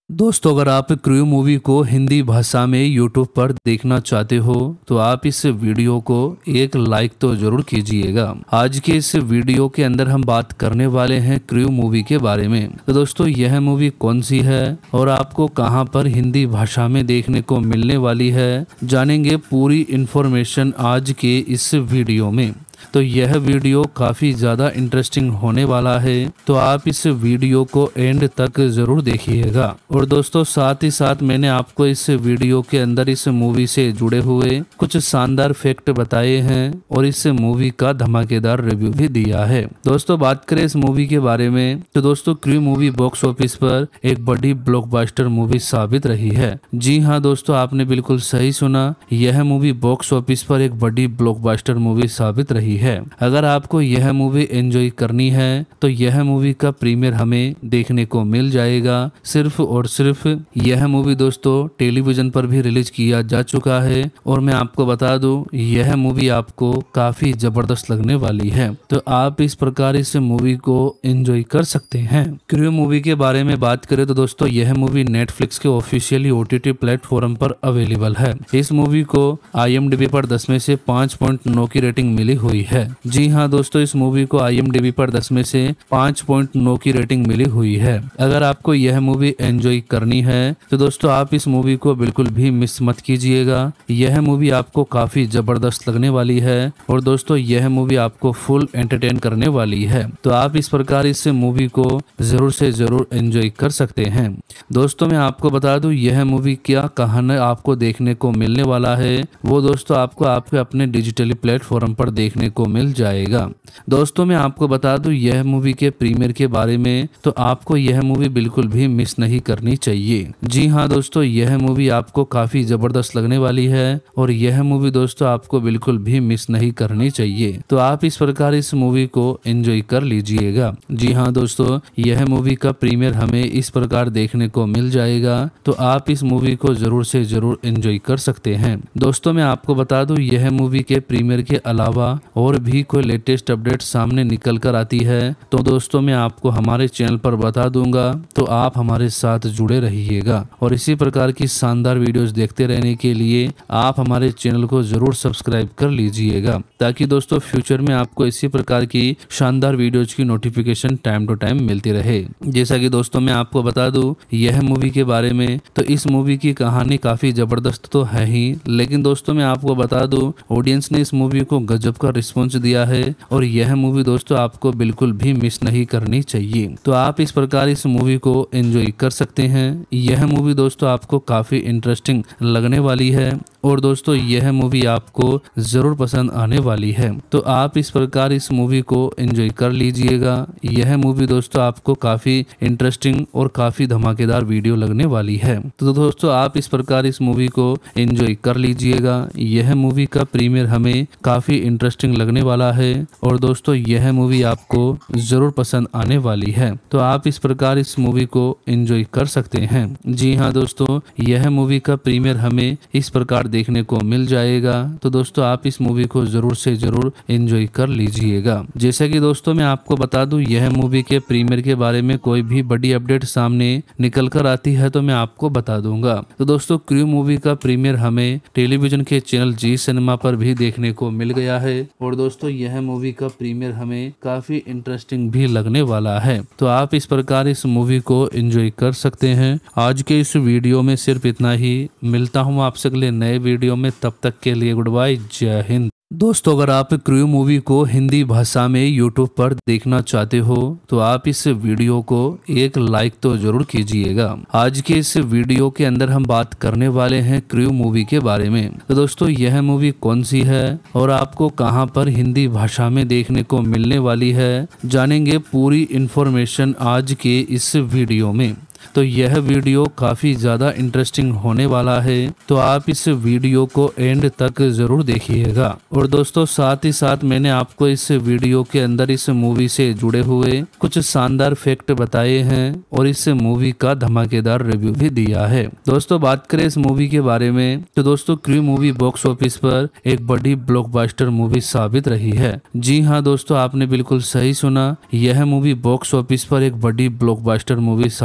दोस्तों, अगर आप क्रू मूवी को हिंदी भाषा में यूट्यूब पर देखना चाहते हो तो आप इस वीडियो को एक लाइक तो जरूर कीजिएगा। आज के इस वीडियो के अंदर हम बात करने वाले हैं क्रू मूवी के बारे में। तो दोस्तों, यह मूवी कौन सी है और आपको कहां पर हिंदी भाषा में देखने को मिलने वाली है, जानेंगे पूरी इन्फॉर्मेशन आज के इस वीडियो में। तो यह वीडियो काफ़ी ज़्यादा इंटरेस्टिंग होने वाला है, तो आप इस वीडियो को एंड तक ज़रूर देखिएगा। और दोस्तों, साथ ही साथ मैंने आपको इस वीडियो के अंदर इस मूवी से जुड़े हुए कुछ शानदार फैक्ट बताए हैं और इस मूवी का धमाकेदार रिव्यू भी दिया है। दोस्तों, बात करें इस मूवी के बारे में तो दोस्तों, क्रू मूवी बॉक्स ऑफिस पर एक बड़ी ब्लॉकबस्टर मूवी साबित रही है। जी हाँ दोस्तों, आपने बिल्कुल सही सुना, यह मूवी बॉक्स ऑफिस पर एक बड़ी ब्लॉकबस्टर मूवी साबित रही है। अगर आपको यह मूवी एंजॉय करनी है तो यह मूवी का प्रीमियर हमें देखने को मिल जाएगा। सिर्फ और सिर्फ यह मूवी दोस्तों टेलीविजन पर भी रिलीज किया जा चुका है और मैं आपको बता दूं, यह मूवी आपको काफी जबरदस्त लगने वाली है। तो आप इस प्रकार इस मूवी को एंजॉय कर सकते हैं। क्रू मूवी के बारे में बात करें तो दोस्तों, यह मूवी नेटफ्लिक्स के ऑफिशियली OTT प्लेटफॉर्म पर अवेलेबल है। इस मूवी को IMDb पर 10 में से 5.9 की रेटिंग मिली हुई है। जी हाँ दोस्तों, इस मूवी को IMDb पर 10 में से 5.9 की रेटिंग मिली हुई है। अगर आपको यह मूवी एंजॉय करनी है तो दोस्तों आप इस मूवी को बिल्कुल भी मिस मत कीजिएगा। यह मूवी आपको काफी जबरदस्त लगने वाली है और दोस्तों यह मूवी आपको फुल एंटरटेन करने वाली है। तो आप इस प्रकार इस मूवी को जरूर से जरूर एंजॉय कर सकते हैं। दोस्तों, मैं आपको बता दूं, यह मूवी क्या कहानी आपको देखने को मिलने वाला है वो दोस्तों आपको आपके अपने डिजिटली प्लेटफॉर्म पर देखने को मिल जाएगा। दोस्तों, मैं आपको बता दूं, यह मूवी के प्रीमियर के बारे में तो आपको यह मूवी बिल्कुल भी मिस नहीं करनी चाहिए। जी हाँ दोस्तों, यह मूवी आपको काफी जबरदस्त लगने वाली है और यह मूवी दोस्तों आपको बिल्कुल भी मिस नहीं करनी चाहिए। तो आप इस प्रकार इस मूवी को एंजॉय कर लीजिएगा। जी हाँ दोस्तों, यह मूवी का प्रीमियर हमें इस प्रकार देखने को मिल जाएगा, तो आप इस मूवी को जरूर से जरूर एंजॉय कर सकते हैं। दोस्तों, मैं आपको बता दूं, यह मूवी के प्रीमियर के अलावा और भी कोई लेटेस्ट अपडेट सामने निकल कर आती है तो दोस्तों मैं आपको हमारे चैनल पर बता दूंगा, तो आप हमारे साथ जुड़े रहिएगा। और इसी प्रकार की शानदार वीडियोस देखते रहने के लिए आप हमारे चैनल को जरूर सब्सक्राइब कर लीजिएगा, ताकि दोस्तों फ्यूचर में आपको इसी प्रकार की शानदार वीडियोज की नोटिफिकेशन टाइम टू टाइम मिलती रहे। जैसा कि दोस्तों मैं आपको बता दूं, यह मूवी के बारे में तो इस मूवी की कहानी काफी जबरदस्त तो है ही, लेकिन दोस्तों मैं आपको बता दूं, ऑडियंस ने इस मूवी को गजब का रिस्पॉन्स दिया है और यह मूवी दोस्तों आपको बिल्कुल भी मिस नहीं करनी चाहिए। तो आप इस प्रकार इस मूवी को एंजॉय कर सकते हैं। यह मूवी दोस्तों आपको काफी इंटरेस्टिंग लगने वाली है और दोस्तों यह मूवी आपको जरूर पसंद आने वाली है। तो आप इस प्रकार इस मूवी को एंजॉय कर लीजिएगा। यह मूवी दोस्तों आपको काफी इंटरेस्टिंग और काफी धमाकेदार वीडियो लगने वाली है। तो दोस्तों आप इस प्रकार इस मूवी को एंजॉय कर लीजिएगा। यह मूवी का प्रीमियर हमें काफी इंटरेस्टिंग लगने वाला है और दोस्तों यह मूवी आपको जरूर पसंद आने वाली है। तो आप इस प्रकार इस मूवी को एंजॉय कर सकते हैं। जी हाँ दोस्तों, यह मूवी का प्रीमियर हमें इस प्रकार देखने को मिल जाएगा, तो दोस्तों आप इस मूवी को जरूर से जरूर एंजॉय कर लीजिएगा। जैसा कि दोस्तों मैं आपको बता दूं, यह मूवी के प्रीमियर के बारे में कोई भी बड़ी अपडेट सामने निकल कर आती है तो मैं आपको बता दूंगा। तो दोस्तों क्रू मूवी का प्रीमियर हमें टेलीविजन के चैनल जी सिनेमा पर भी देखने को मिल गया है और दोस्तों यह मूवी का प्रीमियर हमें काफी इंटरेस्टिंग भी लगने वाला है। तो आप इस प्रकार इस मूवी को एंजॉय कर सकते हैं। आज के इस वीडियो में सिर्फ इतना ही। मिलता हूँ आपसे अगले नए वीडियो में, तब तक के लिए गुड बाय, जय हिंद। दोस्तों, अगर आप क्रू मूवी को हिंदी भाषा में यूट्यूब पर देखना चाहते हो तो आप इस वीडियो को एक लाइक तो जरूर कीजिएगा। आज के इस वीडियो के अंदर हम बात करने वाले हैं क्रू मूवी के बारे में। तो दोस्तों यह मूवी कौन सी है और आपको कहां पर हिंदी भाषा में देखने को मिलने वाली है, जानेंगे पूरी इन्फॉर्मेशन आज के इस वीडियो में। तो यह वीडियो काफी ज्यादा इंटरेस्टिंग होने वाला है, तो आप इस वीडियो को एंड तक जरूर देखिएगा। और दोस्तों साथ ही साथ मैंने आपको इस वीडियो के अंदर इस मूवी से जुड़े हुए कुछ शानदार फैक्ट बताए हैं और इस मूवी का धमाकेदार रिव्यू भी दिया है। दोस्तों बात करें इस मूवी के बारे में तो दोस्तों क्रू मूवी बॉक्स ऑफिस पर एक बड़ी ब्लॉकबस्टर मूवी साबित रही है। जी हाँ दोस्तों, आपने बिल्कुल सही सुना, यह मूवी बॉक्स ऑफिस पर एक बड़ी ब्लॉकबस्टर मूवी साबित रही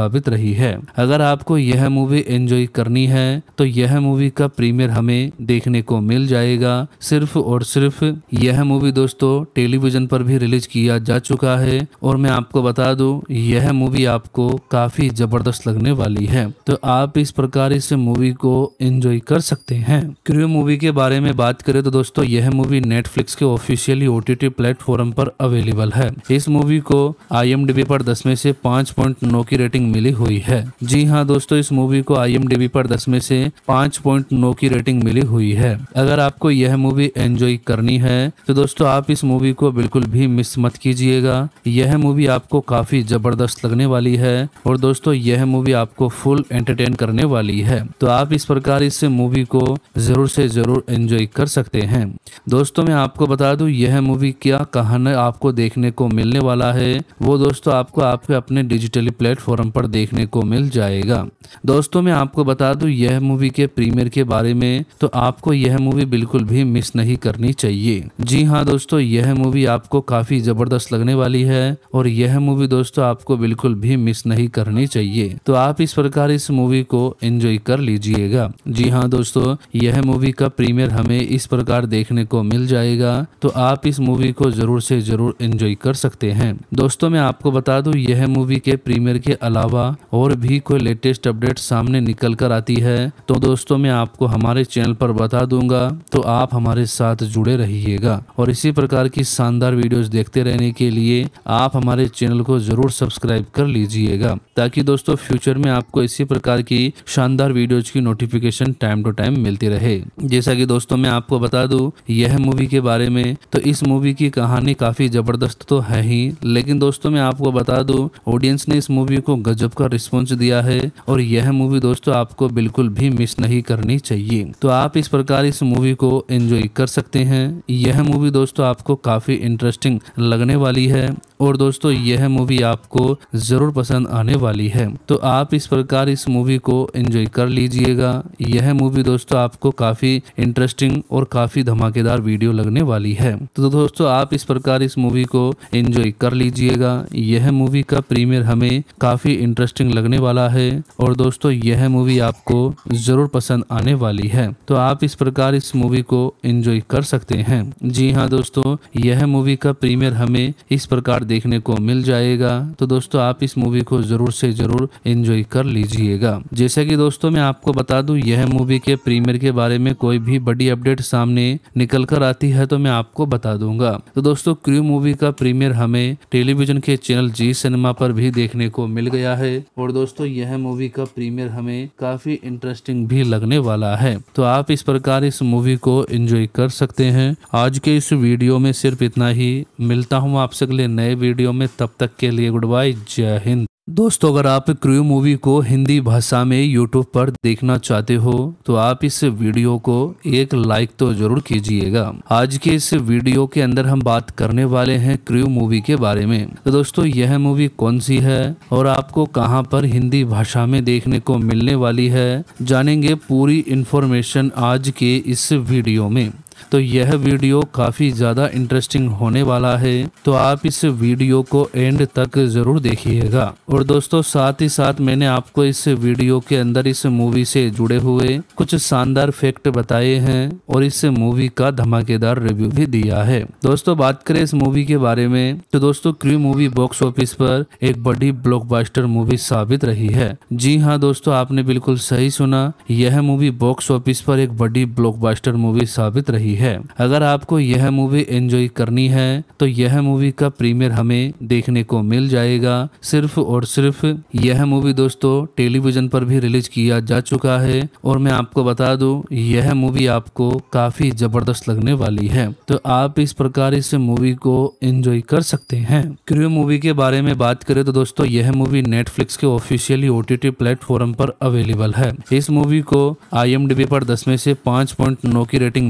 रही है। अगर आपको यह मूवी एंजॉय करनी है तो यह मूवी का प्रीमियर हमें देखने को मिल जाएगा। सिर्फ और सिर्फ यह मूवी दोस्तों टेलीविजन पर भी रिलीज किया जा चुका है और मैं आपको बता दूं यह मूवी आपको काफी जबरदस्त लगने वाली है। तो आप इस प्रकार इस मूवी को एंजॉय कर सकते हैं। क्रू मूवी के बारे में बात करें तो दोस्तों यह मूवी नेटफ्लिक्स के ऑफिशियली OTT प्लेटफॉर्म पर अवेलेबल है। इस मूवी को IMDb पर 10 में से 5.9 की रेटिंग मिली हुई है। जी हाँ दोस्तों, इस मूवी को IMDb पर 10 में से 5.9 की रेटिंग मिली हुई है। अगर आपको यह मूवी एंजॉय करनी है तो दोस्तों आप इस मूवी को बिल्कुल भी मिस मत कीजिएगा। यह मूवी आपको काफी जबरदस्त लगने वाली है और दोस्तों यह मूवी आपको फुल एंटरटेन करने वाली है। तो आप इस प्रकार इस मूवी को जरूर से जरूर एंजॉय कर सकते हैं। दोस्तों मैं आपको बता दूं यह मूवी क्या कहानी आपको देखने को मिलने वाला है वो दोस्तों आपको आपके अपने डिजिटली प्लेटफॉर्म पर देखने को मिल जाएगा। दोस्तों मैं आपको बता दूं यह मूवी के प्रीमियर के बारे में तो आपको यह मूवी बिल्कुल भी मिस नहीं करनी चाहिए। जी हाँ दोस्तों, यह मूवी आपको काफी जबरदस्त लगने वाली है और यह मूवी दोस्तों आपको बिल्कुल भी मिस नहीं करनी चाहिए। तो आप इस प्रकार इस मूवी को एंजॉय कर लीजिएगा। जी हाँ दोस्तों, यह मूवी का प्रीमियर हमें इस प्रकार देखने को मिल जाएगा तो आप इस मूवी को जरूर से जरूर एंजॉय कर सकते हैं। दोस्तों मैं आपको बता दूं यह मूवी के प्रीमियर के अलावा और भी कोई लेटेस्ट अपडेट सामने निकल कर आती है तो दोस्तों मैं आपको हमारे चैनल पर बता दूंगा। तो आप हमारे साथ जुड़े रहिएगा और इसी प्रकार की शानदार वीडियोस देखते रहने के लिए आप हमारे चैनल को जरूर सब्सक्राइब कर लीजिएगा ताकि दोस्तों फ्यूचर में आपको इसी प्रकार की शानदार वीडियोज की नोटिफिकेशन टाइम टू टाइम मिलती रहे। जैसा कि दोस्तों मैं आपको बता दूं यह मूवी के बारे में तो इस मूवी की कहानी काफी जबरदस्त तो है ही, लेकिन दोस्तों मैं आपको बता दूं ऑडियंस ने इस मूवी को गजब का रिस्पॉन्स दिया है और यह मूवी दोस्तों आपको बिल्कुल भी मिस नहीं करनी चाहिए। तो आप इस प्रकार इस मूवी को एंजॉय कर सकते हैं। यह मूवी दोस्तों आपको काफी इंटरेस्टिंग लगने वाली है और दोस्तों यह मूवी आपको जरूर पसंद आने वाली है। तो आप इस प्रकार इस मूवी को एंजॉय कर लीजिएगा। यह मूवी दोस्तों आपको काफी इंटरेस्टिंग और काफी धमाकेदार वीडियो लगने वाली है। तो दोस्तों आप इस प्रकार इस मूवी को एंजॉय कर लीजिएगा। यह मूवी का प्रीमियर हमें काफी इंटरेस्टिंग लगने वाला है और दोस्तों यह मूवी आपको जरूर पसंद आने वाली है। तो आप इस प्रकार इस मूवी को एंजॉय कर सकते हैं। जी हाँ दोस्तों, यह मूवी का प्रीमियर हमें इस प्रकार देखने को मिल जाएगा तो दोस्तों आप इस मूवी को जरूर से जरूर एंजॉय कर लीजिएगा। जैसा कि दोस्तों मैं आपको बता दूं यह मूवी के प्रीमियर के बारे में कोई भी बड़ी अपडेट सामने निकल कर आती है तो मैं आपको बता दूंगा। तो दोस्तों क्रू मूवी का प्रीमियर हमें टेलीविजन के चैनल जी सिनेमा पर भी देखने को मिल गया है और दोस्तों यह मूवी का प्रीमियर हमें काफी इंटरेस्टिंग भी लगने वाला है। तो आप इस प्रकार इस मूवी को एंजॉय कर सकते हैं। आज के इस वीडियो में सिर्फ इतना ही। मिलता हूँ आपसे अगले नए वीडियो में, तब तक के लिए गुड बाय, जय हिंद। दोस्तों अगर आप क्रू मूवी को हिंदी भाषा में यूट्यूब पर देखना चाहते हो तो आप इस वीडियो को एक लाइक तो जरूर कीजिएगा। आज के इस वीडियो के अंदर हम बात करने वाले हैं क्रू मूवी के बारे में। तो दोस्तों यह मूवी कौन सी है और आपको कहां पर हिंदी भाषा में देखने को मिलने वाली है, जानेंगे पूरी इन्फॉर्मेशन आज के इस वीडियो में। तो यह वीडियो काफी ज्यादा इंटरेस्टिंग होने वाला है तो आप इस वीडियो को एंड तक जरूर देखिएगा। और दोस्तों साथ ही साथ मैंने आपको इस वीडियो के अंदर इस मूवी से जुड़े हुए कुछ शानदार फैक्ट बताए हैं और इस मूवी का धमाकेदार रिव्यू भी दिया है। दोस्तों बात करें इस मूवी के बारे में तो दोस्तों क्रू मूवी बॉक्स ऑफिस पर एक बड़ी ब्लॉकबस्टर मूवी साबित रही है। जी हाँ दोस्तों, आपने बिल्कुल सही सुना, यह मूवी बॉक्स ऑफिस पर एक बड़ी ब्लॉकबस्टर मूवी साबित रही है। अगर आपको यह मूवी एंजॉय करनी है तो यह मूवी का प्रीमियर हमें देखने को मिल जाएगा। सिर्फ और सिर्फ यह मूवी दोस्तों टेलीविजन पर भी रिलीज किया जा चुका है और मैं आपको बता दूं यह मूवी आपको काफी जबरदस्त लगने वाली है। तो आप इस प्रकार इस मूवी को एंजॉय कर सकते हैं। क्रू मूवी के बारे में बात करें तो दोस्तों यह मूवी नेटफ्लिक्स के ऑफिशियली OTT प्लेटफॉर्म पर अवेलेबल है। इस मूवी को IMDb पर 10 में से 5.9 की रेटिंग मिली हुई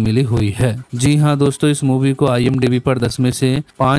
हुई है। जी हाँ दोस्तों, इस मूवी को IMDb पर 10 में से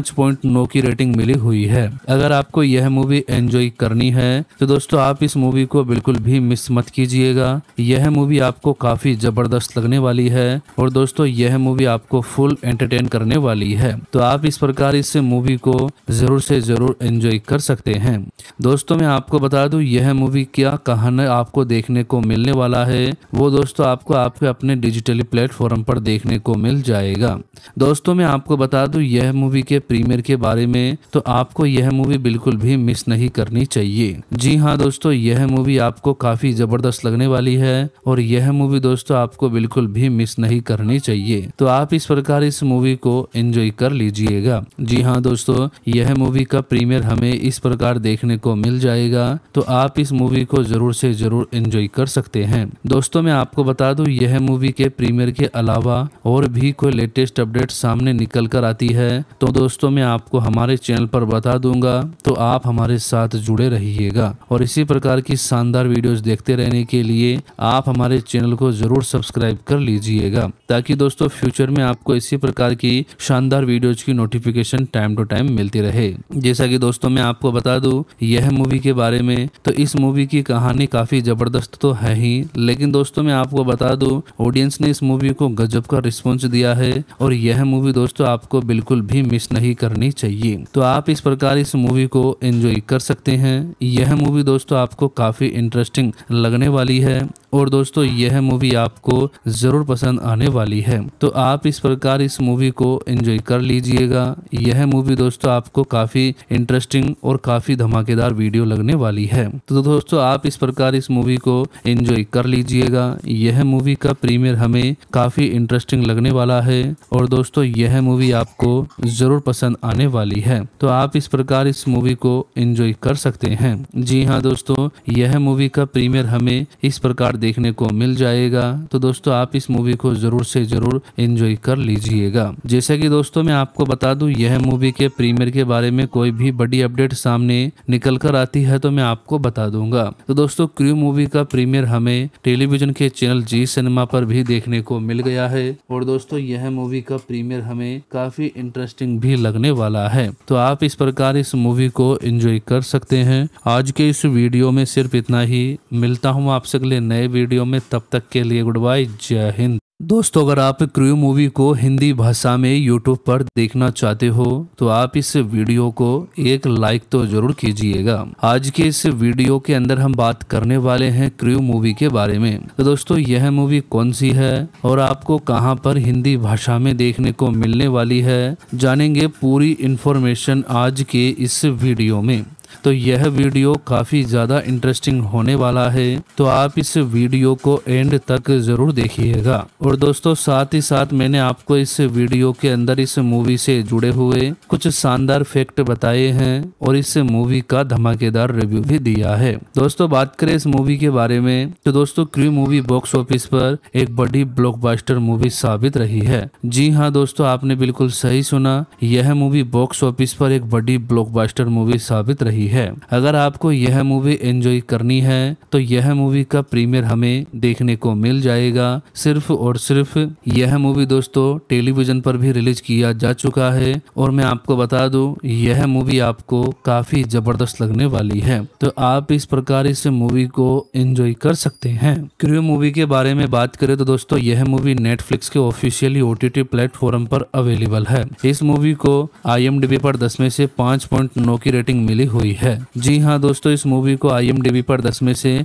5.9 की रेटिंग मिली हुई है। अगर आपको यह मूवी एंजॉय करनी है तो दोस्तों आप इस मूवी को बिल्कुल भी मिस मत कीजिएगा। यह मूवी आपको काफी जबरदस्त लगने वाली है और दोस्तों यह मूवी आपको फुल एंटरटेन करने वाली है। तो आप इस प्रकार इस मूवी को जरूर से जरूर एंजॉय कर सकते हैं। दोस्तों मैं आपको बता दूं यह मूवी क्या कहानी आपको देखने को मिलने वाला है वो दोस्तों आपको आपके अपने डिजिटली प्लेटफॉर्म पर देखने को मिल जाएगा। दोस्तों मैं आपको बता दूं यह मूवी के प्रीमियर के बारे में, तो आपको यह मूवी बिल्कुल भी मिस नहीं करनी चाहिए। जी हाँ दोस्तों, यह मूवी आपको काफी जबरदस्त लगने वाली है और यह मूवी दोस्तों आपको बिल्कुल भी मिस नहीं करनी चाहिए। तो आप इस प्रकार इस मूवी को एंजॉय कर लीजिएगा। जी हाँ दोस्तों, यह मूवी का प्रीमियर हमें इस प्रकार देखने को मिल जाएगा, तो आप इस मूवी को जरूर से जरूर एंजॉय कर सकते हैं। दोस्तों मैं आपको बता दूं यह मूवी के प्रीमियर के अलावा और भी कोई लेटेस्ट अपडेट सामने निकल कर आती है तो दोस्तों मैं आपको हमारे चैनल पर बता दूंगा, तो आप हमारे साथ जुड़े रहिएगा। और इसी प्रकार की शानदार वीडियोस देखते रहने के लिए आप हमारे चैनल को जरूर सब्सक्राइब कर लीजिएगा, ताकि दोस्तों फ्यूचर में आपको इसी प्रकार की शानदार वीडियोज की नोटिफिकेशन टाइम टू टाइम मिलती रहे। जैसा कि दोस्तों मैं आपको बता दूं यह मूवी के बारे में, तो इस मूवी की कहानी काफी जबरदस्त तो है ही, लेकिन दोस्तों मैं आपको बता दूं ऑडियंस ने इस मूवी को गजब का रिस्पॉन्स दिया है और यह मूवी दोस्तों आपको बिल्कुल भी मिस नहीं करनी चाहिए। तो आप इस प्रकार इस मूवी को एंजॉय कर सकते हैं। यह मूवी दोस्तों आपको काफी इंटरेस्टिंग लगने वाली है और दोस्तों यह मूवी आपको जरूर पसंद आने वाली है। तो आप इस प्रकार इस मूवी को एंजॉय कर लीजिएगा। यह मूवी दोस्तों आपको काफी इंटरेस्टिंग और काफी धमाकेदार वीडियो लगने वाली है। तो दोस्तों आप इस प्रकार इस मूवी को एंजॉय कर लीजिएगा। यह मूवी का प्रीमियर हमें काफी इंटरेस्टिंग लगने वाला है और दोस्तों यह मूवी आपको जरूर पसंद आने वाली है। तो आप इस प्रकार इस मूवी को एंजॉय कर सकते हैं। जी हाँ दोस्तों, यह मूवी का प्रीमियर हमें इस प्रकार देखने को मिल जाएगा, तो दोस्तों आप इस मूवी को जरूर से जरूर एंजॉय कर लीजिएगा। जैसा कि दोस्तों मैं आपको बता दूं यह मूवी के प्रीमियर के बारे में कोई भी बड़ी अपडेट सामने निकल कर आती है तो मैं आपको बता दूंगा। तो दोस्तों क्रू मूवी का प्रीमियर हमें टेलीविजन के चैनल जी सिनेमा पर भी देखने को मिल गया है और दोस्तों यह मूवी का प्रीमियर हमें काफी इंटरेस्टिंग भी लगने वाला है। तो आप इस प्रकार इस मूवी को एंजॉय कर सकते हैं। आज के इस वीडियो में सिर्फ इतना ही। मिलता हूँ आपसे अगले नए वीडियो में, तब तक के लिए गुड बाय, जय हिंद। दोस्तों अगर आप क्रू मूवी को हिंदी भाषा में यूट्यूब पर देखना चाहते हो तो आप इस वीडियो को एक लाइक तो जरूर कीजिएगा। आज के इस वीडियो के अंदर हम बात करने वाले हैं क्रू मूवी के बारे में। तो दोस्तों यह मूवी कौन सी है और आपको कहां पर हिंदी भाषा में देखने को मिलने वाली है, जानेंगे पूरी इन्फॉर्मेशन आज के इस वीडियो में। तो यह वीडियो काफी ज्यादा इंटरेस्टिंग होने वाला है, तो आप इस वीडियो को एंड तक जरूर देखिएगा। और दोस्तों साथ ही साथ मैंने आपको इस वीडियो के अंदर इस मूवी से जुड़े हुए कुछ शानदार फैक्ट बताए हैं और इस मूवी का धमाकेदार रिव्यू भी दिया है। दोस्तों बात करें इस मूवी के बारे में, तो दोस्तों क्रू मूवी बॉक्स ऑफिस पर एक बड़ी ब्लॉकबस्टर मूवी साबित रही है। जी हाँ दोस्तों, आपने बिल्कुल सही सुना, यह मूवी बॉक्स ऑफिस पर एक बड़ी ब्लॉकबस्टर मूवी साबित रही है। अगर आपको यह मूवी एंजॉय करनी है तो यह मूवी का प्रीमियर हमें देखने को मिल जाएगा। सिर्फ और सिर्फ यह मूवी दोस्तों टेलीविजन पर भी रिलीज किया जा चुका है और मैं आपको बता दूं यह मूवी आपको काफी जबरदस्त लगने वाली है। तो आप इस प्रकार इस मूवी को एंजॉय कर सकते हैं। क्रू मूवी के बारे में बात करें तो दोस्तों यह मूवी नेटफ्लिक्स के ऑफिशियली OTT प्लेटफॉर्म पर अवेलेबल है। इस मूवी को IMDb पर 10 में से 5.9 की रेटिंग मिली हुई है। जी हाँ दोस्तों, इस मूवी को IMDb पर 10 में से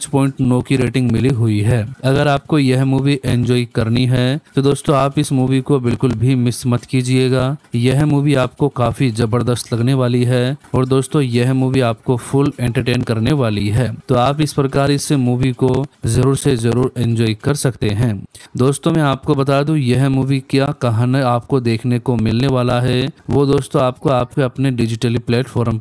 5.9 की रेटिंग मिली हुई है। अगर आपको यह मूवी एंजॉय करनी है तो दोस्तों आप इस मूवी को बिल्कुल भी मिस मत कीजिएगा। यह मूवी आपको काफी जबरदस्त लगने वाली है और दोस्तों यह मूवी आपको फुल एंटरटेन करने वाली है। तो आप इस प्रकार इस मूवी को जरूर से जरूर एंजॉय कर सकते हैं। दोस्तों मैं आपको बता दूं यह मूवी क्या कहानी आपको देखने को मिलने वाला है वो दोस्तों आपको आपके अपने डिजिटली प्लेटफॉर्म पर देखने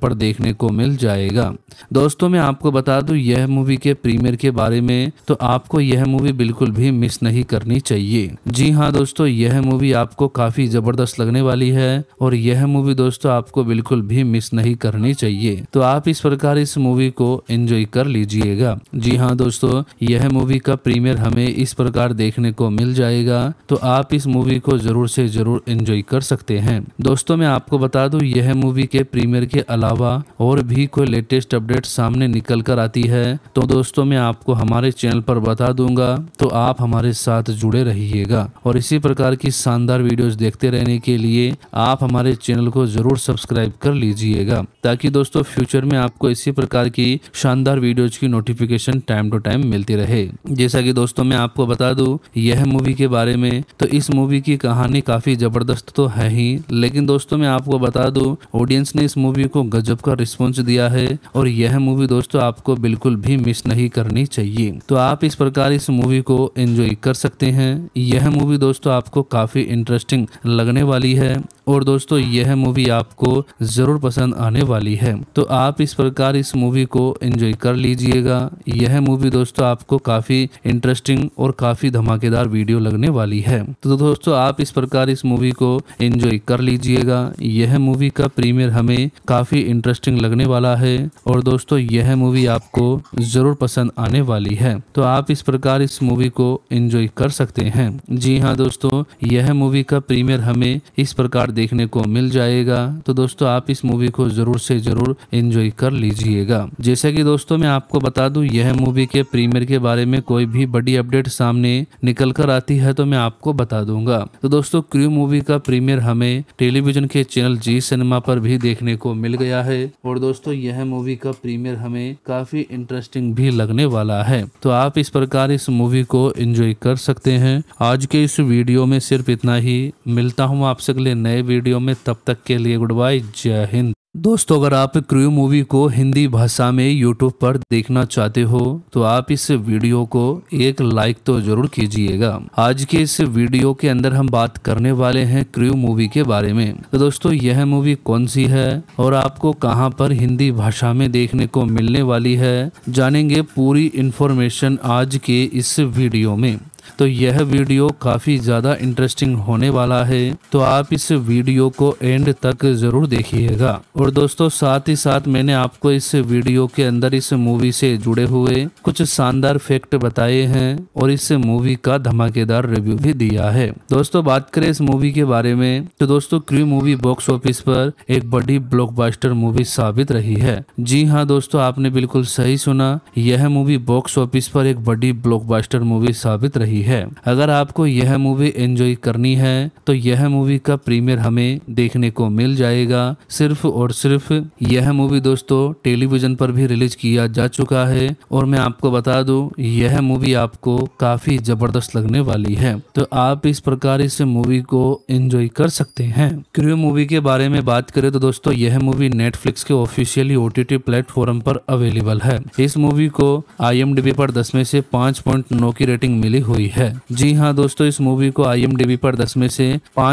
देखने को मिल जाएगा। दोस्तों मैं आपको बता दूं यह मूवी के प्रीमियर के बारे में, तो आपको यह मूवी बिल्कुल भी मिस नहीं करनी चाहिए। जी हाँ दोस्तों, यह मूवी आपको काफी जबरदस्त लगने वाली है और यह मूवी दोस्तों आपको बिल्कुल भी मिस नहीं करनी चाहिए। तो आप इस प्रकार इस मूवी को एंजॉय कर लीजिएगा। जी हाँ दोस्तों, यह मूवी का प्रीमियर हमें इस प्रकार देखने को मिल जाएगा, तो आप इस मूवी को जरूर से जरूर एंजॉय कर सकते हैं। दोस्तों मैं आपको बता दूं यह मूवी के प्रीमियर के अलावा और भी कोई लेटेस्ट अपडेट सामने निकल कर आती है तो दोस्तों मैं आपको हमारे चैनल पर बता दूंगा, तो आप हमारे साथ जुड़े रहिएगा। और इसी प्रकार की शानदार वीडियोस देखते रहने के लिए आप हमारे चैनल को जरूर सब्सक्राइब कर लीजिएगा, ताकि दोस्तों फ्यूचर में आपको इसी प्रकार की शानदार वीडियोज की नोटिफिकेशन टाइम टू टाइम मिलती रहे। जैसा कि दोस्तों मैं आपको बता दूं यह मूवी के बारे में, तो इस मूवी की कहानी काफी जबरदस्त तो है ही, लेकिन दोस्तों मैं आपको बता दूं ऑडियंस ने इस मूवी को गजब का रिस्पॉन्स दिया है और यह मूवी दोस्तों आपको बिल्कुल भी मिस नहीं करनी चाहिए। तो आप इस प्रकार इस मूवी को एंजॉय कर सकते हैं। यह मूवी दोस्तों आपको काफी इंटरेस्टिंग लगने वाली है और दोस्तों यह मूवी आपको जरूर पसंद आने वाली है। तो आप इस प्रकार इस मूवी को एंजॉय कर लीजिएगा। यह मूवी दोस्तों आपको काफी इंटरेस्टिंग और काफी धमाकेदार वीडियो लगने वाली है। तो दोस्तों आप इस प्रकार इस मूवी को एंजॉय कर लीजिएगा। यह मूवी का प्रीमियर हमें काफी इंटरेस्टिंग लगने वाला है और दोस्तों यह मूवी आपको जरूर पसंद आने वाली है। तो आप इस प्रकार इस मूवी को एंजॉय कर सकते हैं। जी हाँ दोस्तों, यह मूवी का प्रीमियर हमें इस प्रकार देखने को मिल जाएगा, तो दोस्तों आप इस मूवी को जरूर से जरूर एंजॉय कर लीजिएगा। जैसा कि दोस्तों मैं आपको बता दूं यह मूवी के प्रीमियर के बारे में कोई भी बड़ी अपडेट सामने निकल कर आती है तो मैं आपको बता दूंगा। तो दोस्तों क्रू मूवी का प्रीमियर हमें टेलीविजन के चैनल जी सिनेमा पर भी देखने को मिल गया है और दोस्तों यह मूवी का प्रीमियर हमें काफी इंटरेस्टिंग भी लगने वाला है। तो आप इस प्रकार इस मूवी को एंजॉय कर सकते हैं। आज के इस वीडियो में सिर्फ इतना ही। मिलता हूँ आपसे अगले नए वीडियो में, तब तक के लिए गुड बाय, जय हिंद। दोस्तों अगर आप क्रू मूवी को हिंदी भाषा में यूट्यूब पर देखना चाहते हो तो आप इस वीडियो को एक लाइक तो जरूर कीजिएगा। आज के इस वीडियो के अंदर हम बात करने वाले हैं क्रू मूवी के बारे में। तो दोस्तों यह मूवी कौन सी है और आपको कहां पर हिंदी भाषा में देखने को मिलने वाली है, जानेंगे पूरी इन्फॉर्मेशन आज के इस वीडियो में। तो यह वीडियो काफी ज्यादा इंटरेस्टिंग होने वाला है, तो आप इस वीडियो को एंड तक जरूर देखिएगा। और दोस्तों साथ ही साथ मैंने आपको इस वीडियो के अंदर इस मूवी से जुड़े हुए कुछ शानदार फैक्ट बताए हैं और इस मूवी का धमाकेदार रिव्यू भी दिया है। दोस्तों बात करें इस मूवी के बारे में, तो दोस्तों क्रू मूवी बॉक्स ऑफिस पर एक बड़ी ब्लॉकबस्टर मूवी साबित रही है। जी हाँ दोस्तों, आपने बिल्कुल सही सुना, यह मूवी बॉक्स ऑफिस पर एक बड़ी ब्लॉकबस्टर मूवी साबित रही है। अगर आपको यह मूवी एंजॉय करनी है तो यह मूवी का प्रीमियर हमें देखने को मिल जाएगा। सिर्फ और सिर्फ यह मूवी दोस्तों टेलीविजन पर भी रिलीज किया जा चुका है और मैं आपको बता दूं यह मूवी आपको काफी जबरदस्त लगने वाली है। तो आप इस प्रकार इस मूवी को एंजॉय कर सकते हैं। क्रू मूवी के बारे में बात करें तो दोस्तों यह मूवी नेटफ्लिक्स के ऑफिशियली OTT प्लेटफॉर्म पर अवेलेबल है। इस मूवी को IMDb पर 10 में से 5.9 की रेटिंग मिली हुई है। जी हाँ दोस्तों, इस मूवी को IMDb पर 10 में से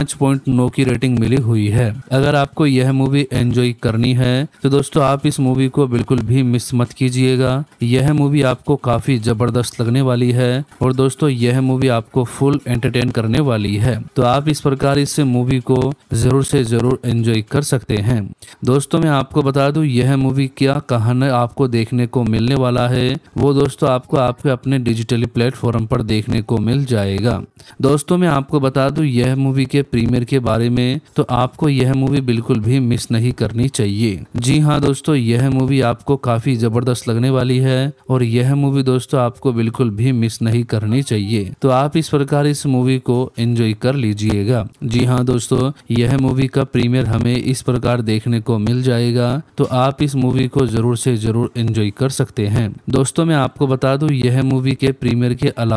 5.9 की रेटिंग मिली हुई है। अगर आपको यह मूवी एंजॉय करनी है तो दोस्तों आप इस मूवी को बिल्कुल भी मिस मत कीजिएगा। यह मूवी आपको काफी जबरदस्त लगने वाली है और दोस्तों यह मूवी आपको फुल एंटरटेन करने वाली है। तो आप इस प्रकार इस मूवी को जरूर से जरूर एंजॉय कर सकते हैं। दोस्तों मैं आपको बता दूं यह मूवी क्या कहानी आपको देखने को मिलने वाला है, वो दोस्तों आपको आपके अपने डिजिटली प्लेटफॉर्म पर देखने को मिल जाएगा। दोस्तों मैं आपको बता दूं यह मूवी के प्रीमियर के बारे में, तो आपको यह मूवी बिल्कुल भी मिस नहीं करनी चाहिए। जी हाँ दोस्तों, यह मूवी आपको काफी जबरदस्त लगने वाली है और यह मूवी दोस्तों आपको बिल्कुल भी मिस नहीं करनी चाहिए। तो आप इस प्रकार इस मूवी को एंजॉय कर लीजिएगा। जी हाँ दोस्तों, यह मूवी का प्रीमियर हमें इस प्रकार देखने को मिल जाएगा, तो आप इस मूवी को जरूर से जरूर एंजॉय कर सकते हैं। दोस्तों मैं आपको बता दूं यह मूवी के प्रीमियर के अलावा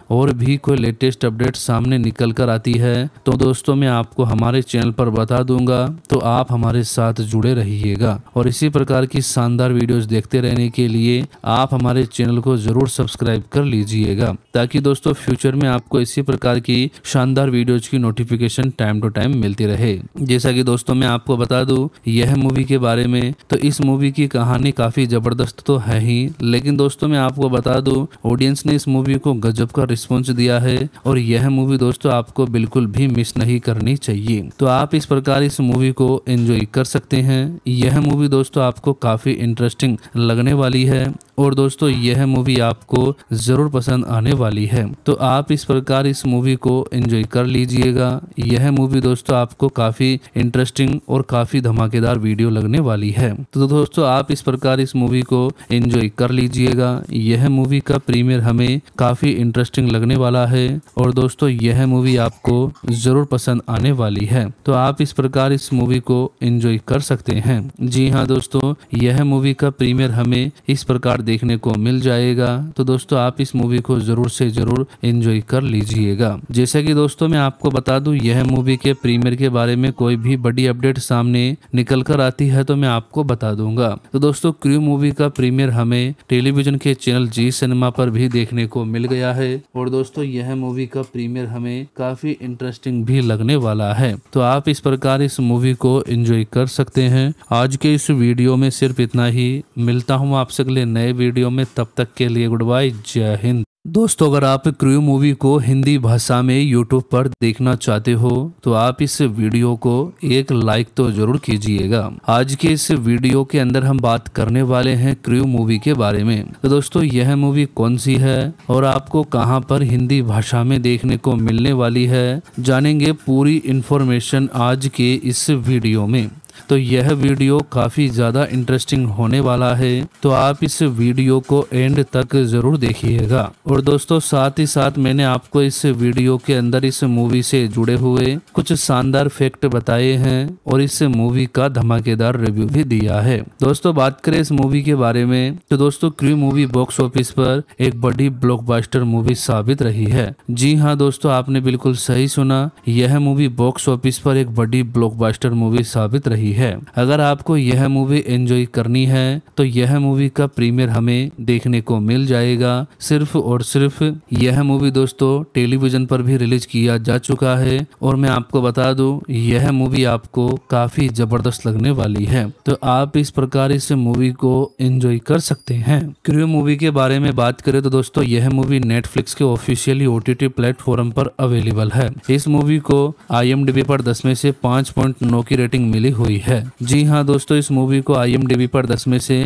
और भी कोई लेटेस्ट अपडेट सामने निकल कर आती है तो दोस्तों मैं आपको हमारे चैनल पर बता दूंगा, तो आप हमारे साथ जुड़े रहिएगा। और इसी प्रकार की शानदार वीडियोस देखते रहने के लिए आप हमारे चैनल को जरूर सब्सक्राइब कर लीजिएगा, ताकि दोस्तों फ्यूचर में आपको इसी प्रकार की शानदार वीडियोज की नोटिफिकेशन टाइम टू टाइम मिलती रहे। जैसा कि दोस्तों मैं आपको बता दूं यह मूवी के बारे में, तो इस मूवी की कहानी काफी जबरदस्त तो है ही, लेकिन दोस्तों मैं आपको बता दूं ऑडियंस ने इस मूवी को गजब का रिस्पॉन्स दिया है और यह मूवी दोस्तों आपको बिल्कुल भी मिस नहीं करनी चाहिए। तो आप इस प्रकार इस मूवी को एंजॉय कर सकते हैं। यह मूवी दोस्तों आपको काफी इंटरेस्टिंग लगने वाली है और दोस्तों यह मूवी आपको जरूर पसंद आने वाली है। तो आप इस प्रकार इस मूवी को एंजॉय कर लीजिएगा। यह मूवी दोस्तों आपको काफी इंटरेस्टिंग और काफी धमाकेदार वीडियो लगने वाली है। तो दोस्तों आप इस प्रकार इस मूवी को एंजॉय कर लीजिएगा। यह मूवी का प्रीमियर हमें काफी इंटरेस्टिंग लगने वाला है और दोस्तों यह मूवी आपको जरूर पसंद आने वाली है। तो आप इस प्रकार इस मूवी को एंजॉय कर सकते हैं। जी हाँ दोस्तों, यह मूवी का प्रीमियर हमें इस प्रकार देखने को मिल जाएगा। तो दोस्तों आप इस मूवी को जरूर से जरूर एंजॉय कर लीजिएगा। जैसा कि दोस्तों मैं आपको बता दूं यह मूवी के प्रीमियर के बारे में कोई भी बड़ी अपडेट सामने निकल कर आती है तो मैं आपको बता दूंगा। तो दोस्तों क्रू मूवी का प्रीमियर हमें टेलीविजन के चैनल जी सिनेमा पर भी देखने को मिल गया है और दोस्तों यह मूवी का प्रीमियर हमें काफी इंटरेस्टिंग भी लगने वाला है। तो आप इस प्रकार इस मूवी को एंजॉय कर सकते हैं। आज के इस वीडियो में सिर्फ इतना ही। मिलता हूँ आपसे अगले नए वीडियो में, तब तक के लिए गुड बाय, जय हिंद। दोस्तों अगर आप क्रू मूवी को हिंदी भाषा में यूट्यूब पर देखना चाहते हो तो आप इस वीडियो को एक लाइक तो जरूर कीजिएगा। आज के इस वीडियो के अंदर हम बात करने वाले हैं क्रू मूवी के बारे में। तो दोस्तों यह मूवी कौन सी है और आपको कहां पर हिंदी भाषा में देखने को मिलने वाली है, जानेंगे पूरी इन्फॉर्मेशन आज के इस वीडियो में। तो यह वीडियो काफी ज्यादा इंटरेस्टिंग होने वाला है, तो आप इस वीडियो को एंड तक जरूर देखिएगा। और दोस्तों साथ ही साथ मैंने आपको इस वीडियो के अंदर इस मूवी से जुड़े हुए कुछ शानदार फैक्ट बताए हैं और इस मूवी का धमाकेदार रिव्यू भी दिया है। दोस्तों बात करें इस मूवी के बारे में तो दोस्तों क्रू मूवी बॉक्स ऑफिस पर एक बड़ी ब्लॉकबस्टर मूवी साबित रही है। जी हाँ दोस्तों, आपने बिल्कुल सही सुना, यह मूवी बॉक्स ऑफिस पर एक बड़ी ब्लॉकबस्टर मूवी साबित रही है। अगर आपको यह मूवी एंजॉय करनी है तो यह मूवी का प्रीमियर हमें देखने को मिल जाएगा। सिर्फ और सिर्फ यह मूवी दोस्तों टेलीविजन पर भी रिलीज किया जा चुका है और मैं आपको बता दूं यह मूवी आपको काफी जबरदस्त लगने वाली है। तो आप इस प्रकार इस मूवी को एंजॉय कर सकते हैं। क्रू मूवी के बारे में बात करें तो दोस्तों यह मूवी नेटफ्लिक्स के ऑफिशियली OTT प्लेटफॉर्म पर अवेलेबल है। इस मूवी को IMDb पर 10 में से 5.9 की रेटिंग मिली हुई है। जी हाँ दोस्तों, इस मूवी को IMDb पर 10 में से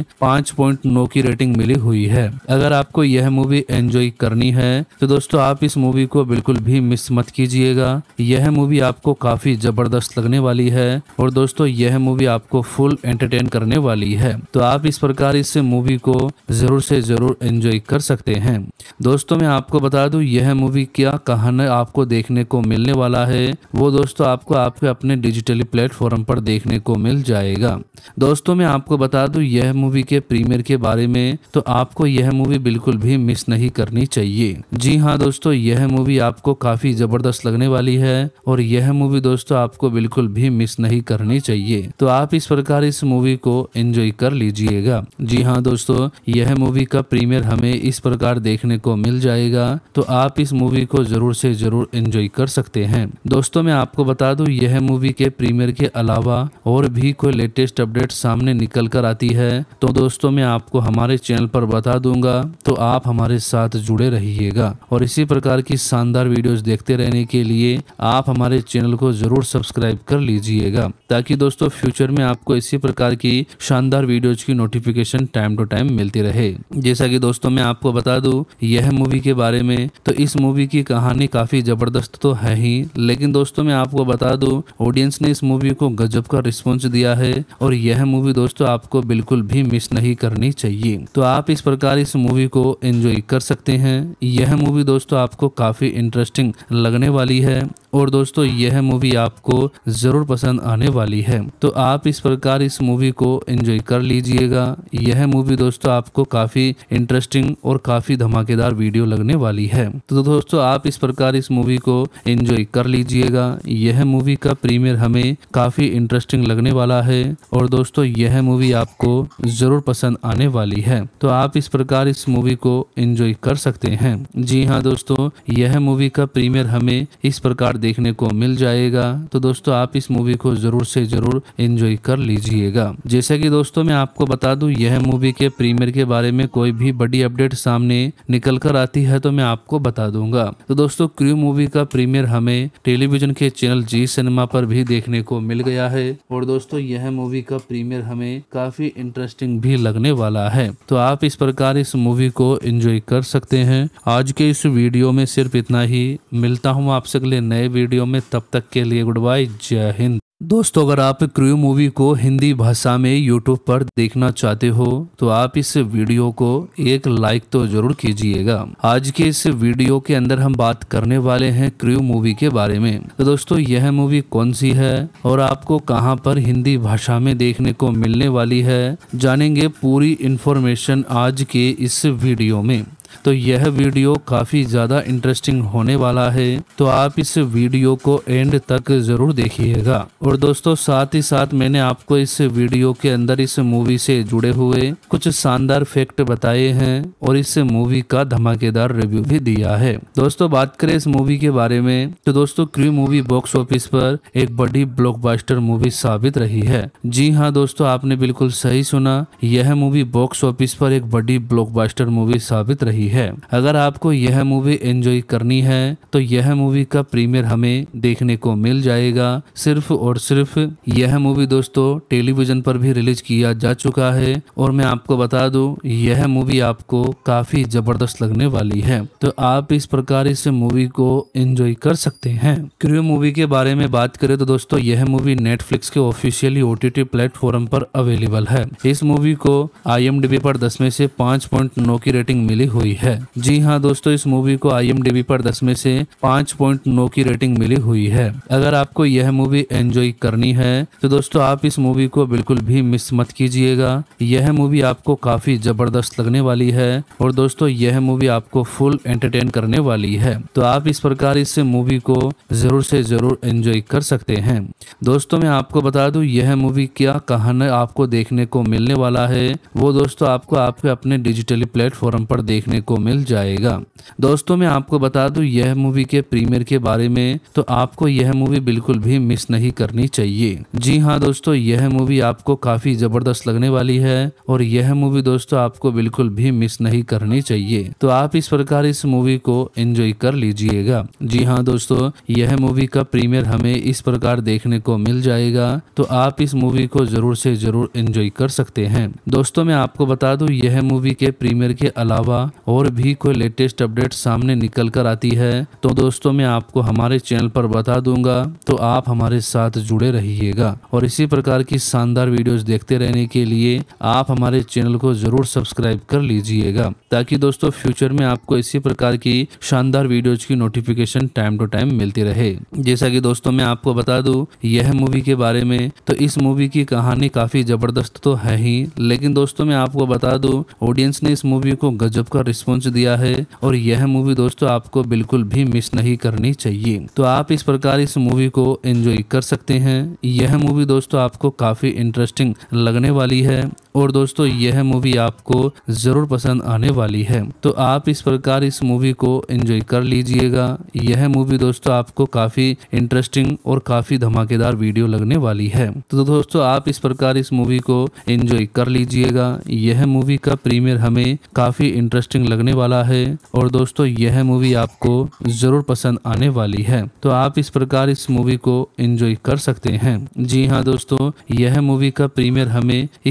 5.9 की रेटिंग मिली हुई है। अगर आपको यह मूवी एंजॉय करनी है तो दोस्तों आप इस मूवी को बिल्कुल भी मिस मत कीजिएगा। यह मूवी आपको काफी जबरदस्त लगने वाली है और दोस्तों यह मूवी आपको फुल एंटरटेन करने वाली है। तो आप इस प्रकार इस मूवी को जरूर से जरूर एंजॉय कर सकते हैं। दोस्तों मैं आपको बता दूं यह मूवी क्या कहानी आपको देखने को मिलने वाला है वो दोस्तों आपको आपके अपने डिजिटली प्लेटफॉर्म पर देखने को मिल जाएगा। दोस्तों मैं आपको बता दूं यह मूवी के प्रीमियर के बारे में, तो आपको यह मूवी बिल्कुल भी मिस नहीं करनी चाहिए। जी हाँ दोस्तों, यह मूवी आपको काफी जबरदस्त लगने वाली है और यह मूवी दोस्तों आपको बिल्कुल भी मिस नहीं करनी चाहिए। तो आप इस प्रकार इस मूवी को एंजॉय कर लीजिएगा। जी हाँ दोस्तों, यह मूवी का प्रीमियर हमें इस प्रकार देखने को मिल जाएगा। तो आप इस मूवी को जरूर से जरूर एंजॉय कर सकते हैं। दोस्तों मैं आपको बता दूं यह मूवी के प्रीमियर के अलावा और भी कोई लेटेस्ट अपडेट सामने निकल कर आती है तो दोस्तों मैं आपको हमारे चैनल पर बता दूंगा, तो आप हमारे साथ जुड़े रहिएगा। और इसी प्रकार की शानदार वीडियोस देखते रहने के लिए आप हमारे चैनल को जरूर सब्सक्राइब कर लीजिएगा, ताकि दोस्तों फ्यूचर में आपको इसी प्रकार की शानदार वीडियोज की नोटिफिकेशन टाइम टू टाइम मिलती रहे। जैसा कि दोस्तों मैं आपको बता दूं यह मूवी के बारे में, तो इस मूवी की कहानी काफी जबरदस्त तो है ही, लेकिन दोस्तों मैं आपको बता दूं ऑडियंस ने इस मूवी को गजब का रिस्पॉन्स दिया है और यह मूवी दोस्तों आपको बिल्कुल भी मिस नहीं करनी चाहिए। तो आप इस प्रकार इस मूवी को एंजॉय कर सकते हैं। यह मूवी दोस्तों आपको काफी इंटरेस्टिंग लगने वाली है और दोस्तों यह मूवी आपको जरूर पसंद आने वाली है। तो आप इस प्रकार इस मूवी को एंजॉय कर लीजिएगा। यह मूवी दोस्तों आपको काफी इंटरेस्टिंग और काफी धमाकेदार वीडियो लगने वाली है। तो दोस्तों आप इस प्रकार इस मूवी को एंजॉय कर लीजिएगा। यह मूवी का प्रीमियर हमें काफी इंटरेस्टिंग लगने वाला है और दोस्तों यह मूवी आपको जरूर पसंद आने वाली है। तो आप इस प्रकार इस मूवी को एंजॉय कर सकते हैं। जी हाँ दोस्तों, यह मूवी का प्रीमियर हमें इस प्रकार देखने को मिल जाएगा। तो दोस्तों आप इस मूवी को जरूर से जरूर एंजॉय कर लीजिएगा। जैसा कि दोस्तों मैं आपको बता दूं, यह मूवी के प्रीमियर के बारे में कोई भी बड़ी अपडेट सामने निकल कर आती है तो मैं आपको बता दूंगा। तो दोस्तों क्रू मूवी का प्रीमियर हमें टेलीविजन के चैनल जी सिनेमा पर भी देखने को मिल गया है और दोस्तों यह मूवी का प्रीमियर हमें काफी इंटरेस्टिंग भी लगने वाला है। तो आप इस प्रकार इस मूवी को एंजॉय कर सकते हैं। आज के इस वीडियो में सिर्फ इतना ही। मिलता हूँ आपसे अगले नए वीडियो में, तब तक के लिए गुड बाय, जय हिंद। दोस्तों अगर आप क्रू मूवी को हिंदी भाषा में यूट्यूब पर देखना चाहते हो तो आप इस वीडियो को एक लाइक तो जरूर कीजिएगा। आज के इस वीडियो के अंदर हम बात करने वाले हैं क्रू मूवी के बारे में। तो दोस्तों यह मूवी कौन सी है और आपको कहां पर हिंदी भाषा में देखने को मिलने वाली है, जानेंगे पूरी इन्फॉर्मेशन आज के इस वीडियो में। तो यह वीडियो काफी ज्यादा इंटरेस्टिंग होने वाला है, तो आप इस वीडियो को एंड तक जरूर देखिएगा। और दोस्तों साथ ही साथ मैंने आपको इस वीडियो के अंदर इस मूवी से जुड़े हुए कुछ शानदार फैक्ट बताए हैं और इस मूवी का धमाकेदार रिव्यू भी दिया है। दोस्तों बात करें इस मूवी के बारे में तो दोस्तों क्रू मूवी बॉक्स ऑफिस पर एक बड़ी ब्लॉकबस्टर मूवी साबित रही है। जी हाँ दोस्तों, आपने बिल्कुल सही सुना, यह मूवी बॉक्स ऑफिस पर एक बड़ी ब्लॉकबस्टर मूवी साबित रही है। अगर आपको यह मूवी एंजॉय करनी है तो यह मूवी का प्रीमियर हमें देखने को मिल जाएगा। सिर्फ और सिर्फ यह मूवी दोस्तों टेलीविजन पर भी रिलीज किया जा चुका है और मैं आपको बता दूं यह मूवी आपको काफी जबरदस्त लगने वाली है। तो आप इस प्रकार इस मूवी को एंजॉय कर सकते हैं। क्रू मूवी के बारे में बात करें तो दोस्तों यह मूवी नेटफ्लिक्स के ऑफिशियली OTT प्लेटफॉर्म पर अवेलेबल है। इस मूवी को IMDb पर 10 में से 5.9 की रेटिंग मिली हुई है। जी हाँ दोस्तों, इस मूवी को IMDb पर 10 में से 5.9 की रेटिंग मिली हुई है। अगर आपको यह मूवी एंजॉय करनी है तो दोस्तों आप इस मूवी को बिल्कुल भी मिस मत कीजिएगा। यह मूवी आपको काफी जबरदस्त लगने वाली है और दोस्तों यह मूवी आपको फुल एंटरटेन करने वाली है। तो आप इस प्रकार इस मूवी को जरूर से जरूर एंजॉय कर सकते हैं। दोस्तों मैं आपको बता दूं यह मूवी क्या कहानी आपको देखने को मिलने वाला है वो दोस्तों आपको आपके अपने डिजिटली प्लेटफॉर्म पर देखने को मिल जाएगा। दोस्तों मैं आपको बता दूं यह मूवी के प्रीमियर के बारे में तो आपको यह मूवी बिल्कुल भी मिस नहीं करनी चाहिए। जी हाँ दोस्तों, यह मूवी आपको काफी जबरदस्त लगने वाली है और यह मूवी दोस्तों आपको बिल्कुल भी मिस नहीं करनी चाहिए। तो आप इस प्रकार इस मूवी को एंजॉय कर लीजिएगा। जी हाँ दोस्तों, यह मूवी का प्रीमियर हमें इस प्रकार देखने को मिल जाएगा। तो आप इस मूवी को जरूर से जरूर एंजॉय कर सकते हैं। दोस्तों मैं आपको बता दूं यह मूवी के प्रीमियर के अलावा और भी कोई लेटेस्ट अपडेट सामने निकल कर आती है तो दोस्तों मैं आपको हमारे चैनल पर बता दूंगा। तो आप हमारे साथ जुड़े रहिएगा और इसी प्रकार की शानदार वीडियोस देखते रहने के लिए आप हमारे चैनल को जरूर सब्सक्राइब कर लीजिएगा, ताकि दोस्तों फ्यूचर में आपको इसी प्रकार की शानदार वीडियोज की नोटिफिकेशन टाइम टू टाइम मिलती रहे। जैसा कि दोस्तों मैं आपको बता दूं यह मूवी के बारे में तो इस मूवी की कहानी काफी जबरदस्त तो है ही, लेकिन दोस्तों मैं आपको बता दूं ऑडियंस ने इस मूवी को गजब का रिस्पॉन्स दिया है और यह मूवी दोस्तों आपको बिल्कुल भी मिस नहीं करनी चाहिए। तो आप इस प्रकार इस मूवी को एंजॉय कर सकते हैं। यह मूवी दोस्तों आपको काफी इंटरेस्टिंग लगने वाली है और दोस्तों यह मूवी आपको जरूर पसंद आने वाली है। तो आप इस प्रकार इस मूवी को एंजॉय कर लीजिएगा। यह मूवी दोस्तों आपको काफी इंटरेस्टिंग और काफी धमाकेदार वीडियो लगने वाली है। तो दोस्तों आप इस प्रकार इस मूवी को एंजॉय कर लीजिएगा। यह मूवी का प्रीमियर हमें काफी इंटरेस्टिंग लगने वाला है और दोस्तों यह मूवी आपको जरूर पसंद आने वाली है। तो आप इस प्रकार इस मूवी को एंजॉय कर सकते हैं। जी हाँ दोस्तों, यह मूवी का प्रीमियर हमें इस प्रकार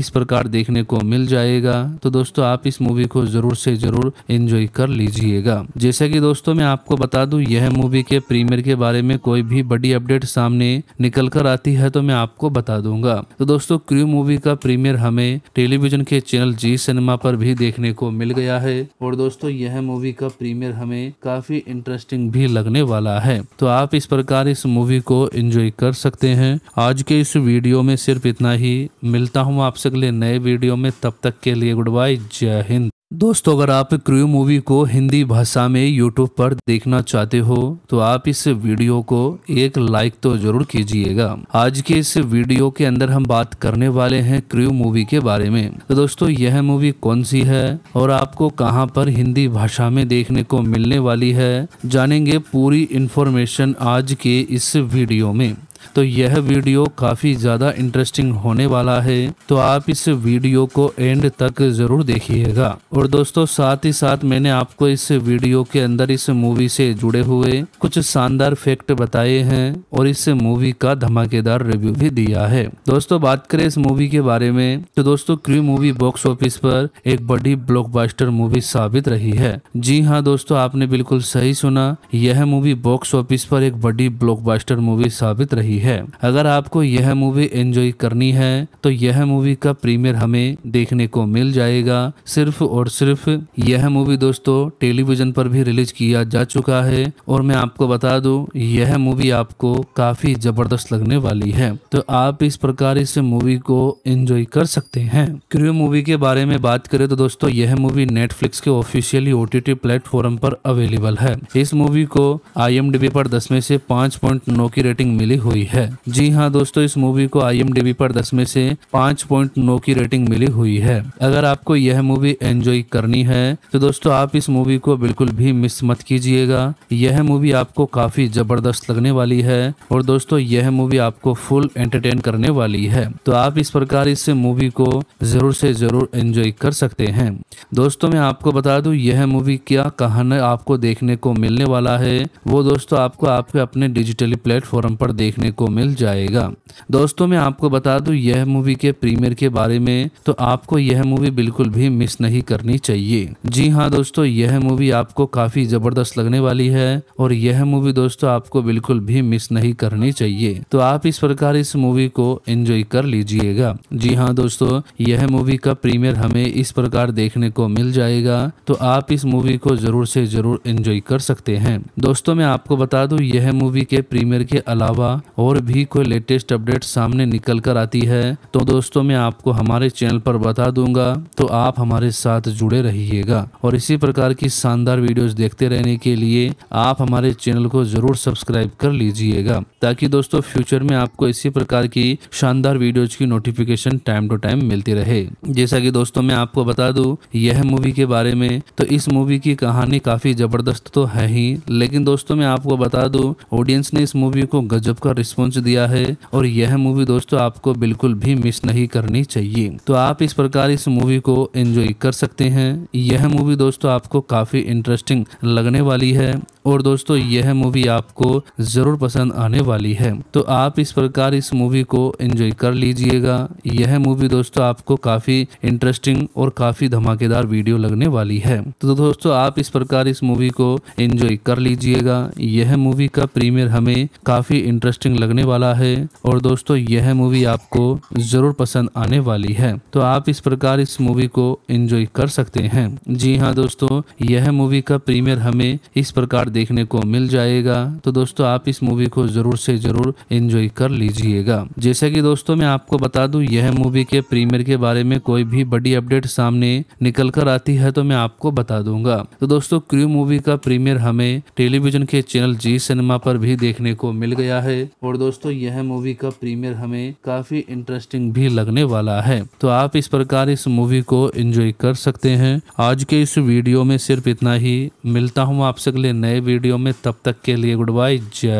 देखने को मिल जाएगा। तो दोस्तों आप इस मूवी को जरूर से जरूर एंजॉय कर लीजिएगा। जैसा कि दोस्तों मैं आपको बता दूं, यह मूवी के प्रीमियर के बारे में कोई भी बड़ी अपडेट सामने निकल कर आती है तो मैं आपको बता दूंगा। तो दोस्तों क्रू मूवी का प्रीमियर हमें टेलीविजन के चैनल जी सिनेमा पर भी देखने को मिल गया है और दोस्तों यह मूवी का प्रीमियर हमें काफी इंटरेस्टिंग भी लगने वाला है। तो आप इस प्रकार इस मूवी को एंजॉय कर सकते हैं। आज के इस वीडियो में सिर्फ इतना ही। मिलता हूँ आपसे अगले नए वीडियो में, तब तक के लिए गुड बाय, जय हिंद। दोस्तों अगर आप क्रू मूवी को हिंदी भाषा में यूट्यूब पर देखना चाहते हो तो आप इस वीडियो को एक लाइक तो जरूर कीजिएगा। आज के इस वीडियो के अंदर हम बात करने वाले हैं क्रू मूवी के बारे में। तो दोस्तों यह मूवी कौन सी है और आपको कहां पर हिंदी भाषा में देखने को मिलने वाली है, जानेंगे पूरी इन्फॉर्मेशन आज के इस वीडियो में। तो यह वीडियो काफी ज्यादा इंटरेस्टिंग होने वाला है, तो आप इस वीडियो को एंड तक जरूर देखिएगा। और दोस्तों साथ ही साथ मैंने आपको इस वीडियो के अंदर इस मूवी से जुड़े हुए कुछ शानदार फैक्ट बताए हैं और इस मूवी का धमाकेदार रिव्यू भी दिया है। दोस्तों बात करें इस मूवी के बारे में तो दोस्तों क्रू मूवी बॉक्स ऑफिस पर एक बड़ी ब्लॉकबस्टर मूवी साबित रही है। जी हाँ दोस्तों, आपने बिल्कुल सही सुना, यह मूवी बॉक्स ऑफिस पर एक बड़ी ब्लॉकबस्टर मूवी साबित रही है। अगर आपको यह मूवी एंजॉय करनी है तो यह मूवी का प्रीमियर हमें देखने को मिल जाएगा। सिर्फ और सिर्फ यह मूवी दोस्तों टेलीविजन पर भी रिलीज किया जा चुका है और मैं आपको बता दूं यह मूवी आपको काफी जबरदस्त लगने वाली है। तो आप इस प्रकार इस मूवी को एंजॉय कर सकते हैं। क्रू मूवी के बारे में बात करें तो दोस्तों यह मूवी नेटफ्लिक्स के ऑफिशियली OTT प्लेटफॉर्म पर अवेलेबल है। इस मूवी को IMDb पर 10 में से 5.9 की रेटिंग मिली हुई है। जी हाँ दोस्तों, इस मूवी को IMDb पर 10 में से 5.9 की रेटिंग मिली हुई है। अगर आपको यह मूवी एंजॉय करनी है तो दोस्तों आप इस मूवी को बिल्कुल भी मिस मत कीजिएगा। यह मूवी आपको काफी जबरदस्त लगने वाली है और दोस्तों यह मूवी आपको फुल एंटरटेन करने वाली है। तो आप इस प्रकार इस मूवी को जरूर से जरूर एंजॉय कर सकते हैं। दोस्तों मैं आपको बता दूं यह मूवी क्या कहानी आपको देखने को मिलने वाला है वो दोस्तों आपको आपके अपने डिजिटली प्लेटफॉर्म पर देखने को मिल जाएगा। दोस्तों मैं आपको बता दूं यह मूवी के प्रीमियर के बारे में तो आपको यह मूवी बिल्कुल भी मिस नहीं करनी चाहिए। जी हाँ दोस्तों, यह मूवी आपको काफी जबरदस्त लगने वाली है और यह मूवी दोस्तों आपको बिल्कुल भी मिस नहीं करनी चाहिए। तो आप इस प्रकार इस मूवी को एंजॉय कर लीजिएगा। जी हाँ दोस्तों, यह मूवी का प्रीमियर हमें इस प्रकार देखने को मिल जाएगा, तो आप इस मूवी को जरूर से जरूर एंजॉय कर सकते हैं। दोस्तों मैं आपको बता दूं यह मूवी के प्रीमियर के अलावा और भी कोई लेटेस्ट अपडेट सामने निकल कर आती है तो दोस्तों मैं आपको हमारे चैनल पर बता दूंगा, तो आप हमारे साथ जुड़े रहिएगा। और इसी प्रकार की शानदार वीडियोस देखते रहने के लिए आप हमारे चैनल को जरूर सब्सक्राइब कर लीजिएगा, ताकि दोस्तों फ्यूचर में आपको इसी प्रकार की शानदार वीडियोज की नोटिफिकेशन टाइम टू टाइम मिलती रहे। जैसा कि दोस्तों मैं आपको बता दूं यह मूवी के बारे में तो इस मूवी की कहानी काफी जबरदस्त तो है ही, लेकिन दोस्तों मैं आपको बता दूं ऑडियंस ने इस मूवी को गजब का रिस्पॉन्स दिया है और यह मूवी दोस्तों आपको बिल्कुल भी मिस नहीं करनी चाहिए। तो आप इस प्रकार इस मूवी को एंजॉय कर सकते हैं। यह मूवी दोस्तों आपको काफी इंटरेस्टिंग लगने वाली है और दोस्तों यह मूवी आपको जरूर पसंद आने वाली है। तो आप इस प्रकार इस मूवी को एंजॉय कर लीजिएगा। यह मूवी दोस्तों आपको काफी इंटरेस्टिंग और काफी धमाकेदार वीडियो लगने वाली है। तो दोस्तों आप इस प्रकार इस मूवी को एंजॉय कर लीजिएगा। यह मूवी का प्रीमियर हमें काफी इंटरेस्टिंग लगने वाला है और दोस्तों यह मूवी आपको जरूर पसंद आने वाली है। तो आप इस प्रकार इस मूवी को एंजॉय कर सकते हैं। जी हाँ दोस्तों, यह मूवी का प्रीमियर हमें इस प्रकार देखने को मिल जाएगा, तो दोस्तों आप इस मूवी को जरूर से जरूर एंजॉय कर लीजिएगा। जैसा कि दोस्तों मैं आपको बता दूं यह मूवी के प्रीमियर के बारे में कोई भी बड़ी अपडेट सामने निकल कर आती है तो मैं आपको बता दूंगा। तो दोस्तों क्रू मूवी का प्रीमियर हमें टेलीविजन के चैनल जी सिनेमा पर भी देखने को मिल गया है और दोस्तों यह मूवी का प्रीमियर हमें काफी इंटरेस्टिंग भी लगने वाला है। तो आप इस प्रकार इस मूवी को एंजॉय कर सकते हैं। आज के इस वीडियो में सिर्फ इतना ही। मिलता हूँ आपसे अगले नए वीडियो में, तब तक के लिए गुड बाय, जय हिंद।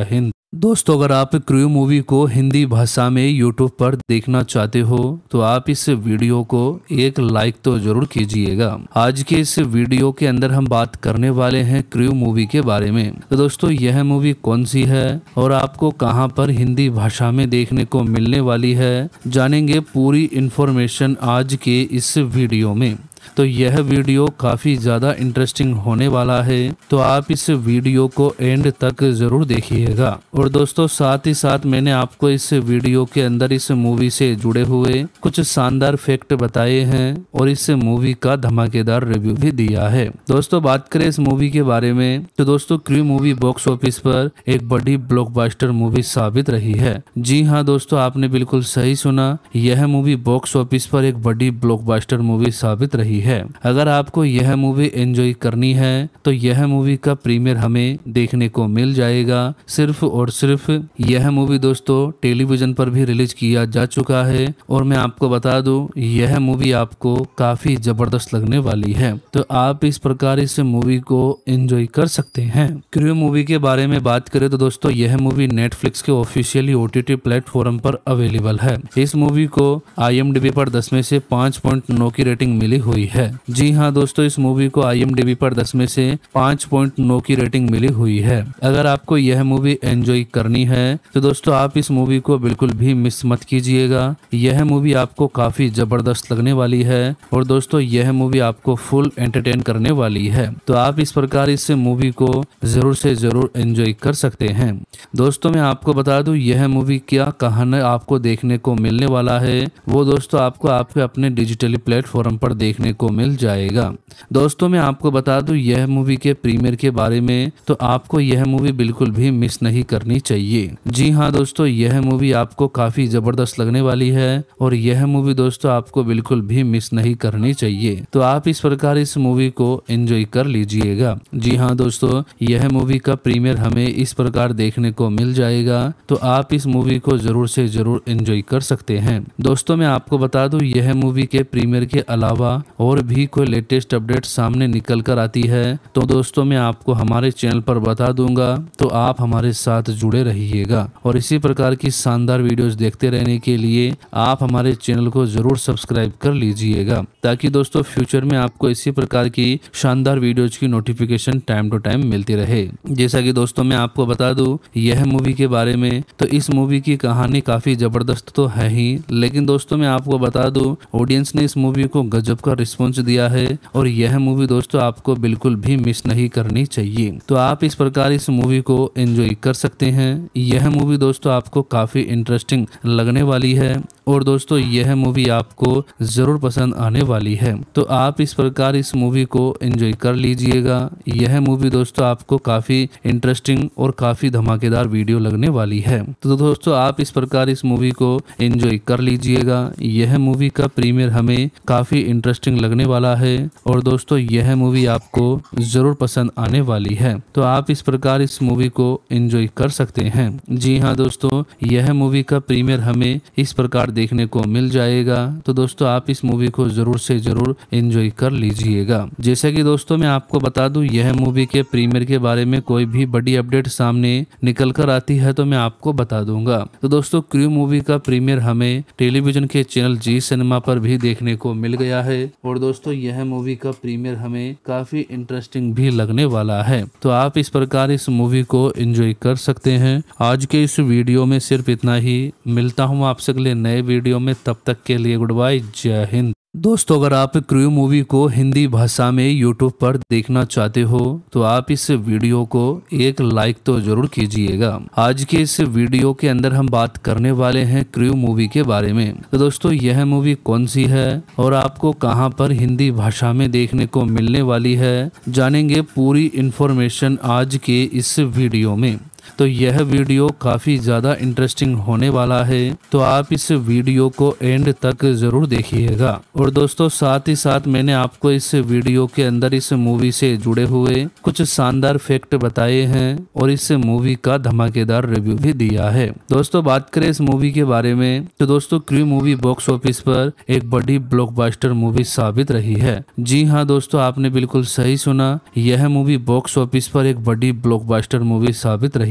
दोस्तों अगर आप क्रू मूवी को हिंदी भाषा में यूट्यूब पर देखना चाहते हो तो आप इस वीडियो को एक लाइक तो जरूर कीजिएगा। आज के इस वीडियो के अंदर हम बात करने वाले हैं क्रू मूवी के बारे में। तो दोस्तों यह मूवी कौन सी है और आपको कहां पर हिंदी भाषा में देखने को मिलने वाली है, जानेंगे पूरी इन्फॉर्मेशन आज के इस वीडियो में। तो यह वीडियो काफी ज्यादा इंटरेस्टिंग होने वाला है, तो आप इस वीडियो को एंड तक जरूर देखिएगा। और दोस्तों साथ ही साथ मैंने आपको इस वीडियो के अंदर इस मूवी से जुड़े हुए कुछ शानदार फैक्ट बताए हैं और इस मूवी का धमाकेदार रिव्यू भी दिया है। दोस्तों बात करें इस मूवी के बारे में तो दोस्तों क्रू मूवी बॉक्स ऑफिस पर एक बड़ी ब्लॉकबस्टर मूवी साबित रही है। जी हाँ दोस्तों, आपने बिल्कुल सही सुना, यह मूवी बॉक्स ऑफिस पर एक बड़ी ब्लॉकबस्टर मूवी साबित रही है। अगर आपको यह मूवी एंजॉय करनी है तो यह मूवी का प्रीमियर हमें देखने को मिल जाएगा। सिर्फ और सिर्फ यह मूवी दोस्तों टेलीविजन पर भी रिलीज किया जा चुका है और मैं आपको बता दूं यह मूवी आपको काफी जबरदस्त लगने वाली है, तो आप इस प्रकार इस मूवी को एंजॉय कर सकते हैं। क्रू मूवी के बारे में बात करें तो दोस्तों यह मूवी नेटफ्लिक्स के ऑफिशियली OTT प्लेटफॉर्म पर अवेलेबल है। इस मूवी को IMDb पर 10 में से 5.9 की रेटिंग मिली हुई है। जी हाँ दोस्तों, इस मूवी को IMDb पर 10 में से 5.9 की रेटिंग मिली हुई है। अगर आपको यह मूवी एंजॉय करनी है तो दोस्तों आप इस मूवी को बिल्कुल भी मिस मत कीजिएगा। यह मूवी आपको काफी जबरदस्त लगने वाली है और दोस्तों यह मूवी आपको फुल एंटरटेन करने वाली है, तो आप इस प्रकार इस मूवी को जरूर से जरूर एंजॉय कर सकते हैं। दोस्तों मैं आपको बता दूं यह मूवी क्या कहानी आपको देखने को मिलने वाला है वो दोस्तों आपको आपके अपने डिजिटली प्लेटफॉर्म पर देखने को मिल जाएगा। दोस्तों मैं आपको बता दूं यह मूवी के प्रीमियर के बारे में, तो आपको यह मूवी बिल्कुल भी मिस नहीं करनी चाहिए। जी हाँ दोस्तों, यह मूवी आपको काफी जबरदस्त लगने वाली है और यह मूवी दोस्तों आपको बिल्कुल भी मिस नहीं करनी चाहिए, तो आप इस प्रकार इस मूवी को एंजॉय कर लीजिएगा। जी हाँ दोस्तों, यह मूवी का प्रीमियर हमें इस प्रकार देखने को मिल जाएगा, तो आप इस मूवी को जरूर से जरूर एंजॉय कर सकते हैं। दोस्तों मैं आपको बता दूं यह मूवी के प्रीमियर के अलावा और भी कोई लेटेस्ट अपडेट सामने निकल कर आती है तो दोस्तों मैं आपको हमारे चैनल पर बता दूंगा, तो आप हमारे साथ जुड़े रहिएगा। और इसी प्रकार की शानदार वीडियोस देखते रहने के लिए आप हमारे चैनल को जरूर सब्सक्राइब कर लीजिएगा, ताकि दोस्तों फ्यूचर में आपको इसी प्रकार की शानदार वीडियोज की नोटिफिकेशन टाइम टू टाइम मिलती रहे। जैसा कि दोस्तों मैं आपको बता दूं यह मूवी के बारे में, तो इस मूवी की कहानी काफी जबरदस्त तो है ही, लेकिन दोस्तों मैं आपको बता दूं ऑडियंस ने इस मूवी को गजब का रिस्पॉन्स दिया है और यह मूवी दोस्तों आपको बिल्कुल भी मिस नहीं करनी चाहिए, तो आप इस प्रकार इस मूवी को एंजॉय कर सकते हैं। यह मूवी दोस्तों आपको काफी इंटरेस्टिंग लगने वाली है और दोस्तों यह मूवी आपको जरूर पसंद आने वाली है, तो आप इस प्रकार इस मूवी को एंजॉय कर लीजिएगा। यह मूवी दोस्तों आपको काफी इंटरेस्टिंग और काफी धमाकेदार वीडियो लगने वाली है, तो दोस्तों आप इस प्रकार इस मूवी को एंजॉय कर लीजिएगा। यह मूवी का प्रीमियर हमें काफी इंटरेस्टिंग लगने वाला है और दोस्तों यह मूवी आपको जरूर पसंद आने वाली है, तो आप इस प्रकार इस मूवी को एंजॉय कर सकते हैं। जी हाँ दोस्तों, यह मूवी का प्रीमियर हमें इस प्रकार देखने को मिल जाएगा, तो दोस्तों आप इस मूवी को जरूर से जरूर एंजॉय कर लीजिएगा। जैसा कि दोस्तों मैं आपको बता दूं यह मूवी के प्रीमियर के बारे में कोई भी बड़ी अपडेट सामने निकल कर आती है तो मैं आपको बता दूंगा। तो दोस्तों क्रू मूवी का प्रीमियर हमें टेलीविजन के चैनल जी सिनेमा पर भी देखने को मिल गया है और दोस्तों यह मूवी का प्रीमियर हमें काफी इंटरेस्टिंग भी लगने वाला है, तो आप इस प्रकार इस मूवी को एंजॉय कर सकते हैं। आज के इस वीडियो में सिर्फ इतना ही, मिलता हूँ आपसे अगले नए वीडियो में, तब तक के लिए गुड बाय, जय हिंद। दोस्तों अगर आप क्रू मूवी को हिंदी भाषा में यूट्यूब पर देखना चाहते हो तो आप इस वीडियो को एक लाइक तो जरूर कीजिएगा। आज के इस वीडियो के अंदर हम बात करने वाले हैं क्रू मूवी के बारे में। तो दोस्तों यह मूवी कौन सी है और आपको कहां पर हिंदी भाषा में देखने को मिलने वाली है, जानेंगे पूरी इन्फॉर्मेशन आज के इस वीडियो में। तो यह वीडियो काफी ज्यादा इंटरेस्टिंग होने वाला है, तो आप इस वीडियो को एंड तक जरूर देखिएगा। और दोस्तों साथ ही साथ मैंने आपको इस वीडियो के अंदर इस मूवी से जुड़े हुए कुछ शानदार फैक्ट बताए हैं और इस मूवी का धमाकेदार रिव्यू भी दिया है। दोस्तों बात करें इस मूवी के बारे में तो दोस्तों क्रू मूवी बॉक्स ऑफिस पर एक बड़ी ब्लॉकबस्टर मूवी साबित रही है। जी हाँ दोस्तों, आपने बिल्कुल सही सुना, यह मूवी बॉक्स ऑफिस पर एक बड़ी ब्लॉकबस्टर मूवी साबित रही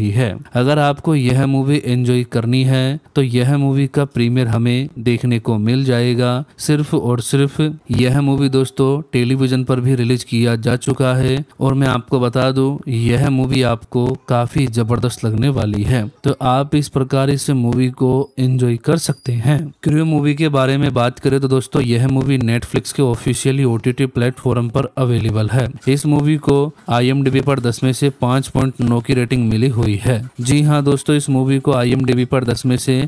है। अगर आपको यह मूवी एंजॉय करनी है तो यह मूवी का प्रीमियर हमें देखने को मिल जाएगा। सिर्फ और सिर्फ यह मूवी दोस्तों टेलीविजन पर भी रिलीज किया जा चुका है और मैं आपको बता दूं यह मूवी आपको काफी जबरदस्त लगने वाली है। तो आप इस प्रकार इस मूवी को एंजॉय कर सकते हैं। क्रू मूवी के बारे में बात करें तो दोस्तों यह मूवी नेटफ्लिक्स के ऑफिशियली OTT प्लेटफॉर्म पर अवेलेबल है। इस मूवी को IMDb पर 10 में से 5.9 की रेटिंग मिली हुई है। जी हाँ दोस्तों, इस मूवी को IMDb पर 10 में से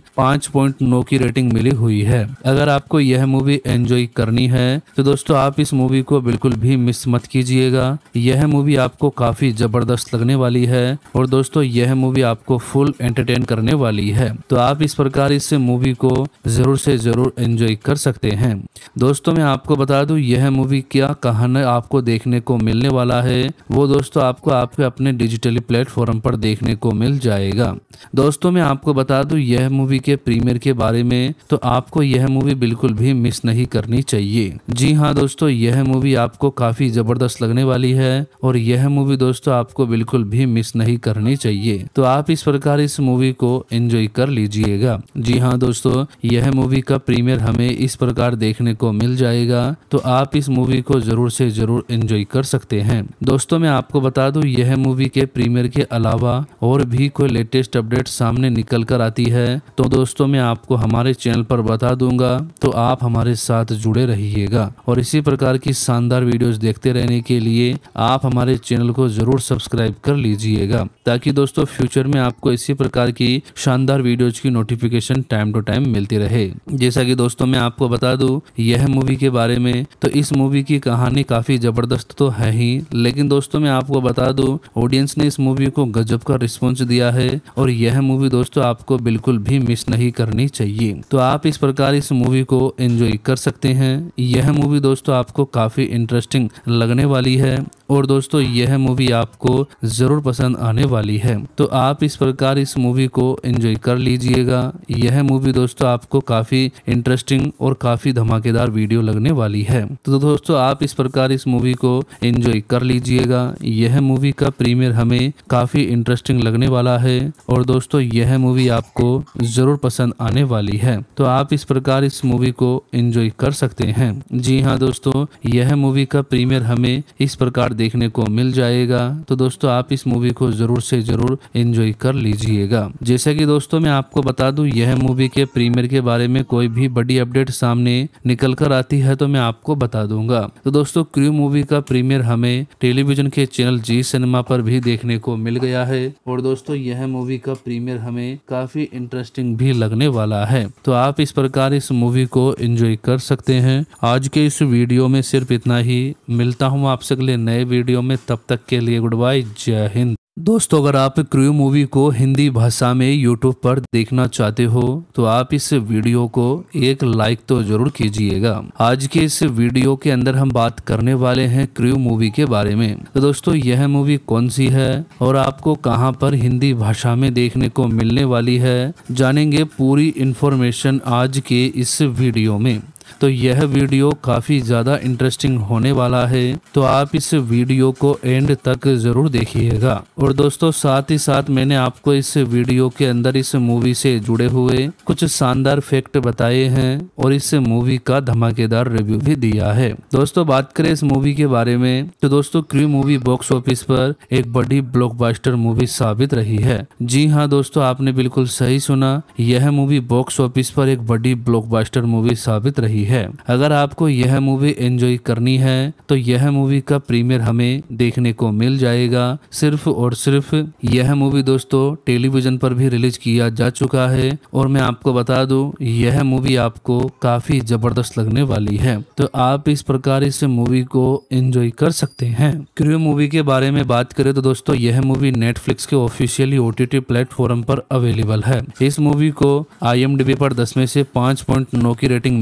5.9 की रेटिंग मिली हुई है। अगर आपको यह मूवी एंजॉय करनी है तो दोस्तों आप इस मूवी को बिल्कुल भी मिस मत कीजिएगा। यह मूवी आपको काफी जबरदस्त लगने वाली है और दोस्तों यह मूवी आपको फुल एंटरटेन करने वाली है। तो आप इस प्रकार इस मूवी को जरूर से जरूर एंजॉय कर सकते हैं। दोस्तों मैं आपको बता दूं यह मूवी क्या कहानी आपको देखने को मिलने वाला है वो दोस्तों आपको आपके अपने डिजिटली प्लेटफॉर्म पर देखने को मिल जाएगा। दोस्तों मैं आपको बता दूं यह मूवी के प्रीमियर के बारे में तो आपको यह मूवी बिल्कुल भी मिस नहीं करनी चाहिए। जी हाँ दोस्तों, यह मूवी आपको काफी जबरदस्त लगने वाली है और यह मूवी दोस्तों आपको बिल्कुल भी मिस नहीं करनी चाहिए। तो आप इस प्रकार इस मूवी को एंजॉय कर लीजिएगा। जी हाँ दोस्तों, यह मूवी का प्रीमियर हमें इस प्रकार देखने को मिल जाएगा तो आप इस मूवी को जरूर से जरूर एंजॉय कर सकते हैं। दोस्तों मैं आपको बता दूं यह मूवी के प्रीमियर के अलावा और भी कोई लेटेस्ट अपडेट सामने निकल कर आती है तो दोस्तों मैं आपको हमारे चैनल पर बता दूंगा, तो आप हमारे साथ जुड़े रहिएगा और इसी प्रकार की शानदार वीडियोस देखते रहने के लिए आप हमारे चैनल को जरूर सब्सक्राइब कर लीजिएगा ताकि दोस्तों फ्यूचर में आपको इसी प्रकार की शानदार वीडियोज की नोटिफिकेशन टाइम टू टाइम मिलती रहे। जैसा कि दोस्तों मैं आपको बता दूं यह मूवी के बारे में तो इस मूवी की कहानी काफी जबरदस्त तो है ही, लेकिन दोस्तों मैं आपको बता दूं ऑडियंस ने इस मूवी को गजब का रिस्पॉन्स दिया है और यह मूवी दोस्तों आपको बिल्कुल भी मिस नहीं करनी चाहिए। तो आप इस प्रकार इस मूवी को एंजॉय कर सकते हैं। यह मूवी दोस्तों आपको काफी इंटरेस्टिंग लगने वाली है और दोस्तों यह मूवी आपको जरूर पसंद आने वाली है। तो आप इस प्रकार इस मूवी को एंजॉय कर लीजिएगा। यह मूवी दोस्तों आपको काफी इंटरेस्टिंग और काफी धमाकेदार वीडियो लगने वाली है। तो दोस्तों आप इस प्रकार इस मूवी को एंजॉय कर लीजिएगा। यह मूवी का प्रीमियर हमें काफी इंटरेस्टिंग लगने वाला है और दोस्तों यह मूवी आपको जरूर पसंद आने वाली है। तो आप इस प्रकार इस मूवी को एंजॉय कर सकते हैं। जी हाँ दोस्तों, यह मूवी का प्रीमियर हमें इस प्रकार देखने को मिल जाएगा तो दोस्तों आप इस मूवी को जरूर से जरूर एंजॉय कर लीजिएगा। जैसा कि दोस्तों मैं आपको बता दूं यह मूवी के प्रीमियर के बारे में कोई भी बड़ी अपडेट सामने निकल कर आती है तो मैं आपको बता दूंगा। तो दोस्तों क्रू मूवी का प्रीमियर हमें टेलीविजन के चैनल जी सिनेमा पर भी देखने को मिल गया है और दोस्तों यह मूवी का प्रीमियर हमें काफी इंटरेस्टिंग भी लगने वाला है। तो आप इस प्रकार इस मूवी को एंजॉय कर सकते हैं। आज के इस वीडियो में सिर्फ इतना ही। मिलता हूँ आपसे अगले नए वीडियो में, तब तक के लिए गुड बाय, जय हिंद। दोस्तों अगर आप क्रू मूवी को हिंदी भाषा में यूट्यूब पर देखना चाहते हो तो आप इस वीडियो को एक लाइक तो जरूर कीजिएगा। आज के इस वीडियो के अंदर हम बात करने वाले हैं क्रू मूवी के बारे में। तो दोस्तों यह मूवी कौन सी है और आपको कहां पर हिंदी भाषा में देखने को मिलने वाली है, जानेंगे पूरी इन्फॉर्मेशन आज के इस वीडियो में। तो यह वीडियो काफी ज्यादा इंटरेस्टिंग होने वाला है तो आप इस वीडियो को एंड तक जरूर देखिएगा। और दोस्तों साथ ही साथ मैंने आपको इस वीडियो के अंदर इस मूवी से जुड़े हुए कुछ शानदार फैक्ट बताए हैं और इस मूवी का धमाकेदार रिव्यू भी दिया है। दोस्तों बात करें इस मूवी के बारे में तो दोस्तों क्रू मूवी बॉक्स ऑफिस पर एक बड़ी ब्लॉकबस्टर मूवी साबित रही है। जी हाँ दोस्तों, आपने बिल्कुल सही सुना, यह मूवी बॉक्स ऑफिस पर एक बड़ी ब्लॉकबस्टर मूवी साबित रही है। अगर आपको यह मूवी एंजॉय करनी है तो यह मूवी का प्रीमियर हमें देखने को मिल जाएगा। सिर्फ और सिर्फ यह मूवी दोस्तों टेलीविजन पर भी रिलीज किया जा चुका है और मैं आपको बता दूं यह मूवी आपको काफी जबरदस्त लगने वाली है। तो आप इस प्रकार इस मूवी को एंजॉय कर सकते हैं। क्रू मूवी के बारे में बात करें तो दोस्तों यह मूवी नेटफ्लिक्स के ऑफिशियली OTT प्लेटफॉर्म पर अवेलेबल है। इस मूवी को IMDb पर 10 में से 5.9 की रेटिंग मिली हुई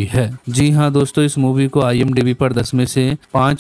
है। जी हाँ दोस्तों, इस मूवी को IMDb पर 10 में से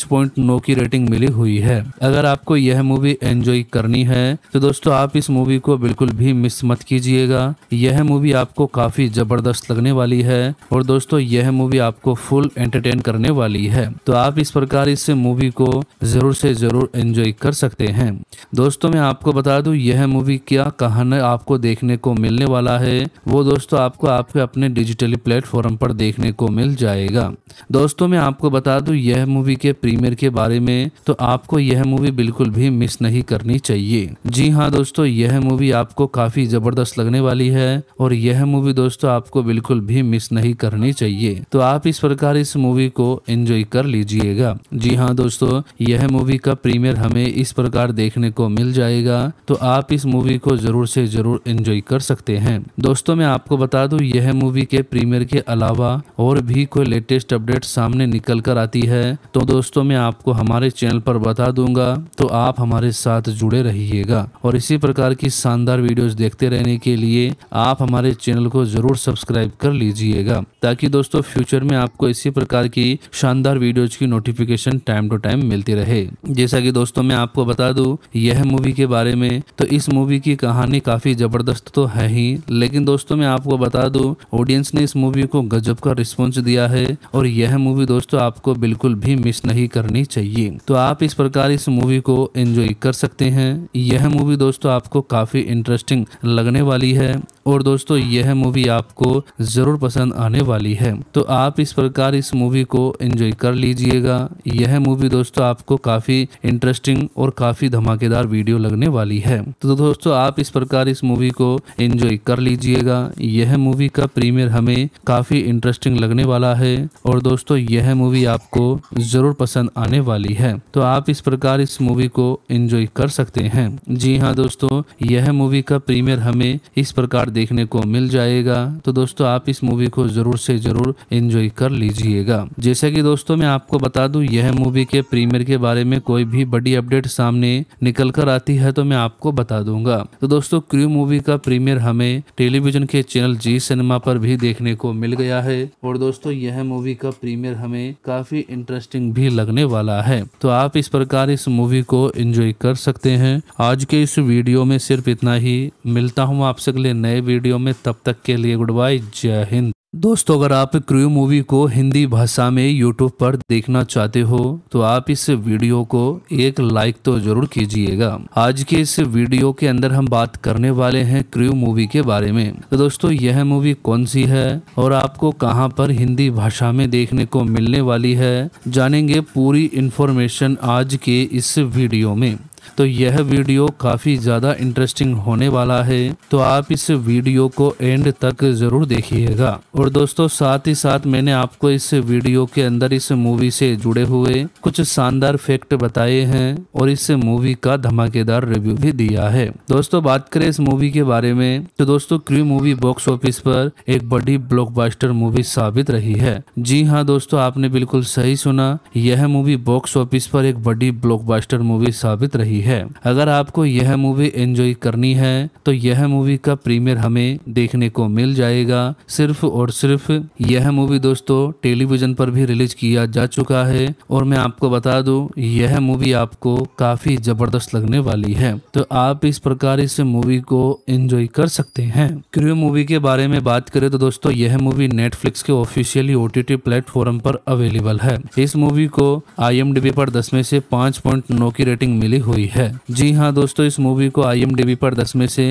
5.9 की रेटिंग मिली हुई है। अगर आपको यह मूवी एंजॉय करनी है तो दोस्तों आप इस मूवी को बिल्कुल भी मिस मत कीजिएगा। यह मूवी आपको काफी जबरदस्त लगने वाली है और दोस्तों यह मूवी आपको फुल एंटरटेन करने वाली है। तो आप इस प्रकार इस मूवी को जरूर से जरूर एंजॉय कर सकते हैं। दोस्तों मैं आपको बता दूं यह मूवी क्या कहानी आपको देखने को मिलने वाला है वो दोस्तों आपको आपके अपने डिजिटली प्लेटफॉर्म पर देखने को मिल जाएगा। दोस्तों मैं आपको बता दूं यह मूवी के प्रीमियर के बारे में, तो आपको यह मूवी बिल्कुल भी मिस नहीं करनी चाहिए। जी हाँ दोस्तों, यह मूवी आपको काफी जबरदस्त लगने वाली है और यह मूवी दोस्तों आपको बिल्कुल भी मिस नहीं करनी चाहिए। तो आप इस प्रकार इस मूवी को एंजॉय कर लीजिएगा। जी हाँ दोस्तों, यह मूवी का प्रीमियर हमें इस प्रकार देखने को मिल जाएगा, तो आप इस मूवी को जरूर से जरूर एंजॉय कर सकते हैं। दोस्तों मैं आपको बता दूं यह मूवी के प्रीमियर के अलावा और भी कोई लेटेस्ट अपडेट सामने निकल कर आती है तो दोस्तों मैं आपको हमारे चैनल पर बता दूंगा, तो आप हमारे साथ जुड़े रहिएगा। और इसी प्रकार की शानदार वीडियोस देखते रहने के लिए आप हमारे चैनल को जरूर सब्सक्राइब कर लीजिएगा, ताकि दोस्तों फ्यूचर में आपको इसी प्रकार की शानदार वीडियोज की नोटिफिकेशन टाइम टू टाइम मिलती रहे। जैसा कि दोस्तों मैं आपको बता दूं यह मूवी के बारे में, तो इस मूवी की कहानी काफी जबरदस्त तो है ही, लेकिन दोस्तों मैं आपको बता दूं ऑडियंस ने इस मूवी को गजब का रिस्पॉन्स दिया है और यह मूवी दोस्तों आपको बिल्कुल भी मिस नहीं करनी चाहिए। तो आप इस प्रकार इस मूवी को एंजॉय कर सकते हैं। यह मूवी दोस्तों आपको काफी इंटरेस्टिंग लगने वाली है और दोस्तों यह मूवी आपको जरूर पसंद आने वाली है। तो आप इस प्रकार इस मूवी को एंजॉय कर लीजिएगा। यह मूवी दोस्तों आपको काफी इंटरेस्टिंग और काफी धमाकेदार वीडियो लगने वाली है। तो दोस्तों आप इस प्रकार इस मूवी को एंजॉय कर लीजिएगा। यह मूवी का प्रीमियर हमें काफी इंटरेस्टिंग लगने वाला है और दोस्तों यह मूवी आपको जरूर पसंद आने वाली है। तो आप इस प्रकार इस मूवी को एंजॉय कर सकते हैं। जी हाँ दोस्तों, यह मूवी का प्रीमियर हमें इस प्रकार देखने को मिल जाएगा, तो दोस्तों आप इस मूवी को जरूर से जरूर एंजॉय कर लीजिएगा। जैसा कि दोस्तों मैं आपको बता दूं यह मूवी के प्रीमियर के बारे में कोई भी बड़ी अपडेट सामने निकल कर आती है तो मैं आपको बता दूंगा। तो दोस्तों क्रू मूवी का प्रीमियर हमें टेलीविजन के चैनल जी सिनेमा पर भी देखने को मिल गया है और दोस्तों यह मूवी का प्रीमियर हमें काफी इंटरेस्टिंग भी लगने वाला है। तो आप इस प्रकार इस मूवी को एंजॉय कर सकते हैं। आज के इस वीडियो में सिर्फ इतना ही। मिलता हूँ आपसे अगले नए वीडियो में, तब तक के लिए गुड बाय, जय हिंद। दोस्तों अगर आप क्रू मूवी को हिंदी भाषा में यूट्यूब पर देखना चाहते हो तो आप इस वीडियो को एक लाइक तो जरूर कीजिएगा। आज के इस वीडियो के अंदर हम बात करने वाले हैं क्रू मूवी के बारे में। तो दोस्तों यह मूवी कौन सी है और आपको कहां पर हिंदी भाषा में देखने को मिलने वाली है, जानेंगे पूरी इन्फॉर्मेशन आज के इस वीडियो में। तो यह वीडियो काफी ज्यादा इंटरेस्टिंग होने वाला है, तो आप इस वीडियो को एंड तक जरूर देखिएगा। और दोस्तों साथ ही साथ मैंने आपको इस वीडियो के अंदर इस मूवी से जुड़े हुए कुछ शानदार फैक्ट बताए हैं और इस मूवी का धमाकेदार रिव्यू भी दिया है। दोस्तों बात करें इस मूवी के बारे में, तो दोस्तों क्रू मूवी बॉक्स ऑफिस पर एक बड़ी ब्लॉकबस्टर मूवी साबित रही है। जी हाँ दोस्तों, आपने बिल्कुल सही सुना, यह मूवी बॉक्स ऑफिस पर एक बड़ी ब्लॉकबस्टर मूवी साबित रही है। अगर आपको यह मूवी एंजॉय करनी है तो यह मूवी का प्रीमियर हमें देखने को मिल जाएगा। सिर्फ और सिर्फ यह मूवी दोस्तों टेलीविजन पर भी रिलीज किया जा चुका है और मैं आपको बता दूं यह मूवी आपको काफी जबरदस्त लगने वाली है। तो आप इस प्रकार इस मूवी को एंजॉय कर सकते हैं। क्रू मूवी के बारे में बात करें तो दोस्तों यह मूवी नेटफ्लिक्स के ऑफिशियली OTT प्लेटफॉर्म पर अवेलेबल है। इस मूवी को IMDb पर 10 में से 5.9 की रेटिंग मिली हुई है। जी हाँ दोस्तों, इस मूवी को IMDb पर 10 में से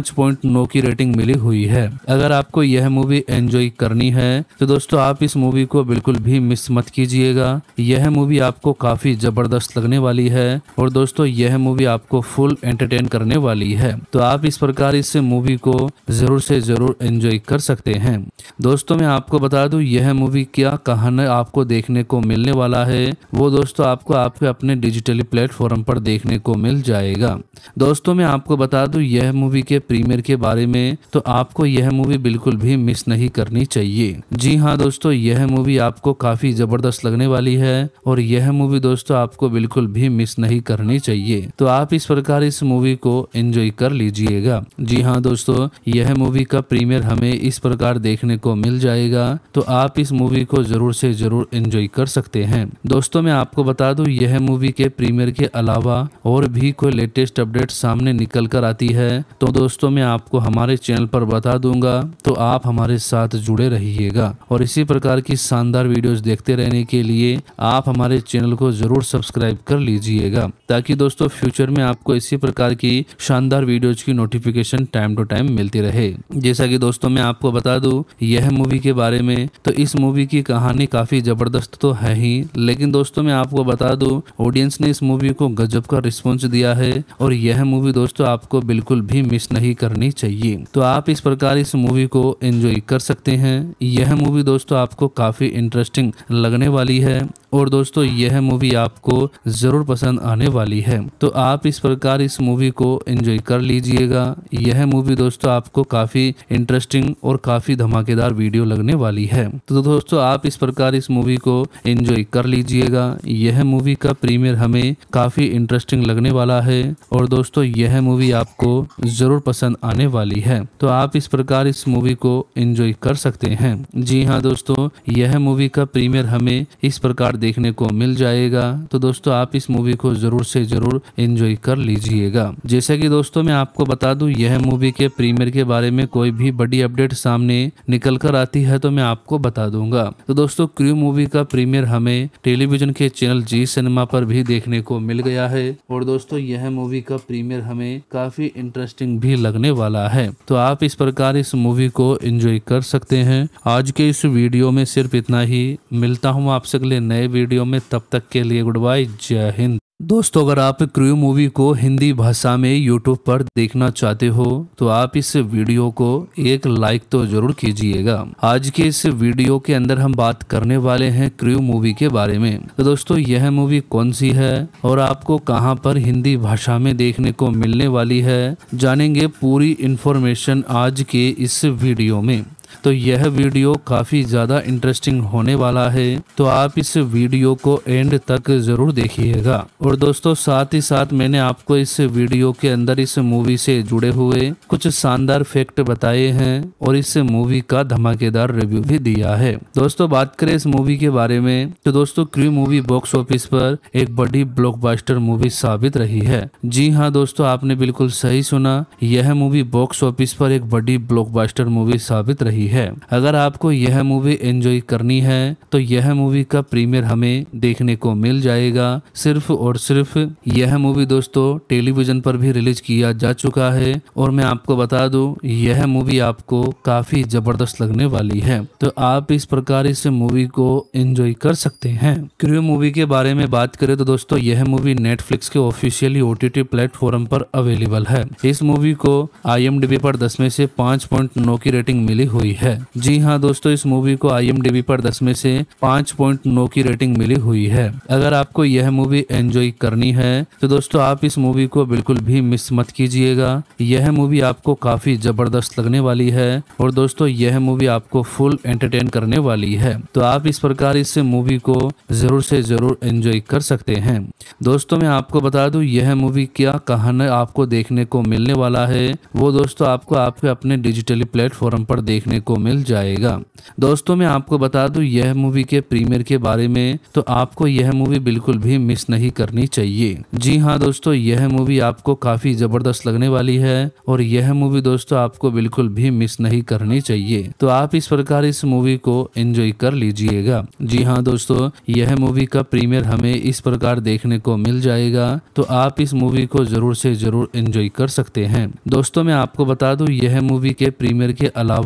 5.9 की रेटिंग मिली हुई है। अगर आपको यह मूवी एंजॉय करनी है तो दोस्तों आप इस मूवी को बिल्कुल भी मिस मत कीजिएगा। यह मूवी आपको काफी जबरदस्त लगने वाली है और दोस्तों यह मूवी आपको फुल एंटरटेन करने वाली है। तो आप इस प्रकार इस मूवी को जरूर से जरूर एंजॉय कर सकते हैं। दोस्तों मैं आपको बता दूं यह मूवी क्या कहानी आपको देखने को मिलने वाला है वो दोस्तों आपको आपके अपने डिजिटली प्लेटफॉर्म पर देखने को मिल जाएगा। दोस्तों मैं आपको बता दूं यह मूवी के प्रीमियर के बारे में, तो आपको यह मूवी बिल्कुल भी मिस नहीं करनी चाहिए। जी हाँ दोस्तों, यह मूवी आपको काफी जबरदस्त लगने वाली है और यह मूवी दोस्तों आपको बिल्कुल भी मिस नहीं करनी चाहिए। तो आप इस प्रकार इस मूवी को एंजॉय कर लीजिएगा। जी हाँ दोस्तों, यह मूवी का प्रीमियर हमें इस प्रकार देखने को मिल जाएगा, तो आप इस मूवी को जरूर से जरूर एंजॉय कर सकते हैं। दोस्तों मैं आपको बता दूं यह मूवी के प्रीमियर के अलावा और भी कोई लेटेस्ट अपडेट सामने निकल कर आती है तो दोस्तों मैं आपको हमारे चैनल पर बता दूंगा, तो आप हमारे साथ जुड़े रहिएगा। और इसी प्रकार की शानदार वीडियोस देखते रहने के लिए आप हमारे चैनल को जरूर सब्सक्राइब कर लीजिएगा, ताकि दोस्तों फ्यूचर में आपको इसी प्रकार की शानदार वीडियोज की नोटिफिकेशन टाइम टू टाइम मिलती रहे। जैसा कि दोस्तों मैं आपको बता दूं यह मूवी के बारे में, तो इस मूवी की कहानी काफी जबरदस्त तो है ही, लेकिन दोस्तों मैं आपको बता दूं ऑडियंस ने इस मूवी को गजब का रिस्पॉन्स दिया है और यह मूवी दोस्तों आपको बिल्कुल भी मिस नहीं करनी चाहिए। तो आप इस प्रकार इस मूवी को एंजॉय कर सकते हैं। यह मूवी दोस्तों आपको काफी इंटरेस्टिंग लगने वाली है और दोस्तों यह मूवी आपको जरूर पसंद आने वाली है। तो आप इस प्रकार इस मूवी को एंजॉय कर लीजिएगा। यह मूवी दोस्तों आपको काफी इंटरेस्टिंग और काफी धमाकेदार वीडियो लगने वाली है। तो दोस्तों आप इस प्रकार इस मूवी को एंजॉय कर लीजिएगा। यह मूवी का प्रीमियर हमें काफी इंटरेस्टिंग लगने वाला है और दोस्तों यह मूवी आपको जरूर पसंद आने वाली है। तो आप इस प्रकार इस मूवी को एंजॉय कर सकते हैं। जी हाँ दोस्तों, यह मूवी का प्रीमियर हमें इस प्रकार देखने को मिल जाएगा, तो दोस्तों आप इस मूवी को जरूर से जरूर एंजॉय कर लीजिएगा। जैसा कि दोस्तों मैं आपको बता दूं यह मूवी के प्रीमियर के बारे में कोई भी बड़ी अपडेट सामने निकल कर आती है तो मैं आपको बता दूंगा। तो दोस्तों क्रू मूवी का प्रीमियर हमें टेलीविजन के चैनल जी सिनेमा पर भी देखने को मिल गया है और दोस्तों यह मूवी का प्रीमियर हमें काफी इंटरेस्टिंग भी लगने वाला है। तो आप इस प्रकार इस मूवी को एंजॉय कर सकते हैं। आज के इस वीडियो में सिर्फ इतना ही। मिलता हूँ आपसे अगले नए वीडियो में, तब तक के लिए गुड बाय, जय हिंद। दोस्तों अगर आप क्रू मूवी को हिंदी भाषा में यूट्यूब पर देखना चाहते हो तो आप इस वीडियो को एक लाइक तो जरूर कीजिएगा। आज के इस वीडियो के अंदर हम बात करने वाले हैं क्रू मूवी के बारे में। तो दोस्तों यह मूवी कौन सी है और आपको कहां पर हिंदी भाषा में देखने को मिलने वाली है, जानेंगे पूरी इन्फॉर्मेशन आज के इस वीडियो में। तो यह वीडियो काफी ज्यादा इंटरेस्टिंग होने वाला है, तो आप इस वीडियो को एंड तक जरूर देखिएगा। और दोस्तों साथ ही साथ मैंने आपको इस वीडियो के अंदर इस मूवी से जुड़े हुए कुछ शानदार फैक्ट बताए हैं और इस मूवी का धमाकेदार रिव्यू भी दिया है। दोस्तों बात करें इस मूवी के बारे में, तो दोस्तों क्रू मूवी बॉक्स ऑफिस पर एक बड़ी ब्लॉकबस्टर मूवी साबित रही है। जी हाँ दोस्तों, आपने बिल्कुल सही सुना, यह मूवी बॉक्स ऑफिस पर एक बड़ी ब्लॉकबस्टर मूवी साबित रही है। अगर आपको यह मूवी एंजॉय करनी है तो यह मूवी का प्रीमियर हमें देखने को मिल जाएगा। सिर्फ और सिर्फ यह मूवी दोस्तों टेलीविजन पर भी रिलीज किया जा चुका है और मैं आपको बता दूं यह मूवी आपको काफी जबरदस्त लगने वाली है। तो आप इस प्रकार इस मूवी को एंजॉय कर सकते हैं। क्रू मूवी के बारे में बात करें तो दोस्तों यह मूवी नेटफ्लिक्स के ऑफिशियली OTT प्लेटफॉर्म पर अवेलेबल है। इस मूवी को IMDb पर 10 में से 5.9 की रेटिंग मिली हुई है। जी हाँ दोस्तों, इस मूवी को IMDb पर 10 में से 5.9 की रेटिंग मिली हुई है। अगर आपको यह मूवी एंजॉय करनी है तो दोस्तों आप इस मूवी को बिल्कुल भी मिस मत कीजिएगा। यह मूवी आपको काफी जबरदस्त लगने वाली है और दोस्तों यह मूवी आपको फुल एंटरटेन करने वाली है। तो आप इस प्रकार इस मूवी को जरूर से जरूर एंजॉय कर सकते हैं। दोस्तों मैं आपको बता दूं यह मूवी क्या कहानी आपको देखने को मिलने वाला है, वो दोस्तों आपको आपके अपने डिजिटली प्लेटफॉर्म पर देखने को मिल जाएगा। दोस्तों मैं आपको बता दूं यह मूवी के प्रीमियर के बारे में, तो आपको यह मूवी बिल्कुल भी मिस नहीं करनी चाहिए। जी हाँ दोस्तों, यह मूवी आपको काफी जबरदस्त लगने वाली है और यह मूवी दोस्तों आपको बिल्कुल भी मिस नहीं करनी चाहिए। तो आप इस प्रकार इस मूवी को एंजॉय कर लीजिएगा। जी हाँ दोस्तों, यह मूवी का प्रीमियर हमें इस प्रकार देखने को मिल जाएगा, तो आप इस मूवी को जरूर से जरूर एंजॉय कर सकते हैं। दोस्तों मैं आपको बता दूं यह मूवी के प्रीमियर के अलावा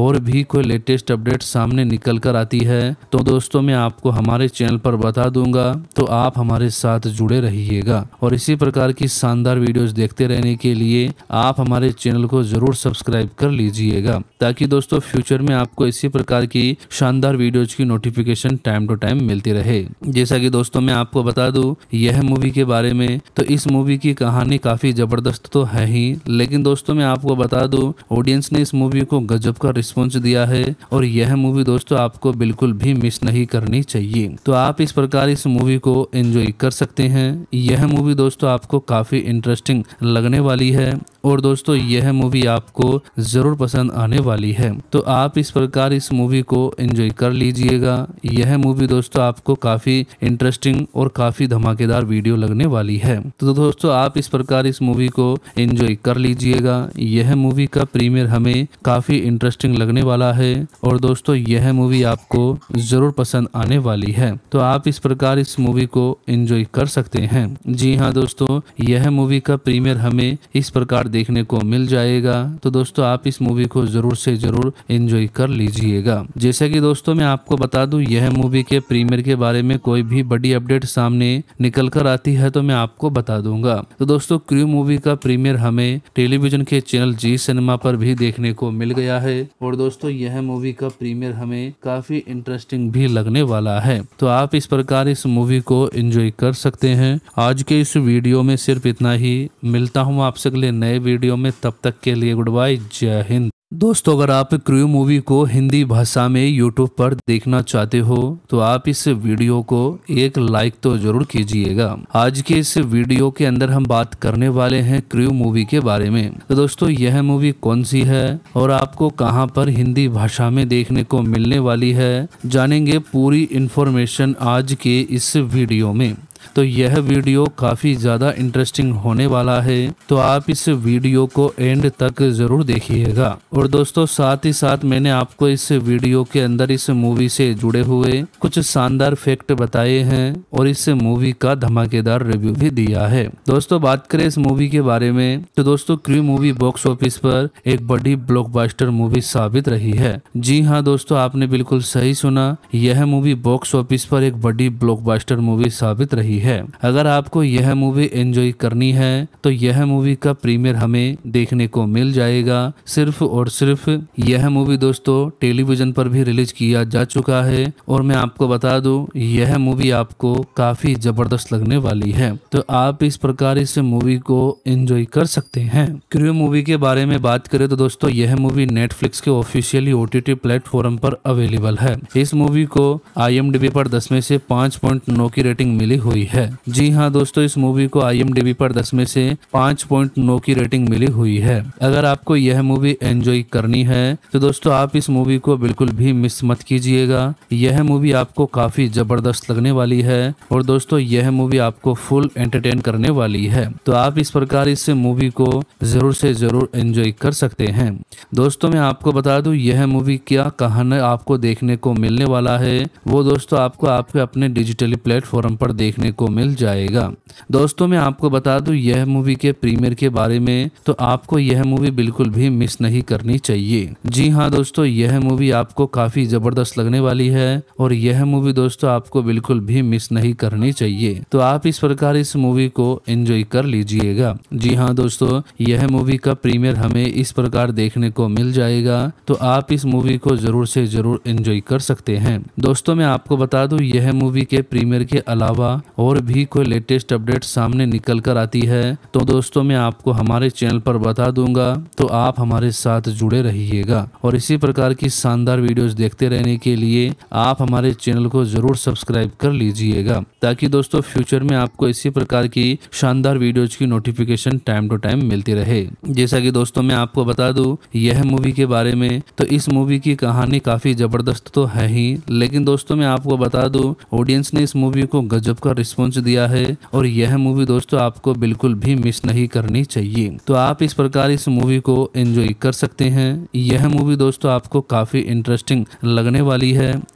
और भी कोई लेटेस्ट अपडेट सामने निकल कर आती है तो दोस्तों मैं आपको हमारे चैनल पर बता दूंगा, तो आप हमारे साथ जुड़े रहिएगा। और इसी प्रकार की शानदार वीडियोस देखते रहने के लिए आप हमारे चैनल को जरूर सब्सक्राइब कर लीजिएगा, ताकि दोस्तों फ्यूचर में आपको इसी प्रकार की शानदार वीडियोज की नोटिफिकेशन टाइम टू टाइम मिलती रहे। जैसा कि दोस्तों मैं आपको बता दूं यह मूवी के बारे में, तो इस मूवी की कहानी काफी जबरदस्त तो है ही, लेकिन दोस्तों मैं आपको बता दूं ऑडियंस ने इस मूवी को गजब का रिस्पॉन्स दिया है और यह मूवी दोस्तों आपको बिल्कुल भी मिस नहीं करनी चाहिए। तो आप इस प्रकार इस मूवी को एंजॉय कर सकते हैं। यह मूवी दोस्तों आपको काफी इंटरेस्टिंग लगने वाली है और दोस्तों यह मूवी आपको जरूर पसंद आने वाली है। तो आप इस प्रकार इस मूवी को एंजॉय कर लीजिएगा। यह मूवी दोस्तों आपको काफी इंटरेस्टिंग और काफी धमाकेदार वीडियो लगने वाली है। तो दोस्तों आप इस प्रकार इस मूवी को एंजॉय कर लीजिएगा। यह मूवी का प्रीमियर हमें काफी इंटरेस्टिंग लगने वाला है और दोस्तों यह मूवी आपको जरूर पसंद आने वाली है। तो आप इस प्रकार इस मूवी को एंजॉय कर सकते हैं। जी हाँ दोस्तों, यह मूवी का प्रीमियर हमें इस प्रकार देखने को मिल जाएगा। तो दोस्तों आप इस मूवी को जरूर से जरूर एंजॉय कर लीजिएगा। जैसा कि दोस्तों मैं आपको बता दूं यह मूवी के प्रीमियर के बारे में कोई भी बड़ी अपडेट सामने निकल कर आती है तो मैं आपको बता दूंगा। तो दोस्तों क्रू मूवी का प्रीमियर हमें टेलीविजन के चैनल जी सिनेमा पर भी देखने को मिल गया है और दोस्तों यह मूवी का प्रीमियर हमें काफी इंटरेस्टिंग भी लगने वाला है। तो आप इस प्रकार इस मूवी को एंजॉय कर सकते हैं। आज के इस वीडियो में सिर्फ इतना ही। मिलता हूँ आपसे अगले नए वीडियो में, तब तक के लिए गुड बाय, जय हिंद। दोस्तों अगर आप क्रू मूवी को हिंदी भाषा में यूट्यूब पर देखना चाहते हो तो आप इस वीडियो को एक लाइक तो जरूर कीजिएगा। आज के इस वीडियो के अंदर हम बात करने वाले हैं क्रू मूवी के बारे में। तो दोस्तों यह मूवी कौन सी है और आपको कहां पर हिंदी भाषा में देखने को मिलने वाली है, जानेंगे पूरी इन्फॉर्मेशन आज के इस वीडियो में। तो यह वीडियो काफी ज्यादा इंटरेस्टिंग होने वाला है, तो आप इस वीडियो को एंड तक जरूर देखिएगा। और दोस्तों साथ ही साथ मैंने आपको इस वीडियो के अंदर इस मूवी से जुड़े हुए कुछ शानदार फैक्ट बताए हैं और इस मूवी का धमाकेदार रिव्यू भी दिया है। दोस्तों बात करें इस मूवी के बारे में तो दोस्तों क्रू मूवी बॉक्स ऑफिस पर एक बड़ी ब्लॉकबस्टर मूवी साबित रही है। जी हाँ दोस्तों, आपने बिल्कुल सही सुना, यह मूवी बॉक्स ऑफिस पर एक बड़ी ब्लॉकबस्टर मूवी साबित रही है। अगर आपको यह मूवी एंजॉय करनी है तो यह मूवी का प्रीमियर हमें देखने को मिल जाएगा। सिर्फ और सिर्फ यह मूवी दोस्तों टेलीविजन पर भी रिलीज किया जा चुका है और मैं आपको बता दूं यह मूवी आपको काफी जबरदस्त लगने वाली है। तो आप इस प्रकार इस मूवी को एंजॉय कर सकते हैं। क्रू मूवी के बारे में बात करें तो दोस्तों यह मूवी नेटफ्लिक्स के ऑफिशियली OTT प्लेटफॉर्म पर अवेलेबल है। इस मूवी को IMDb पर 10 में से 5.9 की रेटिंग मिली हुई है। जी हाँ दोस्तों, इस मूवी को IMDb पर 10 में से 5.9 की रेटिंग मिली हुई है। अगर आपको यह मूवी एंजॉय करनी है तो दोस्तों आप इस मूवी को बिल्कुल भी मिस मत कीजिएगा। यह मूवी आपको काफी जबरदस्त लगने वाली है और दोस्तों यह मूवी आपको फुल एंटरटेन करने वाली है। तो आप इस प्रकार इस मूवी को जरूर से जरूर एंजॉय कर सकते हैं। दोस्तों मैं आपको बता दूं यह मूवी क्या कहानी आपको देखने को मिलने वाला है वो दोस्तों आपको आपके अपने डिजिटली प्लेटफॉर्म पर देखने को मिल जाएगा। दोस्तों मैं आपको बता दूं यह मूवी के प्रीमियर के बारे में, तो आपको यह मूवी बिल्कुल भी मिस नहीं करनी चाहिए। जी हाँ दोस्तों, यह मूवी आपको काफी जबरदस्त लगने वाली है और यह मूवी दोस्तों आपको बिल्कुल भी मिस नहीं करनी चाहिए। तो आप इस प्रकार इस मूवी को एंजॉय कर लीजिएगा। जी हाँ दोस्तों, यह मूवी का प्रीमियर हमें इस प्रकार देखने को मिल जाएगा। तो आप इस मूवी को जरूर से जरूर एंजॉय कर सकते हैं। दोस्तों मैं आपको बता दूं यह मूवी के प्रीमियर के अलावा और भी कोई लेटेस्ट अपडेट सामने निकल कर आती है तो दोस्तों मैं आपको हमारे चैनल पर बता दूंगा, तो आप हमारे साथ जुड़े रहिएगा। और इसी प्रकार की शानदार वीडियोस देखते रहने के लिए आप हमारे चैनल को जरूर सब्सक्राइब कर लीजिएगा, ताकि दोस्तों फ्यूचर में आपको इसी प्रकार की शानदार वीडियोज की नोटिफिकेशन टाइम टू टाइम मिलती रहे। जैसा कि दोस्तों मैं आपको बता दूं यह मूवी के बारे में, तो इस मूवी की कहानी काफी जबरदस्त तो है ही, लेकिन दोस्तों मैं आपको बता दूं ऑडियंस ने इस मूवी को गजब का रिस्पॉन्स दिया है और यह मूवी दोस्तों आपको बिल्कुल भी मिस नहीं करनी चाहिए। तो आप इस प्रकार इस मूवी को एंजॉय कर सकते हैं। यह मूवी दोस्तों आपको काफी इंटरेस्टिंग लगने वाली है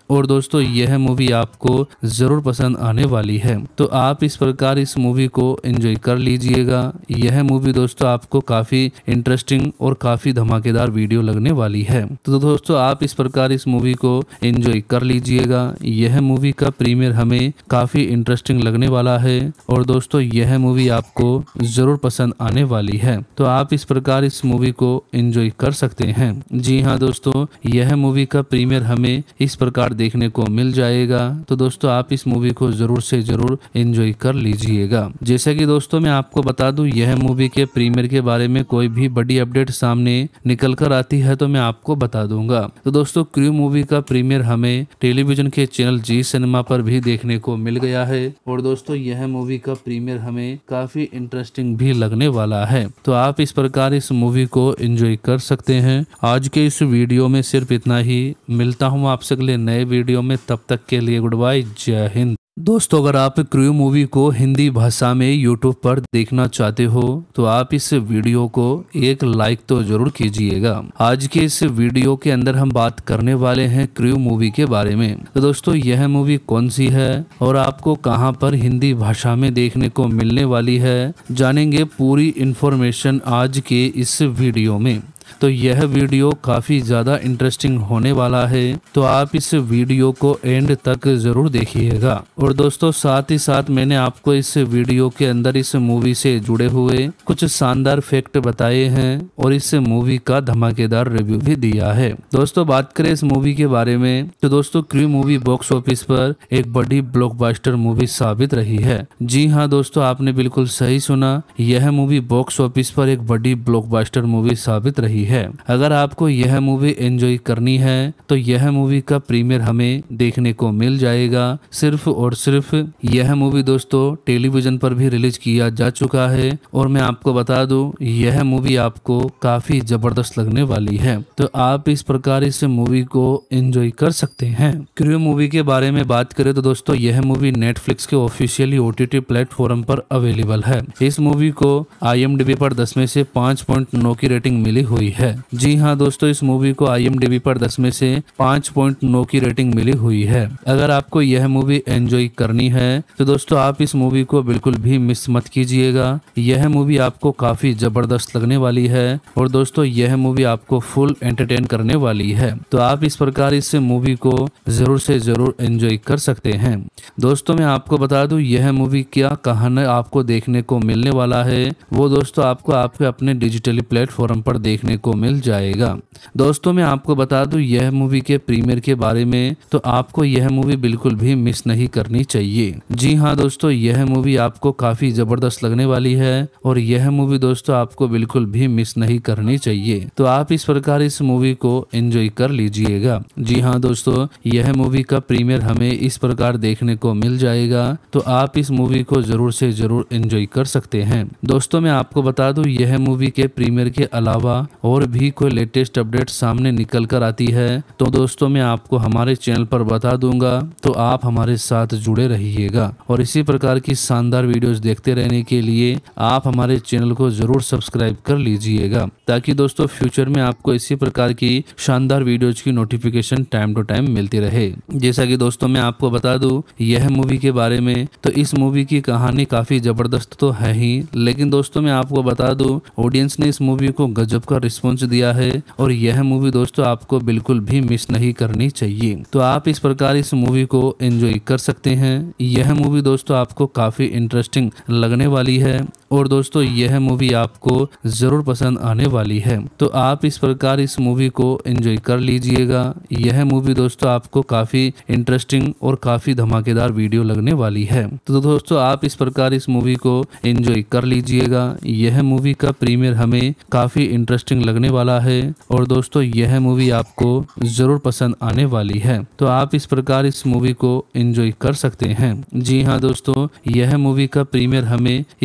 और दोस्तों यह मूवी आपको जरूर पसंद आने वाली है। तो आप इस प्रकार इस मूवी को एंजॉय कर लीजिएगा। यह मूवी दोस्तों आपको काफी इंटरेस्टिंग और काफी धमाकेदार वीडियो लगने वाली है। तो दोस्तों आप इस प्रकार इस मूवी को एंजॉय कर लीजिएगा। यह मूवी का प्रीमियर हमें काफी इंटरेस्टिंग लगने वाला है और दोस्तों यह मूवी आपको जरूर पसंद आने वाली है। तो आप इस प्रकार इस मूवी को एंजॉय कर सकते हैं। जी हाँ दोस्तों, यह मूवी का प्रीमियर हमें इस प्रकार देखने को मिल जाएगा। तो दोस्तों आप इस मूवी को जरूर से जरूर एंजॉय कर लीजिएगा। जैसा कि दोस्तों मैं आपको बता दूं, यह मूवी के प्रीमियर के बारे में कोई भी बड़ी अपडेट सामने निकल कर आती है तो मैं आपको बता दूंगा। तो दोस्तों क्रू मूवी का प्रीमियर हमें टेलीविजन के चैनल जी सिनेमा पर भी देखने को मिल गया है और दोस्तों यह मूवी का प्रीमियर हमें काफी इंटरेस्टिंग भी लगने वाला है। तो आप इस प्रकार इस मूवी को एंजॉय कर सकते हैं। आज के इस वीडियो में सिर्फ इतना ही। मिलता हूँ आपसे अगले नए वीडियो में, तब तक के लिए गुड बाय, जय हिंद। दोस्तों अगर आप क्रू मूवी को हिंदी भाषा में यूट्यूब पर देखना चाहते हो तो आप इस वीडियो को एक लाइक तो जरूर कीजिएगा। आज के इस वीडियो के अंदर हम बात करने वाले हैं क्रू मूवी के बारे में। तो दोस्तों यह मूवी कौन सी है और आपको कहां पर हिंदी भाषा में देखने को मिलने वाली है, जानेंगे पूरी इंफॉर्मेशन आज के इस वीडियो में। तो यह वीडियो काफी ज्यादा इंटरेस्टिंग होने वाला है, तो आप इस वीडियो को एंड तक जरूर देखिएगा। और दोस्तों साथ ही साथ मैंने आपको इस वीडियो के अंदर इस मूवी से जुड़े हुए कुछ शानदार फैक्ट बताए हैं और इस मूवी का धमाकेदार रिव्यू भी दिया है। दोस्तों बात करें इस मूवी के बारे में तो दोस्तों क्रू मूवी बॉक्स ऑफिस पर एक बड़ी ब्लॉकबस्टर मूवी साबित रही है। जी हाँ दोस्तों, आपने बिल्कुल सही सुना, यह मूवी बॉक्स ऑफिस पर एक बड़ी ब्लॉकबस्टर मूवी साबित रही है। अगर आपको यह मूवी एंजॉय करनी है तो यह मूवी का प्रीमियर हमें देखने को मिल जाएगा। सिर्फ और सिर्फ यह मूवी दोस्तों टेलीविजन पर भी रिलीज किया जा चुका है और मैं आपको बता दूं यह मूवी आपको काफी जबरदस्त लगने वाली है। तो आप इस प्रकार इस मूवी को एंजॉय कर सकते हैं। क्रू मूवी के बारे में बात करें तो दोस्तों यह मूवी नेटफ्लिक्स के ऑफिशियली OTT प्लेटफॉर्म पर अवेलेबल है। इस मूवी को IMDb पर 10 में से 5.9 की रेटिंग मिली हुई है। जी हाँ दोस्तों, इस मूवी को IMDb पर 10 में से 5.9 की रेटिंग मिली हुई है। अगर आपको यह मूवी एंजॉय करनी है तो दोस्तों आप इस मूवी को बिल्कुल भी मिस मत कीजिएगा। यह मूवी आपको काफी जबरदस्त लगने वाली है और दोस्तों यह मूवी आपको फुल एंटरटेन करने वाली है। तो आप इस प्रकार इस मूवी को जरूर से जरूर एंजॉय कर सकते हैं। दोस्तों मैं आपको बता दूं यह मूवी क्या कहानी आपको देखने को मिलने वाला है वो दोस्तों आपको आपके अपने डिजिटली प्लेटफॉर्म पर देखने को मिल जाएगा। दोस्तों मैं आपको बता दूं यह मूवी के प्रीमियर के बारे में तो आपको यह मूवी बिल्कुल भी मिस नहीं करनी चाहिए। जी हाँ दोस्तों, यह मूवी आपको काफी जबरदस्त लगने वाली है और यह मूवी दोस्तों आपको बिल्कुल भी मिस नहीं करनी चाहिए। तो आप इस प्रकार इस मूवी को एंजॉय कर लीजिएगा। जी हाँ दोस्तों, यह मूवी का प्रीमियर हमें इस प्रकार देखने को मिल जाएगा, तो आप इस मूवी को जरूर से जरूर एंजॉय कर सकते हैं। दोस्तों मैं आपको बता दूं यह मूवी के प्रीमियर के अलावा और भी कोई लेटेस्ट अपडेट सामने निकल कर आती है तो दोस्तों मैं आपको हमारे चैनल पर बता दूंगा, तो आप हमारे साथ जुड़े रहिएगा। और इसी प्रकार की शानदार वीडियोस देखते रहने के लिए आप हमारे चैनल को जरूर सब्सक्राइब कर लीजिएगा, ताकि दोस्तों फ्यूचर में आपको इसी प्रकार की शानदार वीडियोज की नोटिफिकेशन टाइम टू टाइम मिलती रहे। जैसा कि दोस्तों मैं आपको बता दूं यह मूवी के बारे में तो इस मूवी की कहानी काफी जबरदस्त तो है ही, लेकिन दोस्तों मैं आपको बता दूं ऑडियंस ने इस मूवी को गजब का रिस्पॉन्स दिया है और यह मूवी दोस्तों आपको बिल्कुल भी मिस नहीं करनी चाहिए। तो आप इस प्रकार इस मूवी को एंजॉय कर सकते हैं। यह मूवी दोस्तों आपको काफी इंटरेस्टिंग लगने वाली है और दोस्तों यह मूवी आपको जरूर पसंद आने वाली है। तो आप इस प्रकार इस मूवी को एंजॉय कर लीजिएगा। यह मूवी दोस्तों आपको काफी इंटरेस्टिंग और काफी धमाकेदार वीडियो लगने वाली है। तो दोस्तों आप इस प्रकार इस मूवी को एंजॉय कर लीजिएगा। यह मूवी का प्रीमियर हमें काफी इंटरेस्टिंग लगने वाला है और दोस्तों यह मूवी आपको जरूर पसंद आने वाली है। तो आप इस प्रकार इस मूवी को एंजॉय कर सकते हैं। जी हाँ दोस्तों, यह मूवी का प्रीमियर हमें इस प्रकार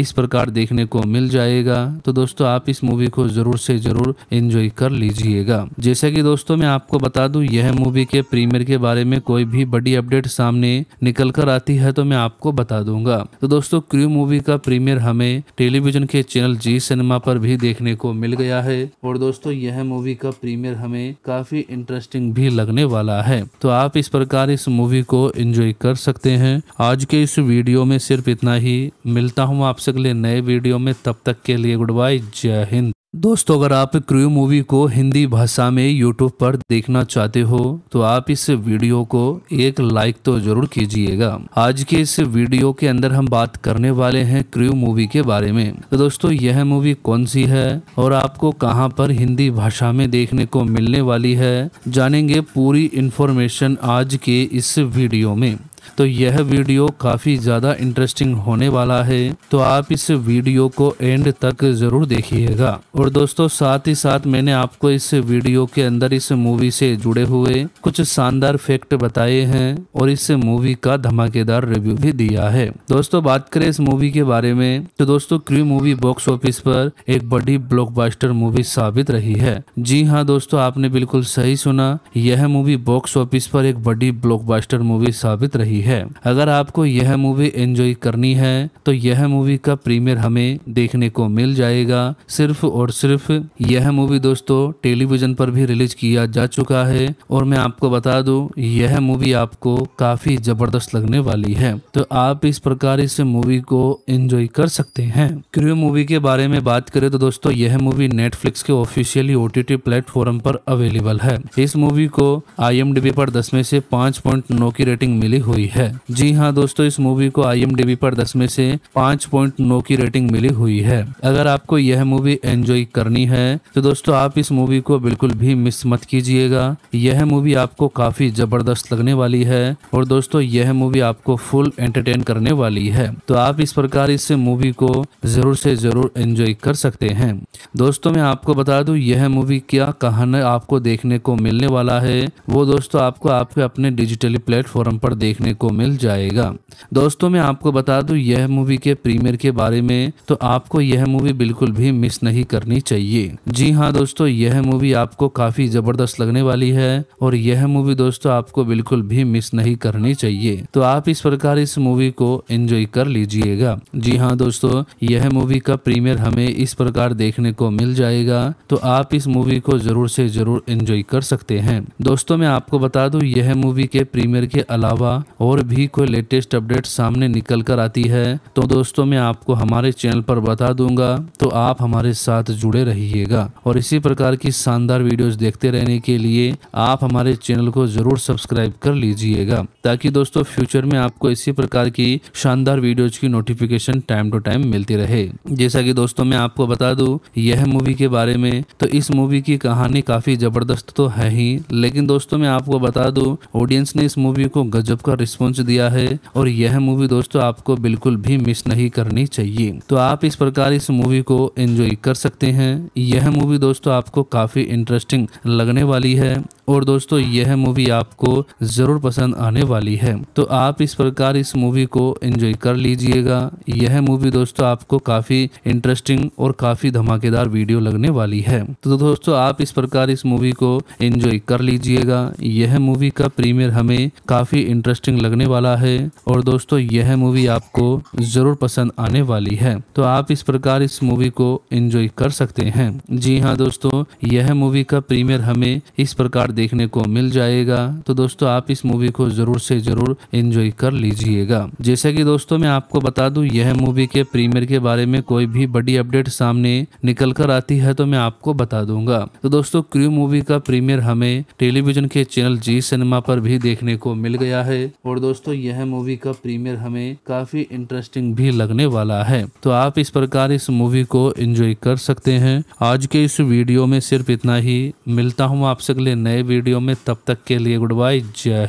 देखने को मिल जाएगा। तो दोस्तों आप इस मूवी को जरूर से जरूर एंजॉय कर लीजिएगा। जैसा कि दोस्तों मैं आपको बता दूं, यह मूवी के प्रीमियर के बारे में कोई भी बड़ी अपडेट सामने निकल कर आती है तो मैं आपको बता दूंगा। तो दोस्तों क्रू मूवी का प्रीमियर हमें टेलीविजन के चैनल जी सिनेमा पर भी देखने को मिल गया है और दोस्तों यह मूवी का प्रीमियर हमें काफी इंटरेस्टिंग भी लगने वाला है। तो आप इस प्रकार इस मूवी को एंजॉय कर सकते हैं। आज के इस वीडियो में सिर्फ इतना ही। मिलता हूँ आपसे अगले नए वीडियो में, तब तक के लिए गुड बाय, जय हिंद। दोस्तों अगर आप क्रू मूवी को हिंदी भाषा में यूट्यूब पर देखना चाहते हो तो आप इस वीडियो को एक लाइक तो जरूर कीजिएगा। आज के इस वीडियो के अंदर हम बात करने वाले हैं क्रू मूवी के बारे में। तो दोस्तों यह मूवी कौन सी है और आपको कहां पर हिंदी भाषा में देखने को मिलने वाली है, जानेंगे पूरी इन्फॉर्मेशन आज के इस वीडियो में। तो यह वीडियो काफी ज्यादा इंटरेस्टिंग होने वाला है, तो आप इस वीडियो को एंड तक जरूर देखिएगा। और दोस्तों साथ ही साथ मैंने आपको इस वीडियो के अंदर इस मूवी से जुड़े हुए कुछ शानदार फैक्ट बताए हैं और इस मूवी का धमाकेदार रिव्यू भी दिया है। दोस्तों बात करें इस मूवी के बारे में तो दोस्तों क्रू मूवी बॉक्स ऑफिस पर एक बड़ी ब्लॉकबस्टर मूवी साबित रही है। जी हाँ दोस्तों, आपने बिल्कुल सही सुना, यह मूवी बॉक्स ऑफिस पर एक बड़ी ब्लॉकबस्टर मूवी साबित रही है। अगर आपको यह मूवी एंजॉय करनी है तो यह मूवी का प्रीमियर हमें देखने को मिल जाएगा। सिर्फ और सिर्फ यह मूवी दोस्तों टेलीविजन पर भी रिलीज किया जा चुका है और मैं आपको बता दूं यह मूवी आपको काफी जबरदस्त लगने वाली है। तो आप इस प्रकार इस मूवी को एंजॉय कर सकते हैं। क्रू मूवी के बारे में बात करें तो दोस्तों यह मूवी नेटफ्लिक्स के ऑफिशियली OTT प्लेटफॉर्म पर अवेलेबल है। इस मूवी को IMDb पर 10 में से 5.9 की रेटिंग मिली हुई है। जी हाँ दोस्तों, इस मूवी को IMDb पर 10 में से 5.9 की रेटिंग मिली हुई है। अगर आपको यह मूवी एंजॉय करनी है तो दोस्तों आप इस मूवी को बिल्कुल भी मिस मत कीजिएगा। यह मूवी आपको काफी जबरदस्त लगने वाली है और दोस्तों यह मूवी आपको फुल एंटरटेन करने वाली है। तो आप इस प्रकार इस मूवी को जरूर से जरूर एंजॉय कर सकते हैं। दोस्तों मैं आपको बता दूं यह मूवी क्या कहानी आपको देखने को मिलने वाला है वो दोस्तों आपको आपके अपने डिजिटली प्लेटफॉर्म पर देखने को मिल जाएगा। दोस्तों मैं आपको बता दूं यह मूवी के प्रीमियर के बारे में तो आपको यह मूवी बिल्कुल भी मिस नहीं करनी चाहिए। जी हाँ दोस्तों, यह मूवी आपको काफी जबरदस्त लगने वाली है और यह मूवी दोस्तों आपको बिल्कुल भी मिस नहीं करनी चाहिए। तो आप इस प्रकार इस मूवी को एंजॉय कर लीजिएगा। जी हाँ दोस्तों, यह मूवी का प्रीमियर हमें इस प्रकार देखने को मिल जाएगा, तो आप इस मूवी को जरूर से जरूर एंजॉय कर सकते हैं। दोस्तों मैं आपको बता दूं यह मूवी के प्रीमियर के अलावा और भी कोई लेटेस्ट अपडेट सामने निकल कर आती है तो दोस्तों मैं आपको हमारे चैनल पर बता दूंगा, तो आप हमारे साथ जुड़े रहिएगा। और इसी प्रकार की शानदार वीडियोस देखते रहने के लिए आप हमारे चैनल को जरूर सब्सक्राइब कर लीजिएगा, ताकि दोस्तों फ्यूचर में आपको इसी प्रकार की शानदार वीडियोज की नोटिफिकेशन टाइम टू टाइम मिलती रहे। जैसा कि दोस्तों मैं आपको बता दूं यह मूवी के बारे में तो इस मूवी की कहानी काफी जबरदस्त तो है ही, लेकिन दोस्तों मैं आपको बता दूं ऑडियंस ने इस मूवी को गजब का रिस्पॉन्स दिया है और यह मूवी दोस्तों आपको बिल्कुल भी मिस नहीं करनी चाहिए। तो आप इस प्रकार इस मूवी को एंजॉय कर सकते हैं। यह मूवी दोस्तों आपको काफी इंटरेस्टिंग लगने वाली है और दोस्तों यह मूवी आपको जरूर पसंद आने वाली है। तो आप इस प्रकार इस मूवी को एंजॉय कर लीजिएगा। यह मूवी दोस्तों आपको काफी इंटरेस्टिंग और काफी धमाकेदार वीडियो लगने वाली है। तो दोस्तों आप इस प्रकार इस मूवी को एंजॉय कर लीजिएगा। यह मूवी का प्रीमियर हमें काफी इंटरेस्टिंग लगने वाला है और दोस्तों यह मूवी आपको जरूर पसंद आने वाली है। तो आप इस प्रकार इस मूवी को एंजॉय कर सकते हैं। जी हाँ दोस्तों, यह मूवी का प्रीमियर हमें इस प्रकार देखने को मिल जाएगा, तो दोस्तों आप इस मूवी को जरूर से जरूर एंजॉय कर लीजिएगा। जैसा कि दोस्तों मैं आपको बता दूं यह मूवी के प्रीमियर के बारे में कोई भी बड़ी अपडेट सामने निकल कर आती है तो मैं आपको बता दूंगा। तो दोस्तों क्रू मूवी का प्रीमियर हमें टेलीविजन के चैनल जी सिनेमा पर भी देखने को मिल गया है और दोस्तों यह मूवी का प्रीमियर हमें काफी इंटरेस्टिंग भी लगने वाला है। तो आप इस प्रकार इस मूवी को एंजॉय कर सकते हैं। आज के इस वीडियो में सिर्फ इतना ही। मिलता हूँ आपसे अगले नए वीडियो में, तब तक के लिए गुड बाय, जय हिंद।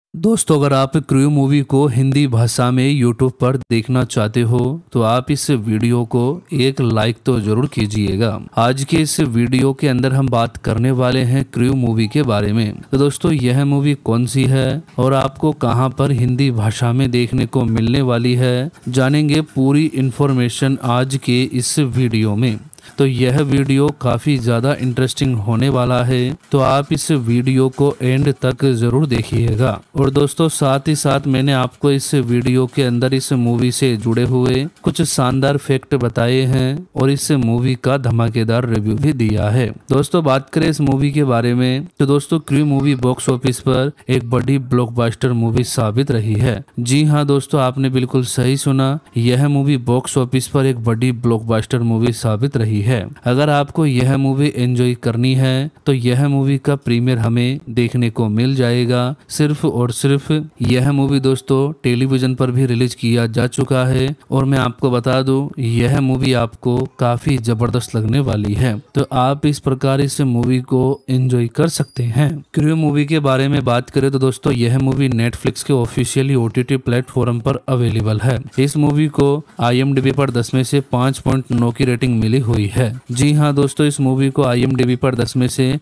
दोस्तों, अगर आप क्रू मूवी को हिंदी भाषा में यूट्यूब पर देखना चाहते हो तो आप इस वीडियो को एक लाइक तो जरूर कीजिएगा। आज के इस वीडियो के अंदर हम बात करने वाले हैं क्रू मूवी के बारे में। तो दोस्तों, यह मूवी कौन सी है और आपको कहां पर हिंदी भाषा में देखने को मिलने वाली है, जानेंगे पूरी इन्फॉर्मेशन आज के इस वीडियो में। तो यह वीडियो काफी ज्यादा इंटरेस्टिंग होने वाला है, तो आप इस वीडियो को एंड तक जरूर देखिएगा। और दोस्तों, साथ ही साथ मैंने आपको इस वीडियो के अंदर इस मूवी से जुड़े हुए कुछ शानदार फैक्ट बताए हैं और इस मूवी का धमाकेदार रिव्यू भी दिया है। दोस्तों, बात करें इस मूवी के बारे में तो दोस्तों, क्रू मूवी बॉक्स ऑफिस पर एक बड़ी ब्लॉकबस्टर मूवी साबित रही है। जी हाँ दोस्तों, आपने बिल्कुल सही सुना, यह मूवी बॉक्स ऑफिस पर एक बड़ी ब्लॉकबस्टर मूवी साबित रही है। अगर आपको यह मूवी एंजॉय करनी है तो यह मूवी का प्रीमियर हमें देखने को मिल जाएगा। सिर्फ और सिर्फ यह मूवी दोस्तों टेलीविजन पर भी रिलीज किया जा चुका है और मैं आपको बता दूं, यह मूवी आपको काफी जबरदस्त लगने वाली है। तो आप इस प्रकार इस मूवी को एंजॉय कर सकते हैं। क्रू मूवी के बारे में बात करें तो दोस्तों, यह मूवी नेटफ्लिक्स के ऑफिशियली OTT प्लेटफॉर्म पर अवेलेबल है। इस मूवी को IMDb पर 10 में से 5.9 की रेटिंग मिली हुई है। जी हाँ दोस्तों, इस मूवी को IMDb पर 10 में से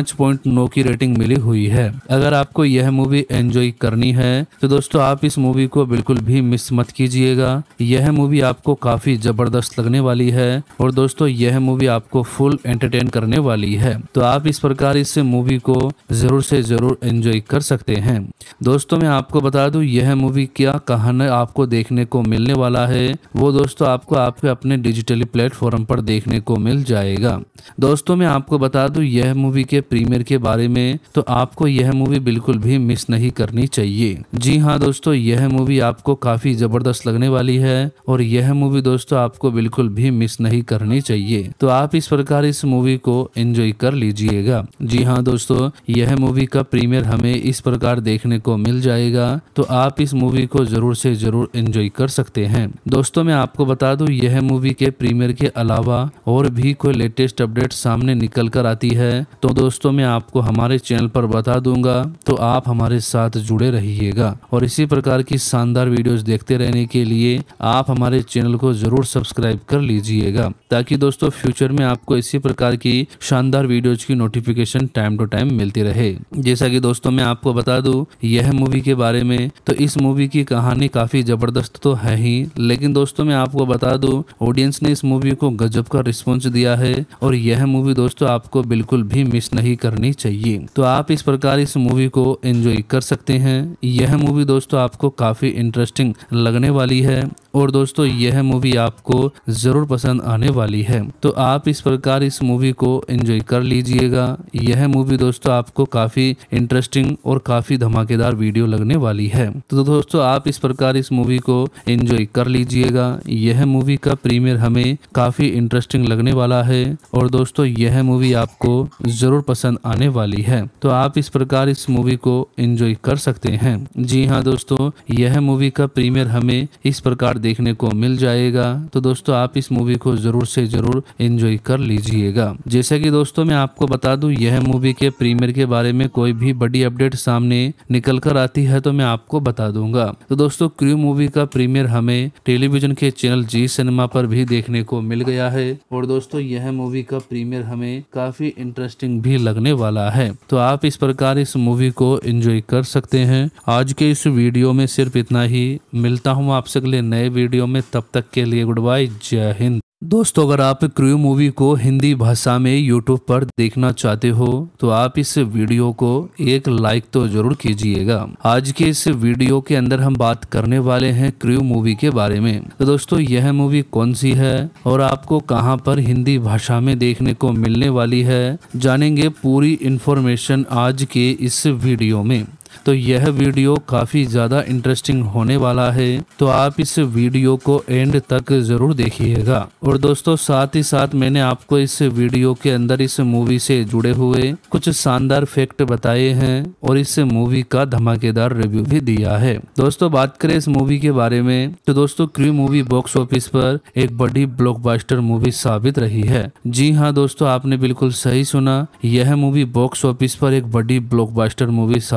5.9 की रेटिंग मिली हुई है। अगर आपको यह मूवी एंजॉय करनी है तो दोस्तों आप इस मूवी को बिल्कुल भी मिस मत कीजिएगा। यह मूवी आपको काफी जबरदस्त लगने वाली है और दोस्तों यह मूवी आपको फुल एंटरटेन करने वाली है। तो आप इस प्रकार इस मूवी को जरूर से जरूर एंजॉय कर सकते हैं। दोस्तों, मैं आपको बता दूं, यह मूवी क्या कहानी आपको देखने को मिलने वाला है वो दोस्तों आपको आपके अपने डिजिटली प्लेटफॉर्म पर देखने को मिल जाएगा। दोस्तों, मैं आपको बता दूं, यह मूवी के प्रीमियर के बारे में तो आपको यह मूवी बिल्कुल भी मिस नहीं करनी चाहिए। जी हाँ दोस्तों, यह मूवी आपको काफी जबरदस्त लगने वाली है और यह मूवी दोस्तों आपको बिल्कुल भी मिस नहीं करनी चाहिए। तो आप इस प्रकार इस मूवी को एंजॉय कर लीजिएगा। जी हाँ दोस्तों, यह मूवी का प्रीमियर हमें इस प्रकार देखने को मिल जाएगा, तो आप इस मूवी को जरूर से जरूर एंजॉय कर सकते हैं। दोस्तों, मैं आपको बता दूं, यह मूवी के प्रीमियर के अलावा और भी कोई लेटेस्ट अपडेट सामने निकल कर आती है तो दोस्तों मैं आपको हमारे चैनल पर बता दूंगा, तो आप हमारे साथ जुड़े रहिएगा। और इसी प्रकार की शानदार वीडियोस देखते रहने के लिए आप हमारे चैनल को जरूर सब्सक्राइब कर लीजिएगा, ताकि दोस्तों फ्यूचर में आपको इसी प्रकार की शानदार वीडियोज की नोटिफिकेशन टाइम टू टाइम मिलती रहे। जैसा कि दोस्तों मैं आपको बता दूं, यह मूवी के बारे में तो इस मूवी की कहानी काफी जबरदस्त तो है ही, लेकिन दोस्तों मैं आपको बता दूं, ऑडियंस ने इस मूवी को गजब का रिस्पॉन्स दिया है और यह मूवी दोस्तों आपको बिल्कुल भी मिस नहीं करनी चाहिए। तो आप इस प्रकार इस मूवी को एंजॉय कर सकते हैं। यह मूवी दोस्तों आपको काफी इंटरेस्टिंग लगने वाली है और दोस्तों यह मूवी आपको जरूर पसंद आने वाली है। तो आप इस प्रकार इस मूवी को एंजॉय कर लीजिएगा। यह मूवी दोस्तों आपको काफी इंटरेस्टिंग और काफी धमाकेदार वीडियो लगने वाली है। तो दोस्तों आप इस प्रकार इस मूवी को एंजॉय कर लीजिएगा। यह मूवी का प्रीमियर हमें काफी इंटरेस्टिंग लगने वाला है और दोस्तों यह मूवी आपको जरूर पसंद आने वाली है। तो आप इस प्रकार इस मूवी को एंजॉय कर सकते हैं। जी हाँ दोस्तों, यह मूवी का प्रीमियर हमें इस प्रकार देखने को मिल जाएगा, तो दोस्तों आप इस मूवी को जरूर से जरूर एंजॉय कर लीजिएगा। जैसा कि दोस्तों मैं आपको बता दूं, यह मूवी के प्रीमियर के बारे में कोई भी बड़ी अपडेट सामने निकल कर आती है तो मैं आपको बता दूंगा। तो दोस्तों क्रू मूवी का प्रीमियर हमें टेलीविजन के चैनल जी सिनेमा पर भी देखने को मिल गया है और दोस्तों यह मूवी का प्रीमियर हमें काफी इंटरेस्टिंग भी लगने वाला है। तो आप इस प्रकार इस मूवी को एंजॉय कर सकते हैं। आज के इस वीडियो में सिर्फ इतना ही। मिलता हूँ आपसे अगले नए वीडियो में, तब तक के लिए गुड बाय, जय हिंद। दोस्तों, अगर आप क्रू मूवी को हिंदी भाषा में यूट्यूब पर देखना चाहते हो तो आप इस वीडियो को एक लाइक तो जरूर कीजिएगा। आज के इस वीडियो के अंदर हम बात करने वाले हैं क्रू मूवी के बारे में। तो दोस्तों यह मूवी कौन सी है और आपको कहां पर हिंदी भाषा में देखने को मिलने वाली है, जानेंगे पूरी इन्फॉर्मेशन आज के इस वीडियो में। तो यह वीडियो काफी ज्यादा इंटरेस्टिंग होने वाला है, तो आप इस वीडियो को एंड तक जरूर देखिएगा। और दोस्तों साथ ही साथ मैंने आपको इस वीडियो के अंदर इस मूवी से जुड़े हुए कुछ शानदार फैक्ट बताए हैं और इस मूवी का धमाकेदार रिव्यू भी दिया है। दोस्तों बात करें इस मूवी के बारे में तो दोस्तों क्रू मूवी बॉक्स ऑफिस पर एक बड़ी ब्लॉकबस्टर मूवी साबित रही है। जी हाँ दोस्तों, आपने बिल्कुल सही सुना, यह मूवी बॉक्स ऑफिस पर एक बड़ी ब्लॉकबस्टर मूवी साबित रही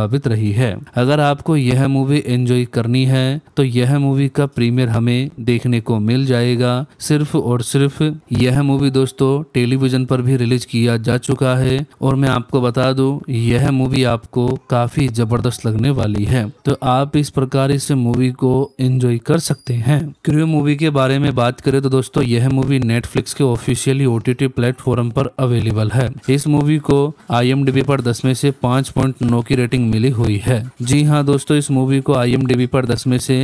रही है। अगर आपको यह मूवी एंजॉय करनी है तो यह मूवी का प्रीमियर हमें देखने को मिल जाएगा। सिर्फ और सिर्फ यह मूवी दोस्तों टेलीविजन पर भी रिलीज किया जा चुका है और मैं आपको बता दूं यह मूवी आपको काफी जबरदस्त लगने वाली है। तो आप इस प्रकार इस मूवी को एंजॉय कर सकते हैं। क्रू मूवी के बारे में बात करें तो दोस्तों यह मूवी नेटफ्लिक्स के ऑफिशियली OTT प्लेटफॉर्म पर अवेलेबल है। इस मूवी को IMDb पर 10 में से 5.9 की रेटिंग मिली हुई है। जी हाँ दोस्तों, इस मूवी को IMDb पर 10 में से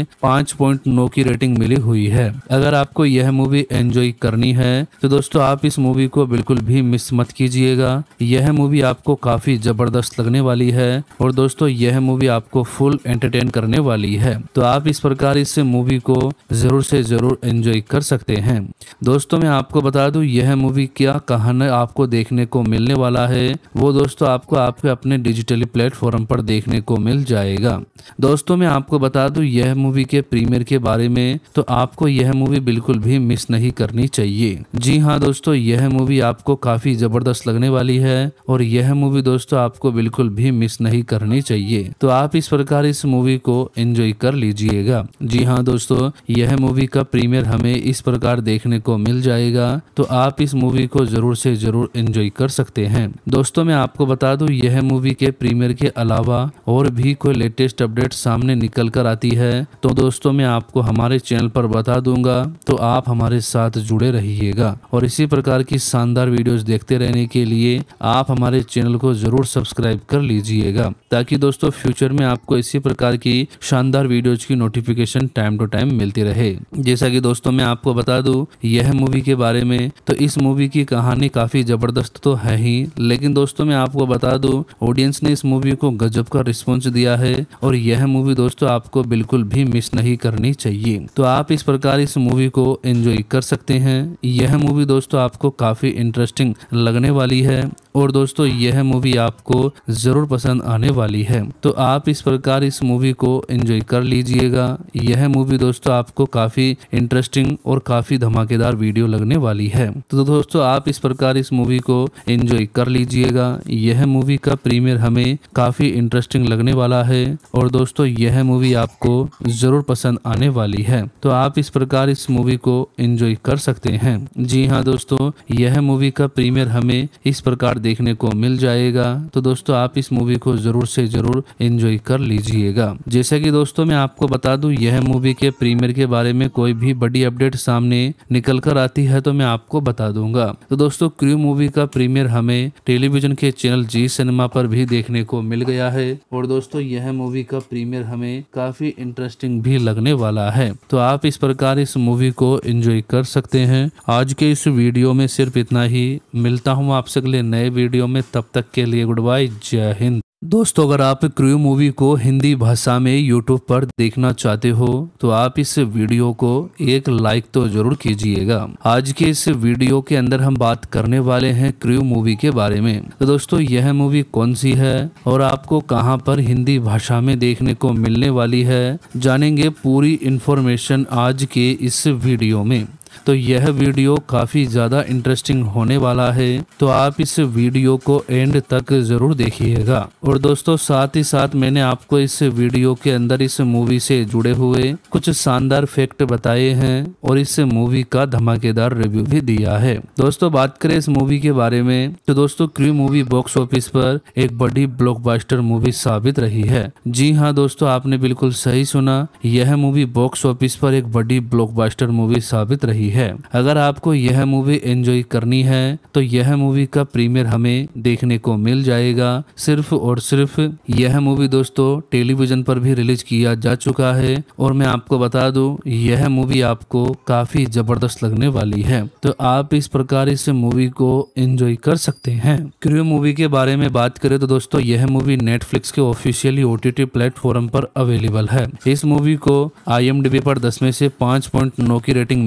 5.9 की रेटिंग मिली हुई है। अगर आपको यह मूवी एंजॉय करनी है तो दोस्तों आप इस मूवी को बिल्कुल भी मिस मत कीजिएगा। यह मूवी आपको काफी जबरदस्त लगने वाली है और दोस्तों यह मूवी आपको फुल एंटरटेन करने वाली है। तो आप इस प्रकार इस मूवी को जरूर से जरूर एंजॉय कर सकते हैं। दोस्तों मैं आपको बता दूं यह मूवी क्या कहानी आपको देखने को मिलने वाला है वो दोस्तों आपको आपके अपने डिजिटली प्लेटफॉर्म पर देखने को मिल जाएगा। दोस्तों मैं आपको बता दूं यह मूवी के प्रीमियर के बारे में तो आपको यह मूवी बिल्कुल भी मिस नहीं करनी चाहिए। जी हाँ दोस्तों, यह मूवी आपको काफी जबरदस्त लगने वाली है और यह मूवी दोस्तों आपको बिल्कुल भी मिस नहीं करनी चाहिए। तो आप इस प्रकार इस मूवी को एंजॉय कर लीजिएगा। जी हाँ दोस्तों, यह मूवी का प्रीमियर हमें इस प्रकार देखने को मिल जाएगा तो आप इस मूवी को जरूर से जरूर एंजॉय कर सकते हैं। दोस्तों मैं आपको बता दूं यह मूवी के प्रीमियर के अलावा और भी कोई लेटेस्ट अपडेट सामने निकल कर आती है तो दोस्तों मैं आपको हमारे चैनल पर बता दूंगा। तो आप हमारे साथ जुड़े रहिएगा और इसी प्रकार की शानदार वीडियोस देखते रहने के लिए आप हमारे चैनल को जरूर सब्सक्राइब कर लीजिएगा ताकि दोस्तों फ्यूचर में आपको इसी प्रकार की शानदार वीडियोज की नोटिफिकेशन टाइम टू टाइम मिलती रहे। जैसा कि दोस्तों मैं आपको बता दूं यह मूवी के बारे में तो इस मूवी की कहानी काफी जबरदस्त तो है ही, लेकिन दोस्तों मैं आपको बता दूं ऑडियंस ने इस मूवी को गजब का रिस्पॉन्स दिया है और यह मूवी दोस्तों आपको बिल्कुल भी मिस नहीं करनी चाहिए। तो आप इस प्रकार इस मूवी को एंजॉय कर सकते हैं। यह मूवी दोस्तों आपको काफी इंटरेस्टिंग लगने वाली है और दोस्तों यह मूवी आपको जरूर पसंद आने वाली है। तो आप इस प्रकार इस मूवी को एंजॉय कर लीजिएगा। यह मूवी दोस्तों आपको काफी इंटरेस्टिंग और काफी धमाकेदार वीडियो लगने वाली है। तो दोस्तों आप इस प्रकार इस मूवी को एंजॉय कर लीजिएगा। यह मूवी का प्रीमियर हमें काफी इंटरेस्टिंग लगने वाला है और दोस्तों यह मूवी आपको जरूर पसंद आने वाली है। तो आप इस प्रकार इस मूवी को एंजॉय कर सकते हैं। जी हाँ दोस्तों, यह मूवी का प्रीमियर हमें इस प्रकार देखने को मिल जाएगा तो दोस्तों आप इस मूवी को जरूर से जरूर एंजॉय कर लीजिएगा। जैसा कि दोस्तों मैं आपको बता दूं यह मूवी के प्रीमियर के बारे में कोई भी बड़ी अपडेट सामने निकल कर आती है तो मैं आपको बता दूंगा। तो दोस्तों क्रू मूवी का प्रीमियर हमें टेलीविजन के चैनल जी सिनेमा पर भी देखने को मिल गया है और दोस्तों यह मूवी का प्रीमियर हमें काफी इंटरेस्टिंग भी लगने वाला है। तो आप इस प्रकार इस मूवी को एंजॉय कर सकते हैं। आज के इस वीडियो में सिर्फ इतना ही। मिलता हूँ आपसे अगले नए वीडियो में, तब तक के लिए गुड बाय, जय हिंद। दोस्तों अगर आप क्रू मूवी को हिंदी भाषा में यूट्यूब पर देखना चाहते हो तो आप इस वीडियो को एक लाइक तो जरूर कीजिएगा। आज के इस वीडियो के अंदर हम बात करने वाले हैं क्रू मूवी के बारे में। तो दोस्तों यह मूवी कौन सी है और आपको कहां पर हिंदी भाषा में देखने को मिलने वाली है, जानेंगे पूरी इन्फॉर्मेशन आज के इस वीडियो में। तो यह वीडियो काफी ज्यादा इंटरेस्टिंग होने वाला है तो आप इस वीडियो को एंड तक जरूर देखिएगा। और दोस्तों साथ ही साथ मैंने आपको इस वीडियो के अंदर इस मूवी से जुड़े हुए कुछ शानदार फैक्ट बताए हैं और इस मूवी का धमाकेदार रिव्यू भी दिया है। दोस्तों बात करें इस मूवी के बारे में तो दोस्तों क्रू मूवी बॉक्स ऑफिस पर एक बड़ी ब्लॉकबस्टर मूवी साबित रही है। जी हाँ दोस्तों, आपने बिल्कुल सही सुना, यह मूवी बॉक्स ऑफिस पर एक बड़ी ब्लॉकबस्टर मूवी साबित रही है। अगर आपको यह मूवी एंजॉय करनी है तो यह मूवी का प्रीमियर हमें देखने को मिल जाएगा। सिर्फ और सिर्फ यह मूवी दोस्तों टेलीविजन पर भी रिलीज किया जा चुका है और मैं आपको बता दूं यह मूवी आपको काफी जबरदस्त लगने वाली है। तो आप इस प्रकार इस मूवी को एंजॉय कर सकते हैं। क्रू मूवी के बारे में बात करें तो दोस्तों यह मूवी नेटफ्लिक्स के ऑफिशियली OTT प्लेटफॉर्म पर अवेलेबल है। इस मूवी को IMDb पर 10 में से 5.9 की रेटिंग मिली हुई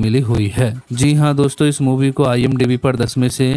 हुई है। जी हाँ दोस्तों, इस मूवी को IMDb पर 10 में से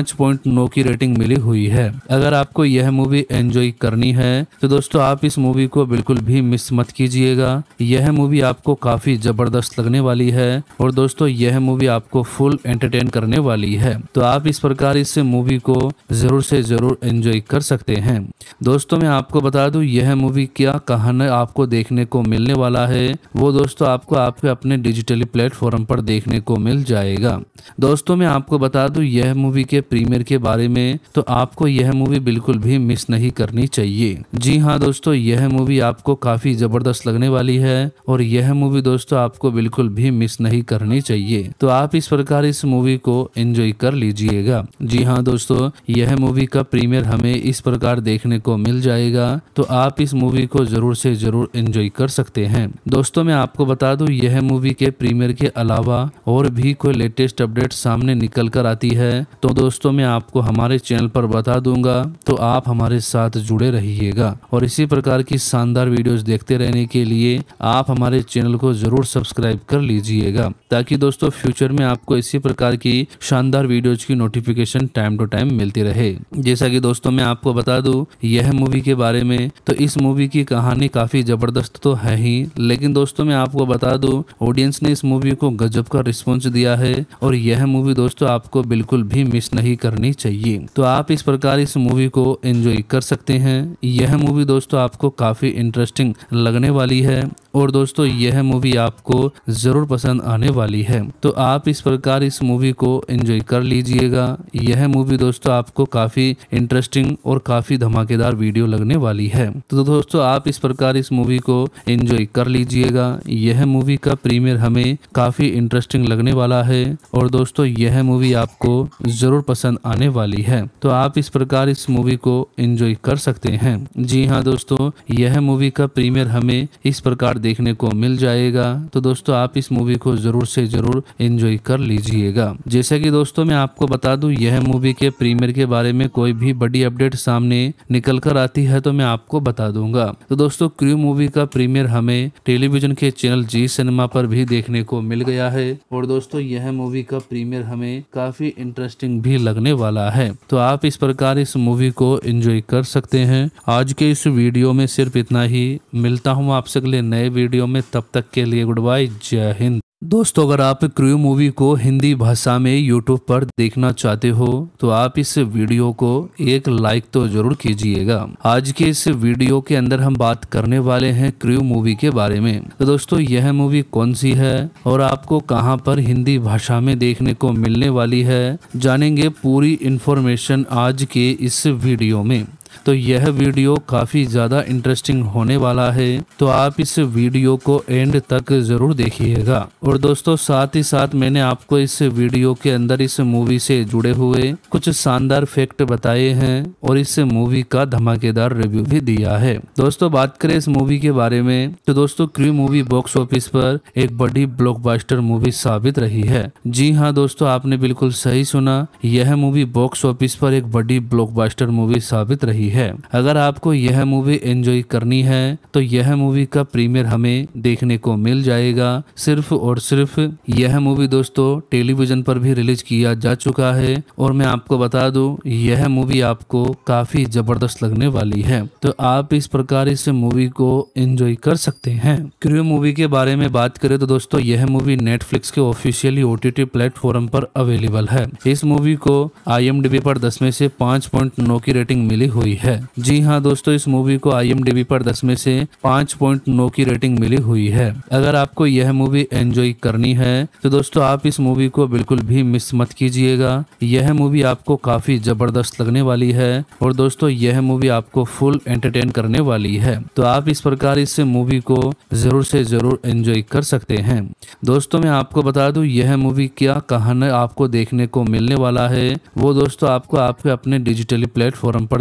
5.9 की रेटिंग मिली हुई है। अगर आपको यह मूवी एंजॉय करनी है तो दोस्तों आप इस मूवी को बिल्कुल भी मिस मत कीजिएगा। यह मूवी आपको काफी जबरदस्त लगने वाली है और दोस्तों यह मूवी आपको फुल एंटरटेन करने वाली है। तो आप इस प्रकार इस मूवी को जरूर से जरूर एंजॉय कर सकते हैं। दोस्तों मैं आपको बता दूं यह मूवी क्या कहानी आपको देखने को मिलने वाला है वो दोस्तों आपको आपके अपने डिजिटली प्लेटफॉर्म पर देखने को मिल जाएगा। दोस्तों मैं आपको बता दूं यह मूवी के प्रीमियर के बारे में, तो आपको यह मूवी बिल्कुल भी मिस नहीं करनी चाहिए। जी हाँ दोस्तों, यह मूवी आपको काफी जबरदस्त लगने वाली है और यह मूवी दोस्तों आपको बिल्कुल भी मिस नहीं करनी चाहिए। तो आप इस प्रकार इस मूवी को एंजॉय कर लीजिएगा। जी हाँ दोस्तों, यह मूवी का प्रीमियर हमें इस प्रकार देखने को मिल जाएगा, तो आप इस मूवी को जरूर से जरूर एंजॉय कर सकते हैं। दोस्तों मैं आपको बता दूं यह मूवी के प्रीमियर के अलावा और भी कोई लेटेस्ट अपडेट सामने निकल कर आती है तो दोस्तों मैं आपको हमारे चैनल पर बता दूंगा, तो आप हमारे साथ जुड़े रहिएगा। और इसी प्रकार की शानदार वीडियोस देखते रहने के लिए आप हमारे चैनल को जरूर सब्सक्राइब कर लीजिएगा, ताकि दोस्तों फ्यूचर में आपको इसी प्रकार की शानदार वीडियोज की नोटिफिकेशन टाइम टू टाइम मिलती रहे। जैसा कि दोस्तों मैं आपको बता दूं यह मूवी के बारे में, तो इस मूवी की कहानी काफी जबरदस्त तो है ही, लेकिन दोस्तों मैं आपको बता दूं ऑडियंस ने इस मूवी को गजब का रिस्पॉन्स दिया है और यह मूवी दोस्तों आपको बिल्कुल भी मिस नहीं करनी चाहिए। तो आप इस प्रकार इस मूवी को एंजॉय कर सकते हैं। यह मूवी दोस्तों आपको काफी इंटरेस्टिंग लगने वाली है और दोस्तों यह मूवी आपको जरूर पसंद आने वाली है। तो आप इस प्रकार इस मूवी को एंजॉय कर लीजिएगा। यह मूवी दोस्तों आपको काफी इंटरेस्टिंग और काफी धमाकेदार वीडियो लगने वाली है। तो दोस्तों आप इस प्रकार इस मूवी को एंजॉय कर लीजिएगा। यह मूवी का प्रीमियर हमें काफी इंटरेस्टिंग लगने वाला है और दोस्तों यह मूवी आपको जरूर पसंद आने वाली है। तो आप इस प्रकार इस मूवी को एंजॉय कर सकते हैं। जी हाँ दोस्तों, यह मूवी का प्रीमियर हमें इस प्रकार देखने को मिल जाएगा, तो दोस्तों आप इस मूवी को जरूर से जरूर एंजॉय कर लीजिएगा। जैसा कि दोस्तों मैं आपको बता दूं यह मूवी के प्रीमियर के बारे में कोई भी बड़ी अपडेट सामने निकल कर आती है तो मैं आपको बता दूंगा। तो दोस्तों क्रू मूवी का प्रीमियर हमें टेलीविजन के चैनल जी सिनेमा पर भी देखने को मिल गया है और दोस्तों यह मूवी का प्रीमियर हमें काफी इंटरेस्टिंग भी लगने वाला है। तो आप इस प्रकार इस मूवी को एंजॉय कर सकते हैं। आज के इस वीडियो में सिर्फ इतना ही। मिलता हूँ आपसे अगले नए वीडियो में, तब तक के लिए गुड बाय, जय हिंद। दोस्तों अगर आप क्रू मूवी को हिंदी भाषा में यूट्यूब पर देखना चाहते हो तो आप इस वीडियो को एक लाइक तो जरूर कीजिएगा। आज के इस वीडियो के अंदर हम बात करने वाले हैं क्रू मूवी के बारे में। तो दोस्तों यह मूवी कौन सी है और आपको कहां पर हिंदी भाषा में देखने को मिलने वाली है, जानेंगे पूरी इन्फॉर्मेशन आज के इस वीडियो में। तो यह वीडियो काफी ज्यादा इंटरेस्टिंग होने वाला है, तो आप इस वीडियो को एंड तक जरूर देखिएगा। और दोस्तों साथ ही साथ मैंने आपको इस वीडियो के अंदर इस मूवी से जुड़े हुए कुछ शानदार फैक्ट बताए हैं और इस मूवी का धमाकेदार रिव्यू भी दिया है। दोस्तों बात करें इस मूवी के बारे में, तो दोस्तों क्रू मूवी बॉक्स ऑफिस पर एक बड़ी ब्लॉकबस्टर मूवी साबित रही है। जी हाँ दोस्तों, आपने बिल्कुल सही सुना, यह मूवी बॉक्स ऑफिस पर एक बड़ी ब्लॉकबस्टर मूवी साबित रही है। अगर आपको यह मूवी एंजॉय करनी है तो यह मूवी का प्रीमियर हमें देखने को मिल जाएगा। सिर्फ और सिर्फ यह मूवी दोस्तों टेलीविजन पर भी रिलीज किया जा चुका है और मैं आपको बता दूं यह मूवी आपको काफी जबरदस्त लगने वाली है। तो आप इस प्रकार इस मूवी को एंजॉय कर सकते हैं। क्रू मूवी के बारे में बात करें तो दोस्तों यह मूवी नेटफ्लिक्स के ऑफिशियली OTT प्लेटफॉर्म पर अवेलेबल है। इस मूवी को IMDb पर 10 में से 5.9 की रेटिंग मिली हुई है। जी हाँ दोस्तों, इस मूवी को IMDb पर 10 में से 5.9 की रेटिंग मिली हुई है। अगर आपको यह मूवी एंजॉय करनी है तो दोस्तों आप इस मूवी को बिल्कुल भी मिस मत कीजिएगा। यह मूवी आपको काफी जबरदस्त लगने वाली है और दोस्तों यह मूवी आपको फुल एंटरटेन करने वाली है। तो आप इस प्रकार इस मूवी को जरूर से जरूर एंजॉय कर सकते हैं। दोस्तों मैं आपको बता दूं यह मूवी क्या कहानी आपको देखने को मिलने वाला है वो दोस्तों आपको आपके अपने डिजिटली प्लेटफॉर्म पर देखने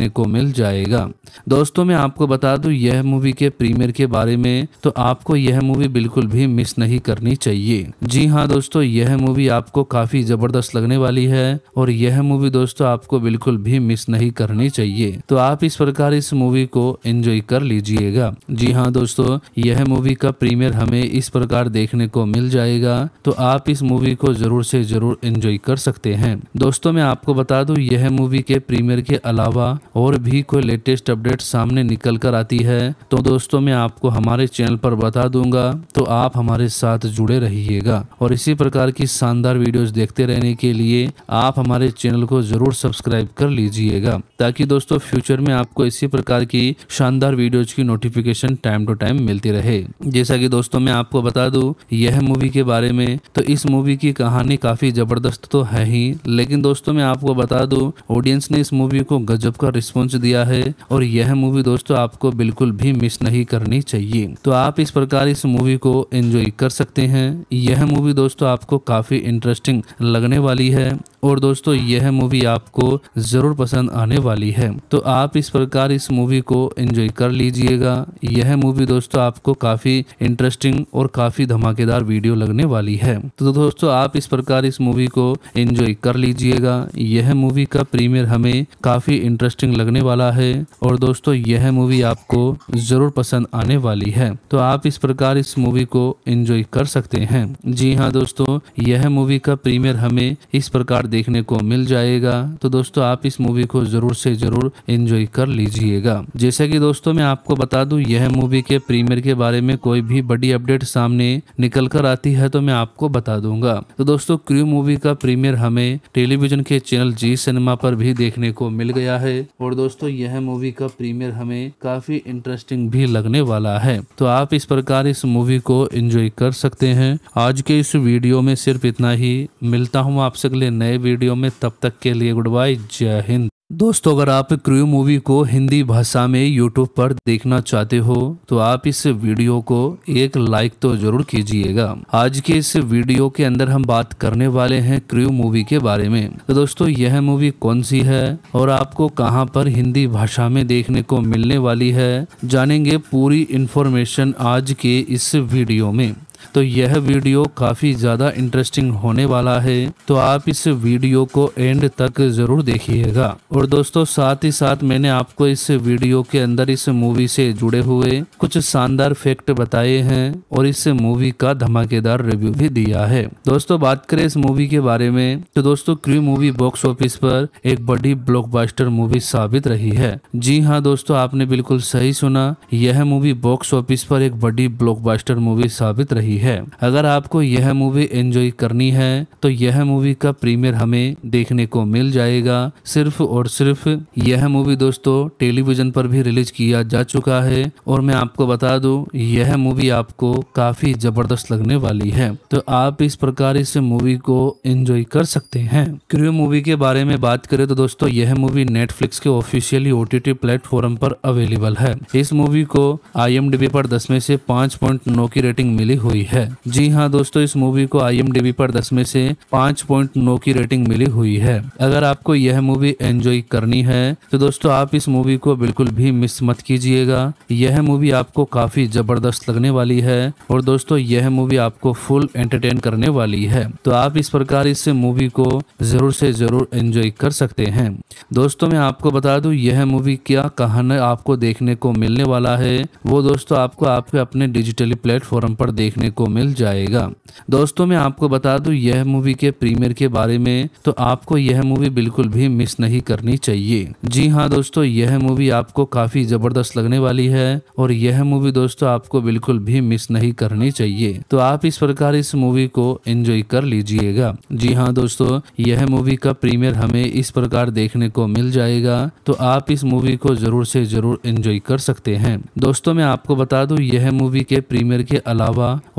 को मिल जाएगा। दोस्तों मैं आपको बता दूं यह मूवी के प्रीमियर के बारे में, तो आपको यह मूवी बिल्कुल भी मिस नहीं करनी चाहिए। जी हाँ दोस्तों, यह मूवी आपको काफी जबरदस्त लगने वाली है और यह मूवी दोस्तों आपको बिल्कुल भी मिस नहीं करनी चाहिए। तो आप इस प्रकार इस मूवी को एंजॉय कर लीजिएगा। जी हाँ दोस्तों, यह मूवी का प्रीमियर हमें इस प्रकार देखने को मिल जाएगा, तो आप इस मूवी को जरूर से जरूर एंजॉय कर सकते हैं। दोस्तों मैं आपको बता दूं यह मूवी के प्रीमियर के अलावा और भी कोई लेटेस्ट अपडेट सामने निकल कर आती है तो दोस्तों मैं आपको हमारे चैनल पर बता दूंगा, तो आप हमारे साथ जुड़े रहिएगा और इसी प्रकार की शानदार वीडियोस देखते रहने के लिए आप हमारे चैनल को जरूर सब्सक्राइब कर लीजिएगा, ताकि दोस्तों फ्यूचर में आपको इसी प्रकार की शानदार वीडियोज की नोटिफिकेशन टाइम टू टाइम मिलती रहे। जैसा कि दोस्तों मैं आपको बता दूं यह मूवी के बारे में, तो इस मूवी की कहानी काफी जबरदस्त तो है ही, लेकिन दोस्तों मैं आपको बता दूं ऑडियंस ने इस मूवी को गजब का रिस्पॉन्स दिया है और यह मूवी दोस्तों आपको बिल्कुल भी मिस नहीं करनी चाहिए। तो आप इस प्रकार इस मूवी को एंजॉय कर सकते हैं। यह मूवी दोस्तों आपको काफी इंटरेस्टिंग लगने वाली है और दोस्तों यह मूवी आपको जरूर पसंद आने वाली है, तो आप इस प्रकार इस मूवी को एंजॉय कर लीजिएगा। यह मूवी दोस्तों आपको काफी इंटरेस्टिंग और काफी धमाकेदार वीडियो लगने वाली है, तो दोस्तों आप इस प्रकार इस मूवी को एंजॉय कर लीजिएगा। यह मूवी का प्रीमियर हमें काफी इंटरेस्टिंग लगने वाला है और दोस्तों यह मूवी आपको जरूर पसंद आने वाली है, तो आप इस प्रकार इस मूवी को एंजॉय कर सकते हैं। जी हाँ दोस्तों, यह मूवी का प्रीमियर हमें इस प्रकार देखने को मिल जाएगा, तो दोस्तों आप इस मूवी को जरूर से जरूर एंजॉय कर लीजिएगा। जैसा कि दोस्तों मैं आपको बता दूं यह मूवी के प्रीमियर के बारे में कोई भी बड़ी अपडेट सामने निकल कर आती है तो मैं आपको बता दूंगा। तो दोस्तों क्रू मूवी का प्रीमियर हमें टेलीविजन के चैनल जी सिनेमा पर भी देखने को मिल गया है और दोस्तों यह मूवी का प्रीमियर हमें काफी इंटरेस्टिंग भी लगने वाला है, तो आप इस प्रकार इस मूवी को एंजॉय कर सकते हैं। आज के इस वीडियो में सिर्फ इतना ही, मिलता हूँ आपसे अगले नए वीडियो में, तब तक के लिए गुड बाय, जय हिंद। दोस्तों अगर आप क्रू मूवी को हिंदी भाषा में यूट्यूब पर देखना चाहते हो तो आप इस वीडियो को एक लाइक तो जरूर कीजिएगा। आज के इस वीडियो के अंदर हम बात करने वाले हैं क्रू मूवी के बारे में। तो दोस्तों यह मूवी कौन सी है और आपको कहां पर हिंदी भाषा में देखने को मिलने वाली है, जानेंगे पूरी इन्फॉर्मेशन आज के इस वीडियो में। तो यह वीडियो काफी ज्यादा इंटरेस्टिंग होने वाला है, तो आप इस वीडियो को एंड तक जरूर देखिएगा। और दोस्तों साथ ही साथ मैंने आपको इस वीडियो के अंदर इस मूवी से जुड़े हुए कुछ शानदार फैक्ट बताए हैं और इस मूवी का धमाकेदार रिव्यू भी दिया है। दोस्तों बात करें इस मूवी के बारे में, तो दोस्तों क्रू मूवी बॉक्स ऑफिस पर एक बड़ी ब्लॉकबस्टर मूवी साबित रही है। जी हाँ दोस्तों, आपने बिल्कुल सही सुना, यह मूवी बॉक्स ऑफिस पर एक बड़ी ब्लॉकबस्टर मूवी साबित रही है। अगर आपको यह मूवी एंजॉय करनी है तो यह मूवी का प्रीमियर हमें देखने को मिल जाएगा। सिर्फ और सिर्फ यह मूवी दोस्तों टेलीविजन पर भी रिलीज किया जा चुका है और मैं आपको बता दूं यह मूवी आपको काफी जबरदस्त लगने वाली है, तो आप इस प्रकार इस मूवी को एंजॉय कर सकते हैं। क्रू मूवी के बारे में बात करें तो दोस्तों यह मूवी नेटफ्लिक्स के ऑफिशियली OTT प्लेटफॉर्म पर अवेलेबल है। इस मूवी को IMDb पर 10 में से 5.9 की रेटिंग मिली हुई है। जी हाँ दोस्तों, इस मूवी को IMDb पर 10 में से 5.9 की रेटिंग मिली हुई है। अगर आपको यह मूवी एंजॉय करनी है तो दोस्तों आप इस मूवी को बिल्कुल भी मिस मत कीजिएगा। यह मूवी आपको काफी जबरदस्त लगने वाली है और दोस्तों यह मूवी आपको फुल एंटरटेन करने वाली है, तो आप इस प्रकार इस मूवी को जरूर से जरूर एंजॉय कर सकते हैं। दोस्तों मैं आपको बता दूं यह मूवी क्या कहानी आपको देखने को मिलने वाला है, वो दोस्तों आपको आपके अपने डिजिटली प्लेटफॉर्म पर देखने को मिल जाएगा। दोस्तों मैं आपको बता दूं यह मूवी के प्रीमियर के बारे में, तो आपको यह मूवी बिल्कुल भी मिस नहीं करनी चाहिए। जी हाँ दोस्तों, यह मूवी आपको काफी जबरदस्त लगने वाली है और यह मूवी दोस्तों आपको बिल्कुल भी मिस नहीं करनी चाहिए, तो आप इस प्रकार इस मूवी को एंजॉय कर लीजिएगा। जी हाँ दोस्तों, यह मूवी का प्रीमियर हमें इस प्रकार देखने को मिल जाएगा, तो आप इस मूवी को जरूर से जरूर एंजॉय कर सकते हैं। दोस्तों मैं आपको बता दूं यह मूवी के प्रीमियर के अलावा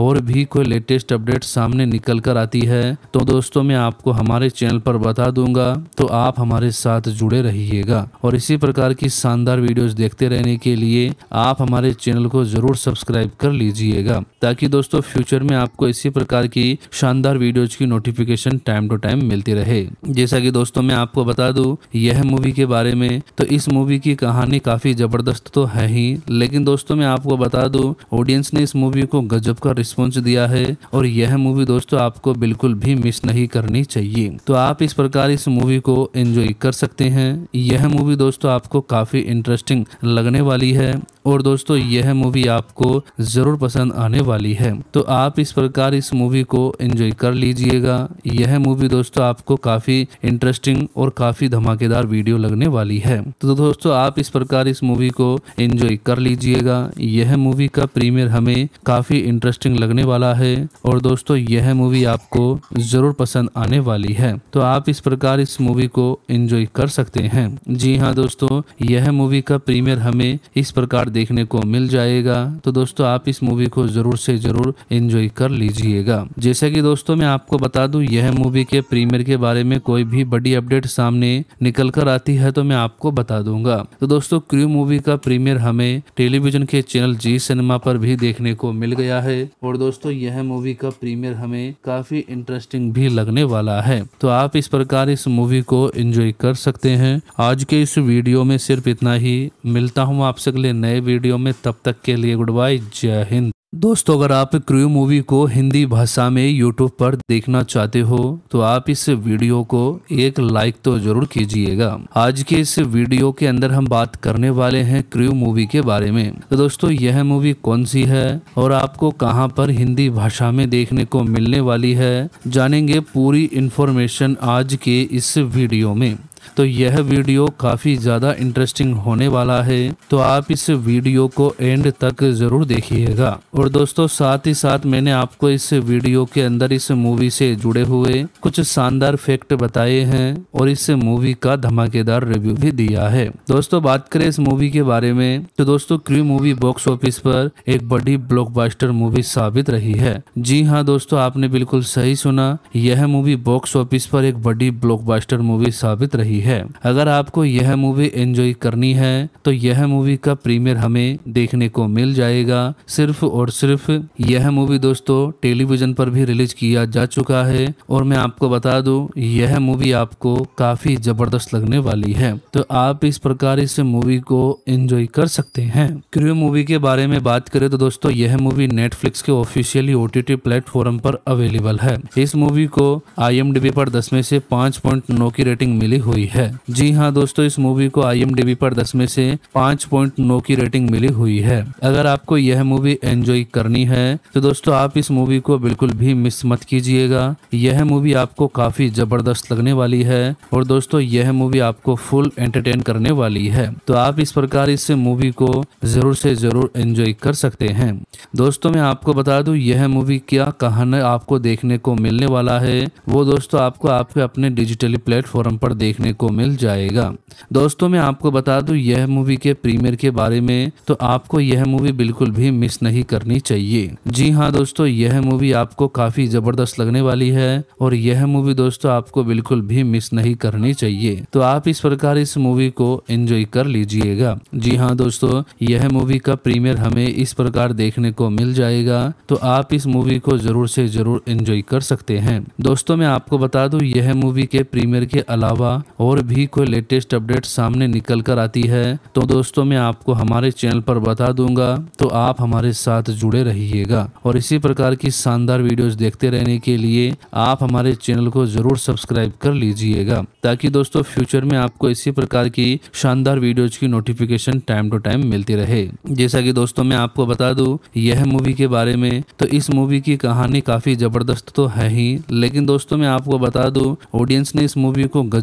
और भी कोई लेटेस्ट अपडेट सामने निकल कर आती है तो दोस्तों मैं आपको हमारे चैनल पर बता दूंगा, तो आप हमारे साथ जुड़े रहिएगा। और इसी प्रकार की शानदार वीडियोस देखते रहने के लिए आप हमारे चैनल को जरूर सब्सक्राइब कर लीजिएगा, ताकि दोस्तों फ्यूचर में आपको इसी प्रकार की शानदार वीडियोज की नोटिफिकेशन टाइम टू टाइम मिलती रहे। जैसा कि दोस्तों मैं आपको बता दूं यह मूवी के बारे में, तो इस मूवी की कहानी काफी जबरदस्त तो है ही, लेकिन दोस्तों मैं आपको बता दूं ऑडियंस ने इस मूवी को गजब का रिस्पॉन्स दिया है और यह मूवी दोस्तों आपको बिल्कुल भी मिस नहीं करनी चाहिए। तो आप इस प्रकार इस मूवी को एंजॉय कर सकते हैं। यह मूवी दोस्तों आपको काफी इंटरेस्टिंग लगने वाली है और दोस्तों यह मूवी आपको जरूर पसंद आने वाली है। तो आप इस प्रकार इस मूवी को एंजॉय कर लीजिएगा। यह मूवी दोस्तों आपको काफी इंटरेस्टिंग और काफी धमाकेदार वीडियो लगने वाली है। तो दोस्तों आप इस प्रकार इस मूवी को एंजॉय कर लीजिएगा। यह मूवी का प्रीमियर हमें काफी इंटरेस्टिंग लगने वाला है और दोस्तों यह मूवी आपको जरूर पसंद आने वाली है। तो आप इस प्रकार इस मूवी को एंजॉय कर सकते हैं। जी हाँ दोस्तों, यह मूवी का प्रीमियर हमें इस प्रकार देखने को मिल जाएगा। तो दोस्तों आप इस मूवी को जरूर से जरूर एंजॉय कर लीजिएगा। जैसा कि दोस्तों मैं आपको बता दूं यह मूवी के प्रीमियर के बारे में कोई भी बड़ी अपडेट सामने निकल कर आती है तो मैं आपको बता दूंगा। तो दोस्तों क्रू मूवी का प्रीमियर हमें टेलीविजन के चैनल जी सिनेमा पर भी देखने को मिल गया है और दोस्तों यह मूवी का प्रीमियर हमें काफी इंटरेस्टिंग भी लगने वाला है। तो आप इस प्रकार इस मूवी को एंजॉय कर सकते हैं। आज के इस वीडियो में सिर्फ इतना ही। मिलता हूँ आपसे अगले नए वीडियो में, तब तक के लिए गुड बाय, जय हिंद। दोस्तों अगर आप क्रू मूवी को हिंदी भाषा में यूट्यूब पर देखना चाहते हो तो आप इस वीडियो को एक लाइक तो जरूर कीजिएगा। आज के इस वीडियो के अंदर हम बात करने वाले हैं क्रू मूवी के बारे में। तो दोस्तों यह मूवी कौन सी है और आपको कहां पर हिंदी भाषा में देखने को मिलने वाली है, जानेंगे पूरी इंफॉर्मेशन आज के इस वीडियो में। तो यह वीडियो काफी ज्यादा इंटरेस्टिंग होने वाला है, तो आप इस वीडियो को एंड तक जरूर देखिएगा। और दोस्तों साथ ही साथ मैंने आपको इस वीडियो के अंदर इस मूवी से जुड़े हुए कुछ शानदार फैक्ट बताए हैं और इस मूवी का धमाकेदार रिव्यू भी दिया है। दोस्तों बात करें इस मूवी के बारे में तो दोस्तों क्रू मूवी बॉक्स ऑफिस पर एक बड़ी ब्लॉकबस्टर मूवी साबित रही है। जी हाँ दोस्तों, आपने बिल्कुल सही सुना, यह मूवी बॉक्स ऑफिस पर एक बड़ी ब्लॉकबस्टर मूवी साबित रही है। अगर आपको यह मूवी एंजॉय करनी है तो यह मूवी का प्रीमियर हमें देखने को मिल जाएगा। सिर्फ और सिर्फ यह मूवी दोस्तों टेलीविजन पर भी रिलीज किया जा चुका है और मैं आपको बता दूं यह मूवी आपको काफी जबरदस्त लगने वाली है। तो आप इस प्रकार इस मूवी को एंजॉय कर सकते हैं। क्रू मूवी के बारे में बात करें तो दोस्तों यह मूवी नेटफ्लिक्स के ऑफिशियली OTT प्लेटफॉर्म पर अवेलेबल है। इस मूवी को IMDb पर 10 में से 5.9 की रेटिंग मिली हुई है। जी हाँ दोस्तों, इस मूवी को IMDb पर 10 में से 5.9 की रेटिंग मिली हुई है। अगर आपको यह मूवी एंजॉय करनी है तो दोस्तों आप इस मूवी को बिल्कुल भी मिस मत कीजिएगा। यह मूवी आपको काफी जबरदस्त लगने वाली है और दोस्तों यह मूवी आपको फुल एंटरटेन करने वाली है। तो आप इस प्रकार इस मूवी को जरूर से जरूर एंजॉय कर सकते हैं। दोस्तों मैं आपको बता दूं यह मूवी क्या कहानी आपको देखने को मिलने वाला है वो दोस्तों आपको आपके अपने डिजिटली प्लेटफॉर्म पर देखने को मिल जाएगा। दोस्तों मैं आपको बता दूं यह मूवी के प्रीमियर के बारे में, तो आपको यह मूवी बिल्कुल भी मिस नहीं करनी चाहिए। जी हाँ दोस्तों, यह मूवी आपको काफी जबरदस्त लगने वाली है और यह मूवी दोस्तों आपको बिल्कुल भी मिस नहीं करनी चाहिए। तो आप इस प्रकार इस मूवी को एंजॉय कर लीजिएगा। जी हाँ दोस्तों, यह मूवी का प्रीमियर हमें इस प्रकार देखने को मिल जाएगा। तो आप इस मूवी को जरूर से जरूर एंजॉय कर सकते हैं। दोस्तों मैं आपको बता दूं यह मूवी के प्रीमियर के अलावा और भी कोई लेटेस्ट अपडेट सामने निकल कर आती है तो दोस्तों मैं आपको हमारे चैनल पर बता दूंगा, तो आप हमारे साथ जुड़े रहिएगा। और इसी प्रकार की शानदार वीडियोस देखते रहने के लिए आप हमारे चैनल को जरूर सब्सक्राइब कर लीजिएगा, ताकि दोस्तों फ्यूचर में आपको इसी प्रकार की शानदार वीडियोज की नोटिफिकेशन टाइम टू टाइम मिलती रहे। जैसा कि दोस्तों मैं आपको बता दूं यह मूवी के बारे में, तो इस मूवी की कहानी काफी जबरदस्त तो है ही, लेकिन दोस्तों मैं आपको बता दूं ऑडियंस ने इस मूवी को गजब का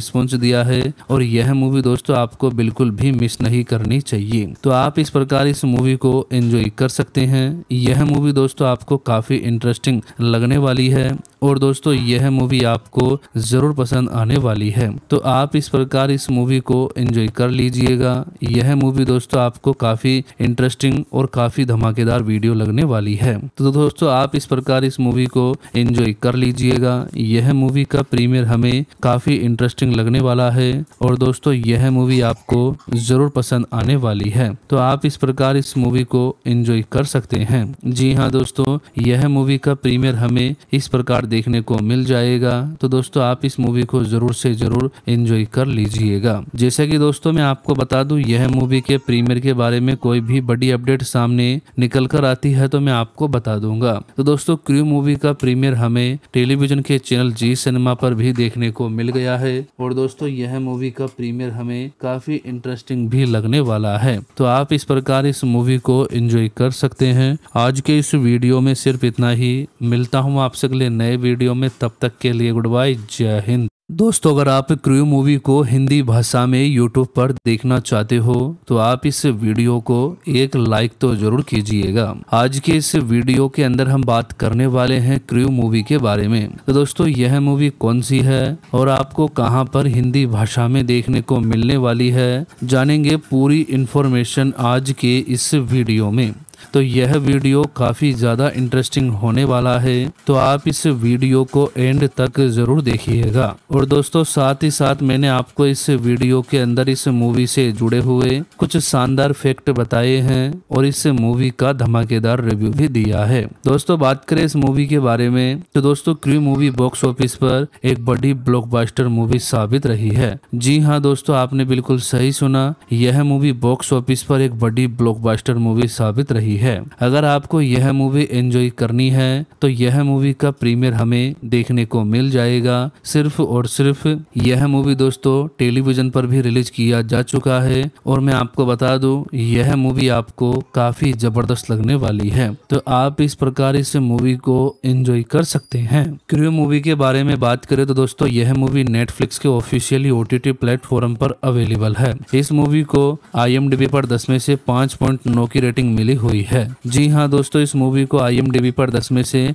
रिस्पॉन्स दिया है और यह मूवी दोस्तों आपको बिल्कुल भी मिस नहीं करनी चाहिए। तो आप इस प्रकार इस मूवी को एंजॉय कर सकते हैं। यह मूवी दोस्तों आपको काफी इंटरेस्टिंग लगने वाली है और दोस्तों यह मूवी आपको जरूर पसंद आने वाली है। तो आप इस प्रकार इस मूवी को एंजॉय कर लीजिएगा। यह मूवी दोस्तों आपको काफी इंटरेस्टिंग और काफी धमाकेदार वीडियो लगने वाली है। तो दोस्तों आप इस प्रकार इस मूवी को एंजॉय कर लीजिएगा। यह मूवी का प्रीमियर हमें काफी इंटरेस्टिंग लगने वाला है और दोस्तों यह मूवी आपको जरूर पसंद आने वाली है। तो आप इस प्रकार इस मूवी को एंजॉय कर सकते हैं। जी हाँ दोस्तों, यह मूवी का प्रीमियर हमें इस प्रकार देखने को मिल जाएगा। तो दोस्तों आप इस मूवी को जरूर से जरूर एंजॉय कर लीजिएगा। जैसा कि दोस्तों मैं आपको बता दूं, यह मूवी के प्रीमियर के बारे में कोई भी बड़ी अपडेट सामने निकल कर आती है तो मैं आपको बता दूंगा। तो दोस्तों क्रू मूवी का प्रीमियर हमें टेलीविजन के चैनल जी सिनेमा पर भी देखने को मिल गया है और दोस्तों यह मूवी का प्रीमियर हमें काफी इंटरेस्टिंग भी लगने वाला है। तो आप इस प्रकार इस मूवी को एंजॉय कर सकते हैं। आज के इस वीडियो में सिर्फ इतना ही। मिलता हूँ आपसे अगले नए वीडियो में, तब तक के लिए गुड बाय, जय हिंद। दोस्तों अगर आप क्रू मूवी को हिंदी भाषा में यूट्यूब पर देखना चाहते हो तो आप इस वीडियो को एक लाइक तो जरूर कीजिएगा। आज के इस वीडियो के अंदर हम बात करने वाले हैं क्रू मूवी के बारे में। तो दोस्तों यह मूवी कौन सी है और आपको कहां पर हिंदी भाषा में देखने को मिलने वाली है, जानेंगे पूरी इन्फॉर्मेशन आज के इस वीडियो में। तो यह वीडियो काफी ज्यादा इंटरेस्टिंग होने वाला है, तो आप इस वीडियो को एंड तक जरूर देखिएगा। और दोस्तों साथ ही साथ मैंने आपको इस वीडियो के अंदर इस मूवी से जुड़े हुए कुछ शानदार फैक्ट बताए हैं और इस मूवी का धमाकेदार रिव्यू भी दिया है। दोस्तों बात करें इस मूवी के बारे में तो दोस्तों क्रू मूवी बॉक्स ऑफिस पर एक बड़ी ब्लॉकबस्टर मूवी साबित रही है। जी हाँ दोस्तों, आपने बिल्कुल सही सुना, यह मूवी बॉक्स ऑफिस पर एक बड़ी ब्लॉकबस्टर मूवी साबित रही है। अगर आपको यह मूवी एंजॉय करनी है तो यह मूवी का प्रीमियर हमें देखने को मिल जाएगा। सिर्फ और सिर्फ यह मूवी दोस्तों टेलीविजन पर भी रिलीज किया जा चुका है और मैं आपको बता दूं यह मूवी आपको काफी जबरदस्त लगने वाली है। तो आप इस प्रकार इस मूवी को एंजॉय कर सकते हैं। क्रू मूवी के बारे में बात करें तो दोस्तों यह मूवी नेटफ्लिक्स के ऑफिशियली OTT प्लेटफॉर्म पर अवेलेबल है। इस मूवी को IMDb पर 10 में से 5.9 की रेटिंग मिली हुई है। जी हाँ दोस्तों, इस मूवी को IMDb पर 10 में से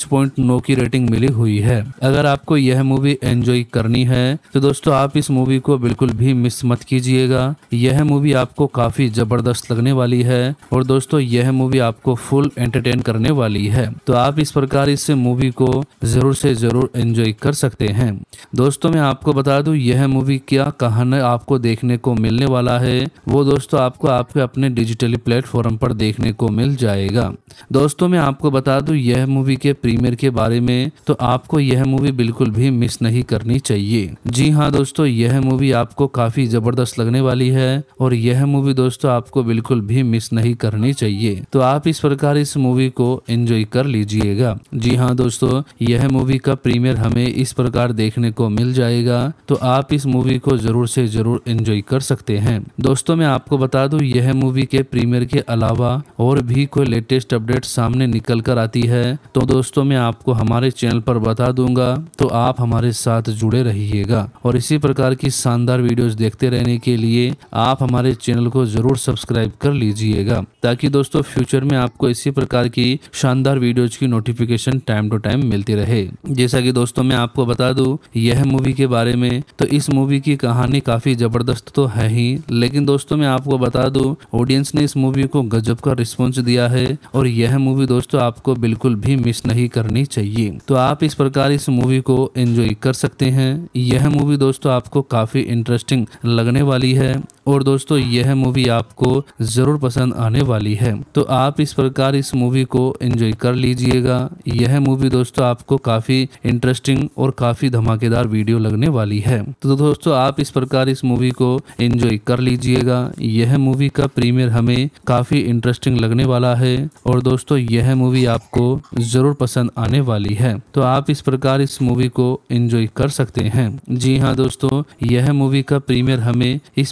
5.9 की रेटिंग मिली हुई है। अगर आपको यह मूवी एंजॉय करनी है तो दोस्तों आप इस मूवी को बिल्कुल भी मिस मत कीजिएगा। यह मूवी आपको काफी जबरदस्त लगने वाली है और दोस्तों यह मूवी आपको फुल एंटरटेन करने वाली है। तो आप इस प्रकार इस मूवी को जरूर से जरूर एंजॉय कर सकते हैं। दोस्तों मैं आपको बता दूं यह मूवी क्या कहानी आपको देखने को मिलने वाला है वो दोस्तों आपको आपके अपने डिजिटली प्लेटफॉर्म पर देखने को मिल जाएगा। दोस्तों मैं आपको बता दूं यह मूवी के प्रीमियर के बारे में तो आपको यह मूवी बिल्कुल भी मिस नहीं करनी चाहिए। जी हाँ दोस्तों, यह मूवी आपको काफी जबरदस्त लगने वाली है और यह मूवी दोस्तों आपको बिल्कुल भी मिस नहीं करनी चाहिए। तो आप इस प्रकार इस मूवी को एंजॉय कर लीजिएगा। जी हाँ दोस्तों, यह मूवी का प्रीमियर हमें इस प्रकार देखने को मिल जाएगा, तो आप इस मूवी को जरूर से जरूर एंजॉय कर सकते हैं। दोस्तों मैं आपको बता दूं यह मूवी के प्रीमियर के अलावा और भी कोई लेटेस्ट अपडेट सामने निकल कर आती है तो दोस्तों मैं आपको हमारे चैनल पर बता दूंगा, तो आप हमारे साथ जुड़े रहिएगा। और इसी प्रकार की शानदार वीडियोस देखते रहने के लिए आप हमारे चैनल को जरूर सब्सक्राइब कर लीजिएगा, ताकि दोस्तों फ्यूचर में आपको इसी प्रकार की शानदार वीडियोज की नोटिफिकेशन टाइम टू टाइम मिलती रहे। जैसा कि दोस्तों मैं आपको बता दूं यह मूवी के बारे में तो इस मूवी की कहानी काफी जबरदस्त तो है ही, लेकिन दोस्तों मैं आपको बता दूं ऑडियंस ने इस मूवी को गजब का रिस्पॉन्स दिया है और यह मूवी दोस्तों आपको बिल्कुल भी मिस नहीं करनी चाहिए। तो आप इस प्रकार इस मूवी को एंजॉय कर सकते हैं। यह मूवी दोस्तों आपको काफी इंटरेस्टिंग लगने वाली है और दोस्तों यह मूवी आपको जरूर पसंद आने वाली है। तो आप इस प्रकार इस मूवी को एंजॉय कर लीजिएगा। यह मूवी दोस्तों आपको काफी इंटरेस्टिंग और काफी धमाकेदार वीडियो लगने वाली है। तो दोस्तों आप इस प्रकार इस मूवी को एंजॉय कर लीजिएगा। यह मूवी का प्रीमियर हमें काफी इंटरेस्टिंग लगने वाला है और दोस्तों यह मूवी आपको जरूर पसंद आने वाली है। तो आप इस प्रकार इस मूवी को एंजॉय कर सकते हैं। जी हाँ दोस्तों, यह मूवी का प्रीमियर हमें इस प्रकार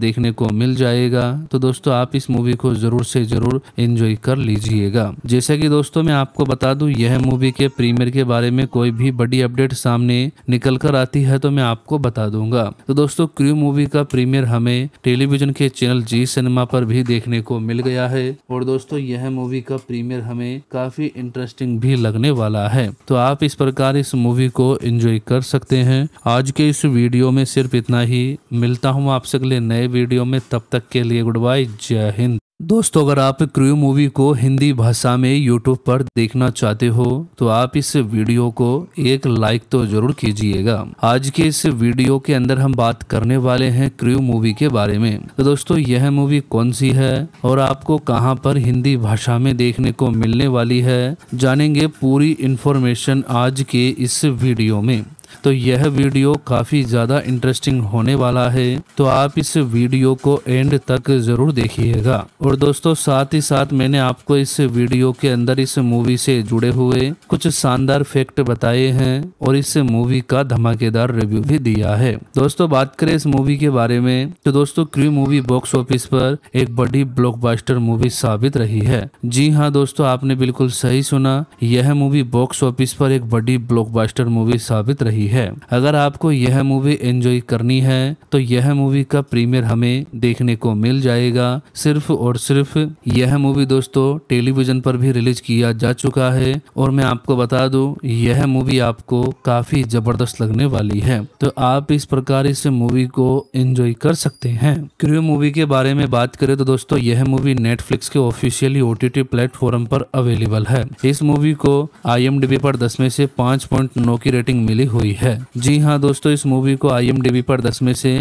देखने को मिल जाएगा। तो दोस्तों आप इस मूवी को जरूर से जरूर एंजॉय कर लीजिएगा। जैसा कि दोस्तों मैं आपको बता दूं, यह मूवी के प्रीमियर के बारे में कोई भी बड़ी अपडेट सामने निकल कर आती है तो मैं आपको बता दूंगा। तो दोस्तों क्रू मूवी का प्रीमियर हमें टेलीविजन के चैनल जी सिनेमा पर भी देखने को मिल गया है और दोस्तों यह मूवी का प्रीमियर हमें काफी इंटरेस्टिंग भी लगने वाला है। तो आप इस प्रकार इस मूवी को एंजॉय कर सकते हैं। आज के इस वीडियो में सिर्फ इतना ही। मिलता हूँ आपसे अगले नए वीडियो में, तब तक के लिए गुड बाय, जय हिंद। दोस्तों अगर आप क्रू मूवी को हिंदी भाषा में यूट्यूब पर देखना चाहते हो तो आप इस वीडियो को एक लाइक तो जरूर कीजिएगा। आज के इस वीडियो के अंदर हम बात करने वाले हैं क्रू मूवी के बारे में। तो दोस्तों यह मूवी कौन सी है और आपको कहां पर हिंदी भाषा में देखने को मिलने वाली है, जानेंगे पूरी इन्फॉर्मेशन आज के इस वीडियो में। तो यह वीडियो काफी ज्यादा इंटरेस्टिंग होने वाला है, तो आप इस वीडियो को एंड तक जरूर देखिएगा। और दोस्तों साथ ही साथ मैंने आपको इस वीडियो के अंदर इस मूवी से जुड़े हुए कुछ शानदार फैक्ट बताए हैं और इस मूवी का धमाकेदार रिव्यू भी दिया है। दोस्तों बात करें इस मूवी के बारे में तो दोस्तों क्रू मूवी बॉक्स ऑफिस पर एक बड़ी ब्लॉकबस्टर मूवी साबित रही है। जी हाँ दोस्तों, आपने बिल्कुल सही सुना, यह मूवी बॉक्स ऑफिस पर एक बड़ी ब्लॉकबस्टर मूवी साबित रही है। अगर आपको यह मूवी एंजॉय करनी है तो यह मूवी का प्रीमियर हमें देखने को मिल जाएगा। सिर्फ और सिर्फ यह मूवी दोस्तों टेलीविजन पर भी रिलीज किया जा चुका है और मैं आपको बता दूं यह मूवी आपको काफी जबरदस्त लगने वाली है। तो आप इस प्रकार इस मूवी को एंजॉय कर सकते हैं। क्रू मूवी के बारे में बात करें तो दोस्तों यह मूवी नेटफ्लिक्स के ऑफिशियली OTT प्लेटफॉर्म पर अवेलेबल है। इस मूवी को IMDb पर 10 में से 5.9 की रेटिंग मिली हुई है। जी हाँ दोस्तों, इस मूवी को IMDb पर 10 में से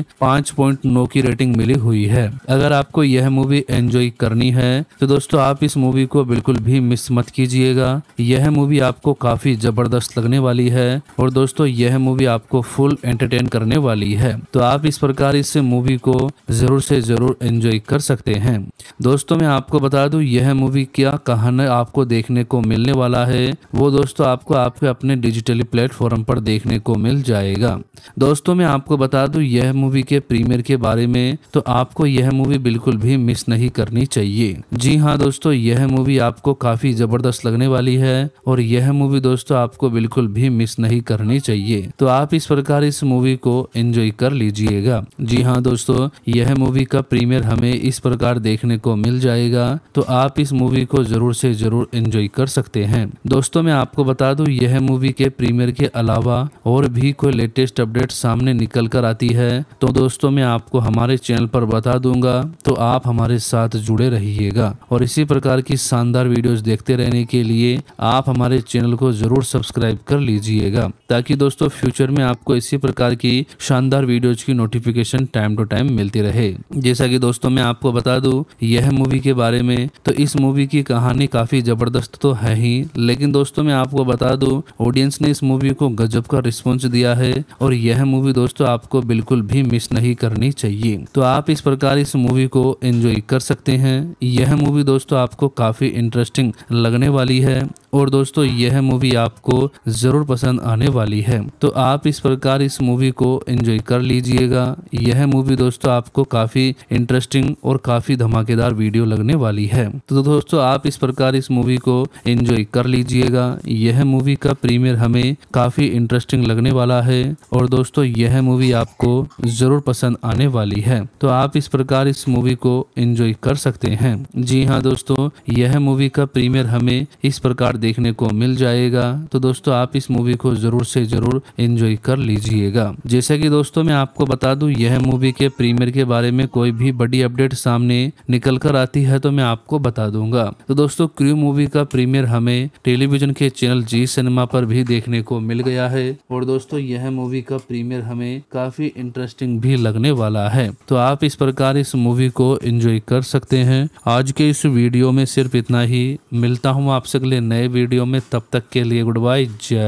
5.9 की रेटिंग मिली हुई है। अगर आपको यह मूवी एंजॉय करनी है तो दोस्तों आप इस मूवी को बिल्कुल भी मिस मत कीजिएगा। यह मूवी आपको काफी जबरदस्त लगने वाली है और दोस्तों यह मूवी आपको फुल एंटरटेन करने वाली है। तो आप इस प्रकार इस मूवी को जरूर से जरूर एंजॉय कर सकते हैं। दोस्तों मैं आपको बता दूं यह मूवी क्या कहानी आपको देखने को मिलने वाला है वो दोस्तों आपको आपके अपने डिजिटली प्लेटफॉर्म पर देखने को मिल जाएगा। दोस्तों मैं आपको बता दूं यह मूवी के प्रीमियर के बारे में तो आपको यह मूवी बिल्कुल भी मिस नहीं करनी चाहिए। जी हाँ दोस्तों, यह मूवी आपको काफी जबरदस्त लगने वाली है और यह मूवी दोस्तों आपको बिल्कुल भी मिस नहीं करनी चाहिए। तो आप इस प्रकार इस मूवी को एंजॉय कर लीजिएगा। जी हाँ दोस्तों, यह मूवी का प्रीमियर हमें इस प्रकार देखने को मिल जाएगा, तो आप इस मूवी को जरूर से जरूर एंजॉय कर सकते हैं। दोस्तों मैं आपको बता दूं यह मूवी के प्रीमियर के अलावा और भी कोई लेटेस्ट अपडेट सामने निकल कर आती है तो दोस्तों मैं आपको हमारे चैनल पर बता दूंगा, तो आप हमारे साथ जुड़े रहिएगा। और इसी प्रकार की शानदार वीडियोस देखते रहने के लिए आप हमारे चैनल को जरूर सब्सक्राइब कर लीजिएगा, ताकि दोस्तों फ्यूचर में आपको इसी प्रकार की शानदार वीडियोज की नोटिफिकेशन टाइम टू टाइम मिलती रहे। जैसा कि दोस्तों मैं आपको बता दूं यह मूवी के बारे में तो इस मूवी की कहानी काफी जबरदस्त तो है ही, लेकिन दोस्तों मैं आपको बता दूं ऑडियंस ने इस मूवी को गजब का रिस्पॉन्स दिया है और यह मूवी दोस्तों आपको बिल्कुल भी मिस नहीं करनी चाहिए। तो आप इस प्रकार इस मूवी को एंजॉय कर सकते हैं। यह मूवी दोस्तों आपको काफी इंटरेस्टिंग लगने वाली है और दोस्तों यह मूवी आपको जरूर पसंद आने वाली है। तो आप इस प्रकार इस मूवी को एंजॉय कर लीजिएगा। यह मूवी दोस्तों आपको काफी इंटरेस्टिंग और काफी धमाकेदार वीडियो लगने वाली है। तो दोस्तों आप इस प्रकार इस मूवी को एंजॉय कर लीजिएगा। यह मूवी का प्रीमियर हमें काफी इंटरेस्टिंग लगने वाला है और दोस्तों यह मूवी आपको जरूर पसंद आने वाली है। तो आप इस प्रकार इस मूवी को एंजॉय कर सकते हैं। जी हाँ दोस्तों, यह मूवी का प्रीमियर हमें इस प्रकार देखने को मिल जाएगा, तो दोस्तों आप इस मूवी को जरूर से जरूर एंजॉय कर लीजिएगा। जैसा कि दोस्तों मैं आपको बता दूं यह मूवी के प्रीमियर के बारे में कोई भी बड़ी अपडेट सामने निकल कर आती है तो मैं आपको बता दूंगा। तो दोस्तों क्रू मूवी का प्रीमियर हमें टेलीविजन के चैनल जी सिनेमा पर भी देखने को मिल गया है और दोस्तों यह मूवी का प्रीमियर हमें काफी इंटरेस्टिंग भी लगने वाला है। तो आप इस प्रकार इस मूवी को एंजॉय कर सकते हैं। आज के इस वीडियो में सिर्फ इतना ही। मिलता हूँ आपसे अगले नए वीडियो में, तब तक के लिए गुड बाय, जय हिंद।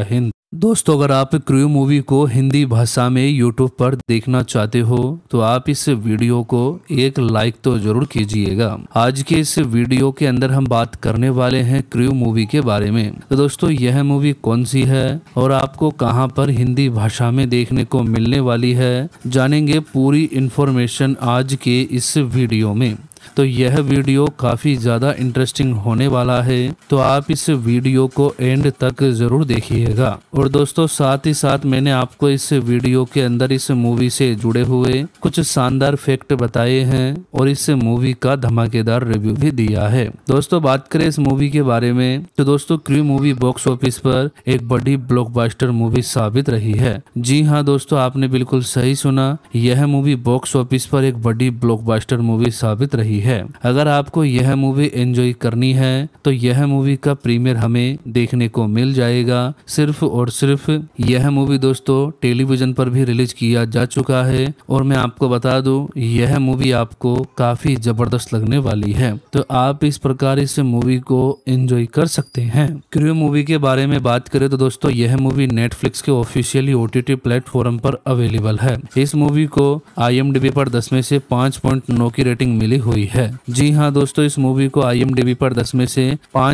दोस्तों, अगर आप क्रू मूवी को हिंदी भाषा में यूट्यूब पर देखना चाहते हो तो आप इस वीडियो को एक लाइक तो जरूर कीजिएगा। आज के इस वीडियो के अंदर हम बात करने वाले हैं क्रू मूवी के बारे में। तो दोस्तों, यह मूवी कौन सी है और आपको कहां पर हिंदी भाषा में देखने को मिलने वाली है, जानेंगे पूरी इन्फॉर्मेशन आज के इस वीडियो में। तो यह वीडियो काफ़ी ज़्यादा इंटरेस्टिंग होने वाला है, तो आप इस वीडियो को एंड तक ज़रूर देखिएगा। और दोस्तों, साथ ही साथ मैंने आपको इस वीडियो के अंदर इस मूवी से जुड़े हुए कुछ शानदार फैक्ट बताए हैं और इस मूवी का धमाकेदार रिव्यू भी दिया है। दोस्तों, बात करें इस मूवी के बारे में तो दोस्तों, क्रू मूवी बॉक्स ऑफिस पर एक बड़ी ब्लॉकबस्टर मूवी साबित रही है। जी हाँ दोस्तों, आपने बिल्कुल सही सुना, यह मूवी बॉक्स ऑफिस पर एक बड़ी ब्लॉकबस्टर मूवी साबित रही है। अगर आपको यह मूवी एंजॉय करनी है तो यह मूवी का प्रीमियर हमें देखने को मिल जाएगा। सिर्फ और सिर्फ यह मूवी दोस्तों टेलीविजन पर भी रिलीज किया जा चुका है और मैं आपको बता दूं, यह मूवी आपको काफी जबरदस्त लगने वाली है। तो आप इस प्रकार इस मूवी को एंजॉय कर सकते हैं। क्रू मूवी के बारे में बात करें तो दोस्तों, यह मूवी नेटफ्लिक्स के ऑफिशियली OTT प्लेटफॉर्म पर अवेलेबल है। इस मूवी को IMDb पर 10 में से 5.9 की रेटिंग मिली हुई है। जी हाँ दोस्तों, इस मूवी को IMDb पर 10 में से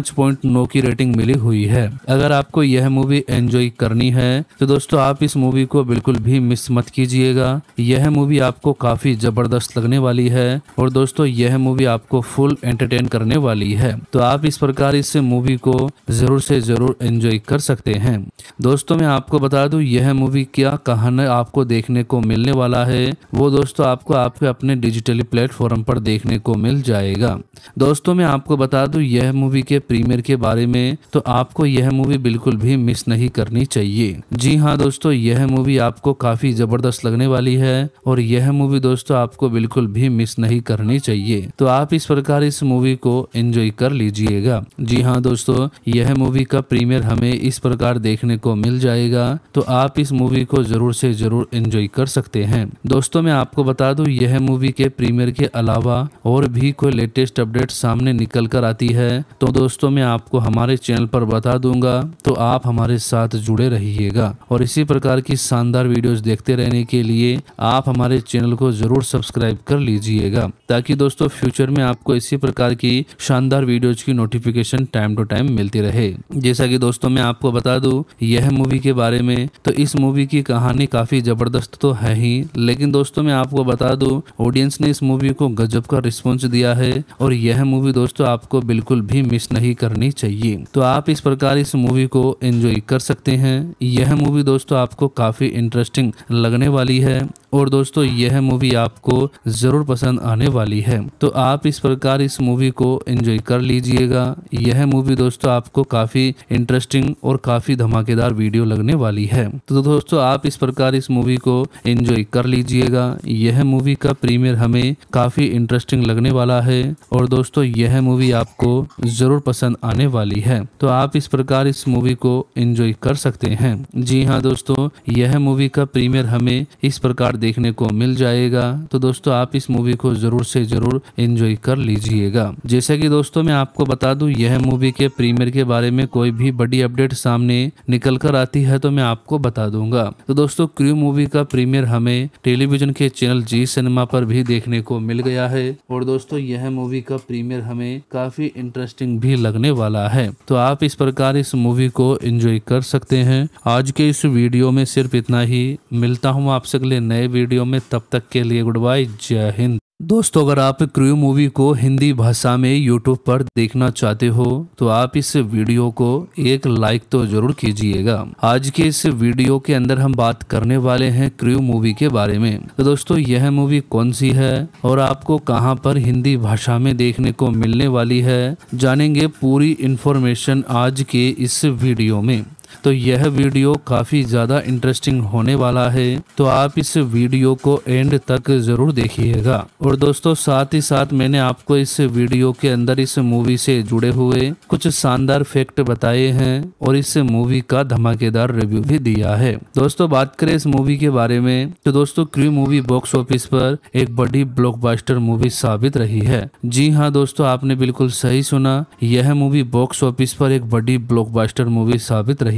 5.9 की रेटिंग मिली हुई है। अगर आपको यह मूवी एंजॉय करनी है तो दोस्तों आप इस मूवी को बिल्कुल भी मिस मत कीजिएगा। यह मूवी आपको काफी जबरदस्त लगने वाली है और दोस्तों यह मूवी आपको फुल एंटरटेन करने वाली है। तो आप इस प्रकार इस मूवी को जरूर से जरूर एंजॉय कर सकते हैं। दोस्तों, मैं आपको बता दूं, यह मूवी क्या कहानी आपको देखने को मिलने वाला है वो दोस्तों आपको आपके अपने डिजिटली प्लेटफॉर्म पर देखने को मिल जाएगा। दोस्तों, मैं आपको बता दूं, यह मूवी के प्रीमियर के बारे में तो आपको यह मूवी बिल्कुल भी मिस नहीं करनी चाहिए। जी हाँ दोस्तों, यह मूवी आपको काफी जबरदस्त लगने वाली है और यह मूवी दोस्तों आपको बिल्कुल भी मिस नहीं करनी चाहिए। तो आप इस प्रकार इस मूवी को एंजॉय कर लीजिएगा। जी हाँ दोस्तों, यह मूवी का प्रीमियर हमें इस प्रकार देखने को मिल जाएगा, तो आप इस मूवी को जरूर से जरूर एंजॉय कर सकते हैं। दोस्तों, मैं आपको बता दूं, यह मूवी के प्रीमियर के अलावा और भी कोई लेटेस्ट अपडेट सामने निकल कर आती है तो दोस्तों मैं आपको हमारे चैनल पर बता दूंगा, तो आप हमारे साथ जुड़े रहिएगा। और इसी प्रकार की शानदार वीडियोस देखते रहने के लिए आप हमारे चैनल को जरूर सब्सक्राइब कर लीजिएगा, ताकि दोस्तों फ्यूचर में आपको इसी प्रकार की शानदार वीडियोज की नोटिफिकेशन टाइम टू टाइम मिलती रहे। जैसा कि दोस्तों मैं आपको बता दूं, यह मूवी के बारे में तो इस मूवी की कहानी काफी जबरदस्त तो है ही, लेकिन दोस्तों मैं आपको बता दूं, ऑडियंस ने इस मूवी को गजब का रिस्पॉन्स दिया है और यह मूवी दोस्तों आपको बिल्कुल भी मिस नहीं करनी चाहिए। तो आप इस प्रकार इस मूवी को एंजॉय कर सकते हैं। यह मूवी दोस्तों आपको काफी इंटरेस्टिंग लगने वाली है और दोस्तों यह मूवी आपको जरूर पसंद आने वाली है। तो आप इस प्रकार इस मूवी को एंजॉय कर लीजिएगा। यह मूवी दोस्तों आपको काफी इंटरेस्टिंग और काफी धमाकेदार वीडियो लगने वाली है। तो दोस्तों आप इस प्रकार इस मूवी को एंजॉय कर लीजिएगा। यह मूवी का प्रीमियर हमें काफी इंटरेस्टिंग लगने वाला है और दोस्तों यह मूवी आपको जरूर पसंद आने वाली है। तो आप इस प्रकार इस मूवी को एंजॉय कर सकते हैं। जी हाँ दोस्तों, यह मूवी का प्रीमियर हमें इस प्रकार देखने को मिल जाएगा, तो दोस्तों आप इस मूवी को जरूर से जरूर एंजॉय कर लीजिएगा। जैसा कि दोस्तों मैं आपको बता दूं, यह मूवी के प्रीमियर के बारे में कोई भी बड़ी अपडेट सामने निकल कर आती है तो मैं आपको बता दूंगा। तो दोस्तों क्रू मूवी का प्रीमियर हमें टेलीविजन के चैनल जी सिनेमा पर भी देखने को मिल गया है और दोस्तों यह मूवी का प्रीमियर हमें काफी इंटरेस्टिंग भी लगने वाला है। तो आप इस प्रकार इस मूवी को एंजॉय कर सकते हैं। आज के इस वीडियो में सिर्फ इतना ही। मिलता हूँ आपसे अगले नए वीडियो में, तब तक के लिए गुड बाय, जय हिंद। दोस्तों, अगर आप क्रू मूवी को हिंदी भाषा में यूट्यूब पर देखना चाहते हो तो आप इस वीडियो को एक लाइक तो जरूर कीजिएगा। आज के इस वीडियो के अंदर हम बात करने वाले हैं क्रू मूवी के बारे में। तो दोस्तों यह मूवी कौन सी है और आपको कहां पर हिंदी भाषा में देखने को मिलने वाली है, जानेंगे पूरी इन्फॉर्मेशन आज के इस वीडियो में। तो यह वीडियो काफी ज्यादा इंटरेस्टिंग होने वाला है, तो आप इस वीडियो को एंड तक जरूर देखिएगा। और दोस्तों साथ ही साथ मैंने आपको इस वीडियो के अंदर इस मूवी से जुड़े हुए कुछ शानदार फैक्ट बताए हैं और इस मूवी का धमाकेदार रिव्यू भी दिया है। दोस्तों बात करें इस मूवी के बारे में तो दोस्तों क्रू मूवी बॉक्स ऑफिस पर एक बड़ी ब्लॉकबस्टर मूवी साबित रही है। जी हाँ दोस्तों, आपने बिल्कुल सही सुना, यह मूवी बॉक्स ऑफिस पर एक बड़ी ब्लॉकबस्टर मूवी साबित रही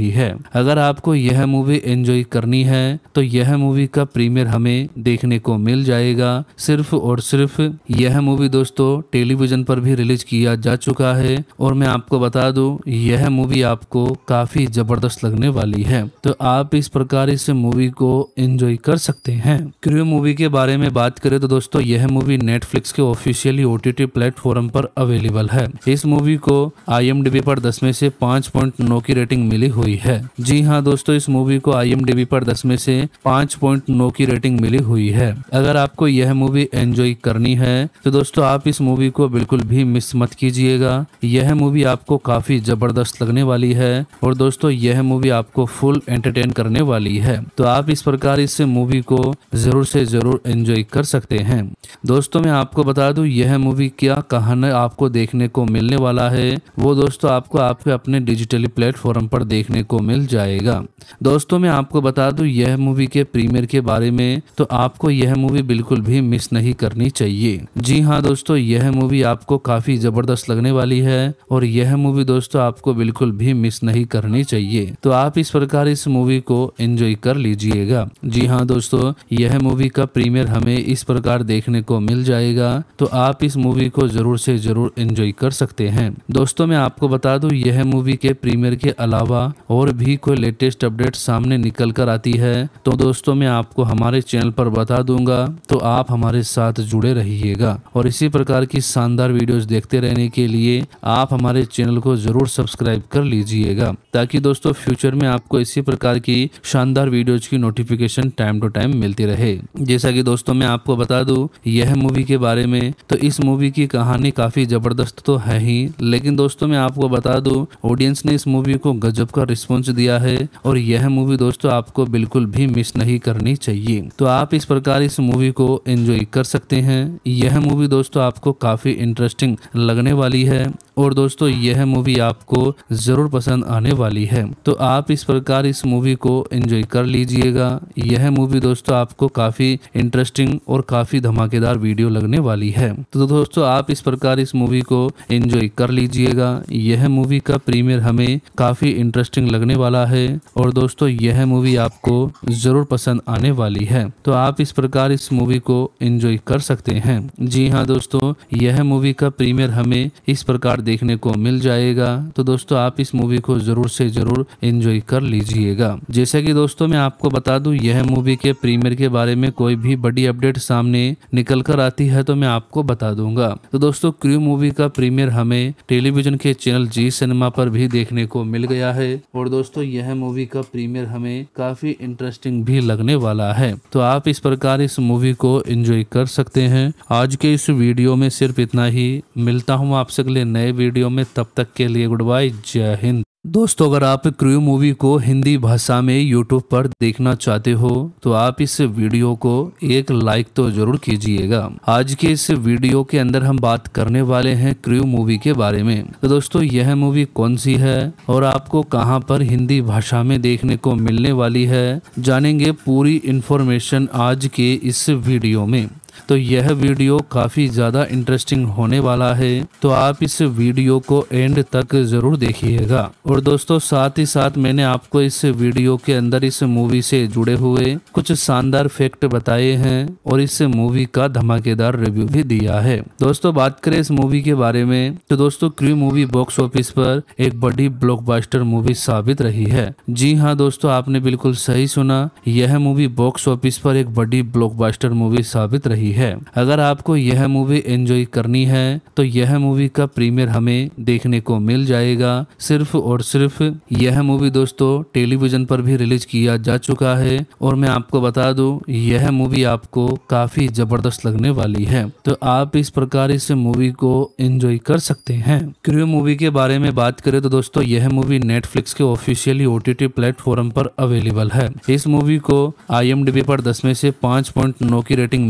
रही है। अगर आपको यह मूवी एंजॉय करनी है तो यह मूवी का प्रीमियर हमें देखने को मिल जाएगा। सिर्फ और सिर्फ यह मूवी दोस्तों टेलीविजन पर भी रिलीज किया जा चुका है और मैं आपको बता दूं यह मूवी आपको काफी जबरदस्त लगने वाली है। तो आप इस प्रकार इस मूवी को एंजॉय कर सकते हैं। क्रू मूवी के बारे में बात करें तो दोस्तों यह मूवी नेटफ्लिक्स के ऑफिशियली OTT प्लेटफॉर्म पर अवेलेबल है। इस मूवी को IMDb पर 10 में से 5.9 की रेटिंग मिली हुई है। जी हाँ दोस्तों, इस मूवी को IMDb पर 10 में से 5.9 की रेटिंग मिली हुई है। अगर आपको यह मूवी एंजॉय करनी है तो दोस्तों आप इस मूवी को बिल्कुल भी मिस मत कीजिएगा। यह मूवी आपको काफी जबरदस्त लगने वाली है और दोस्तों यह मूवी आपको फुल एंटरटेन करने वाली है। तो आप इस प्रकार इस मूवी को जरूर से जरूर एंजॉय कर सकते हैं। दोस्तों मैं आपको बता दूं यह मूवी क्या कहानी आपको देखने को मिलने वाला है वो दोस्तों आपको आपके अपने डिजिटली प्लेटफॉर्म पर देखने को मिल जाएगा। दोस्तों मैं आपको बता दूं यह मूवी के प्रीमियर के बारे में तो आपको यह मूवी बिल्कुल भी मिस नहीं करनी चाहिए। जी हाँ दोस्तों, यह मूवी आपको काफी जबरदस्त लगने वाली है और यह मूवी दोस्तों आपको बिल्कुल भी मिस नहीं करनी चाहिए। तो आप इस प्रकार इस मूवी को एंजॉय कर लीजिएगा। जी हाँ दोस्तों, यह मूवी का प्रीमियर हमें इस प्रकार देखने को मिल जाएगा। तो आप इस मूवी को जरूर से जरूर एंजॉय कर सकते हैं। दोस्तों मैं आपको बता दूं यह मूवी के प्रीमियर के अलावा और भी कोई लेटेस्ट अपडेट सामने निकल कर आती है तो दोस्तों मैं आपको हमारे चैनल पर बता दूंगा। तो आप हमारे साथ जुड़े रहिएगा और इसी प्रकार की शानदार वीडियोस देखते रहने के लिए आप हमारे चैनल को जरूर सब्सक्राइब कर लीजिएगा ताकि दोस्तों फ्यूचर में आपको इसी प्रकार की शानदार वीडियोज की नोटिफिकेशन टाइम टू टाइम मिलती रहे। जैसा कि दोस्तों मैं आपको बता दूं यह मूवी के बारे में तो इस मूवी की कहानी काफी जबरदस्त तो है ही, लेकिन दोस्तों मैं आपको बता दूं ऑडियंस ने इस मूवी को गजब का रिस्पॉन्स दिया है और यह मूवी दोस्तों आपको बिल्कुल भी मिस नहीं करनी चाहिए। तो आप इस प्रकार इस मूवी को एंजॉय कर सकते हैं। यह मूवी दोस्तों आपको काफी इंटरेस्टिंग लगने वाली है और दोस्तों यह मूवी आपको जरूर पसंद आने वाली है। तो आप इस प्रकार इस मूवी को एंजॉय कर लीजिएगा। यह मूवी दोस्तों आपको काफी इंटरेस्टिंग और काफी धमाकेदार वीडियो लगने वाली है। तो दोस्तों आप इस प्रकार इस मूवी को एंजॉय कर लीजिएगा। यह मूवी का प्रीमियर हमें काफी इंटरेस्टिंग लगने वाला है और दोस्तों यह मूवी आपको जरूर पसंद आने वाली है। तो आप इस प्रकार इस मूवी को एंजॉय कर सकते हैं। जी हाँ दोस्तों, यह मूवी का प्रीमियर हमें इस प्रकार देखने को मिल जाएगा। तो दोस्तों आप इस मूवी को जरूर से जरूर एंजॉय कर लीजिएगा। जैसा कि दोस्तों मैं आपको बता दूं यह मूवी के प्रीमियर के बारे में कोई भी बड़ी अपडेट सामने निकल कर आती है तो मैं आपको बता दूंगा। तो दोस्तों क्रू मूवी का प्रीमियर हमें टेलीविजन के चैनल जी सिनेमा पर भी देखने को मिल गया है और दोस्तों यह मूवी का प्रीमियर हमें काफी इंटरेस्टिंग भी लगने वाला है। तो आप इस प्रकार इस मूवी को एंजॉय कर सकते हैं। आज के इस वीडियो में सिर्फ इतना ही। मिलता हूँ आपसे अगले नए वीडियो में, तब तक के लिए गुड बाय, जय हिंद। दोस्तों अगर आप क्रू मूवी को हिंदी भाषा में YouTube पर देखना चाहते हो तो आप इस वीडियो को एक लाइक तो जरूर कीजिएगा। आज के इस वीडियो के अंदर हम बात करने वाले हैं क्रू मूवी के बारे में। तो दोस्तों यह मूवी कौन सी है और आपको कहां पर हिंदी भाषा में देखने को मिलने वाली है, जानेंगे पूरी इन्फॉर्मेशन आज के इस वीडियो में। तो यह वीडियो काफी ज्यादा इंटरेस्टिंग होने वाला है। तो आप इस वीडियो को एंड तक जरूर देखिएगा। और दोस्तों साथ ही साथ मैंने आपको इस वीडियो के अंदर इस मूवी से जुड़े हुए कुछ शानदार फैक्ट बताए हैं और इस मूवी का धमाकेदार रिव्यू भी दिया है। दोस्तों बात करें इस मूवी के बारे में तो दोस्तों क्रू मूवी बॉक्स ऑफिस पर एक बड़ी ब्लॉकबस्टर मूवी साबित रही है। जी हाँ दोस्तों, आपने बिल्कुल सही सुना, यह मूवी बॉक्स ऑफिस पर एक बड़ी ब्लॉकबस्टर मूवी साबित रही है। अगर आपको यह मूवी एंजॉय करनी है तो यह मूवी का प्रीमियर हमें देखने को मिल जाएगा। सिर्फ और सिर्फ यह मूवी दोस्तों टेलीविजन पर भी रिलीज किया जा चुका है और मैं आपको बता दूं यह मूवी आपको काफी जबरदस्त लगने वाली है। तो आप इस प्रकार इस मूवी को एंजॉय कर सकते हैं। क्रू मूवी के बारे में बात करें तो दोस्तों यह मूवी नेटफ्लिक्स के ऑफिशियली OTT प्लेटफॉर्म पर अवेलेबल है। इस मूवी को IMDb पर 10 में से 5.9 की रेटिंग मिली हुई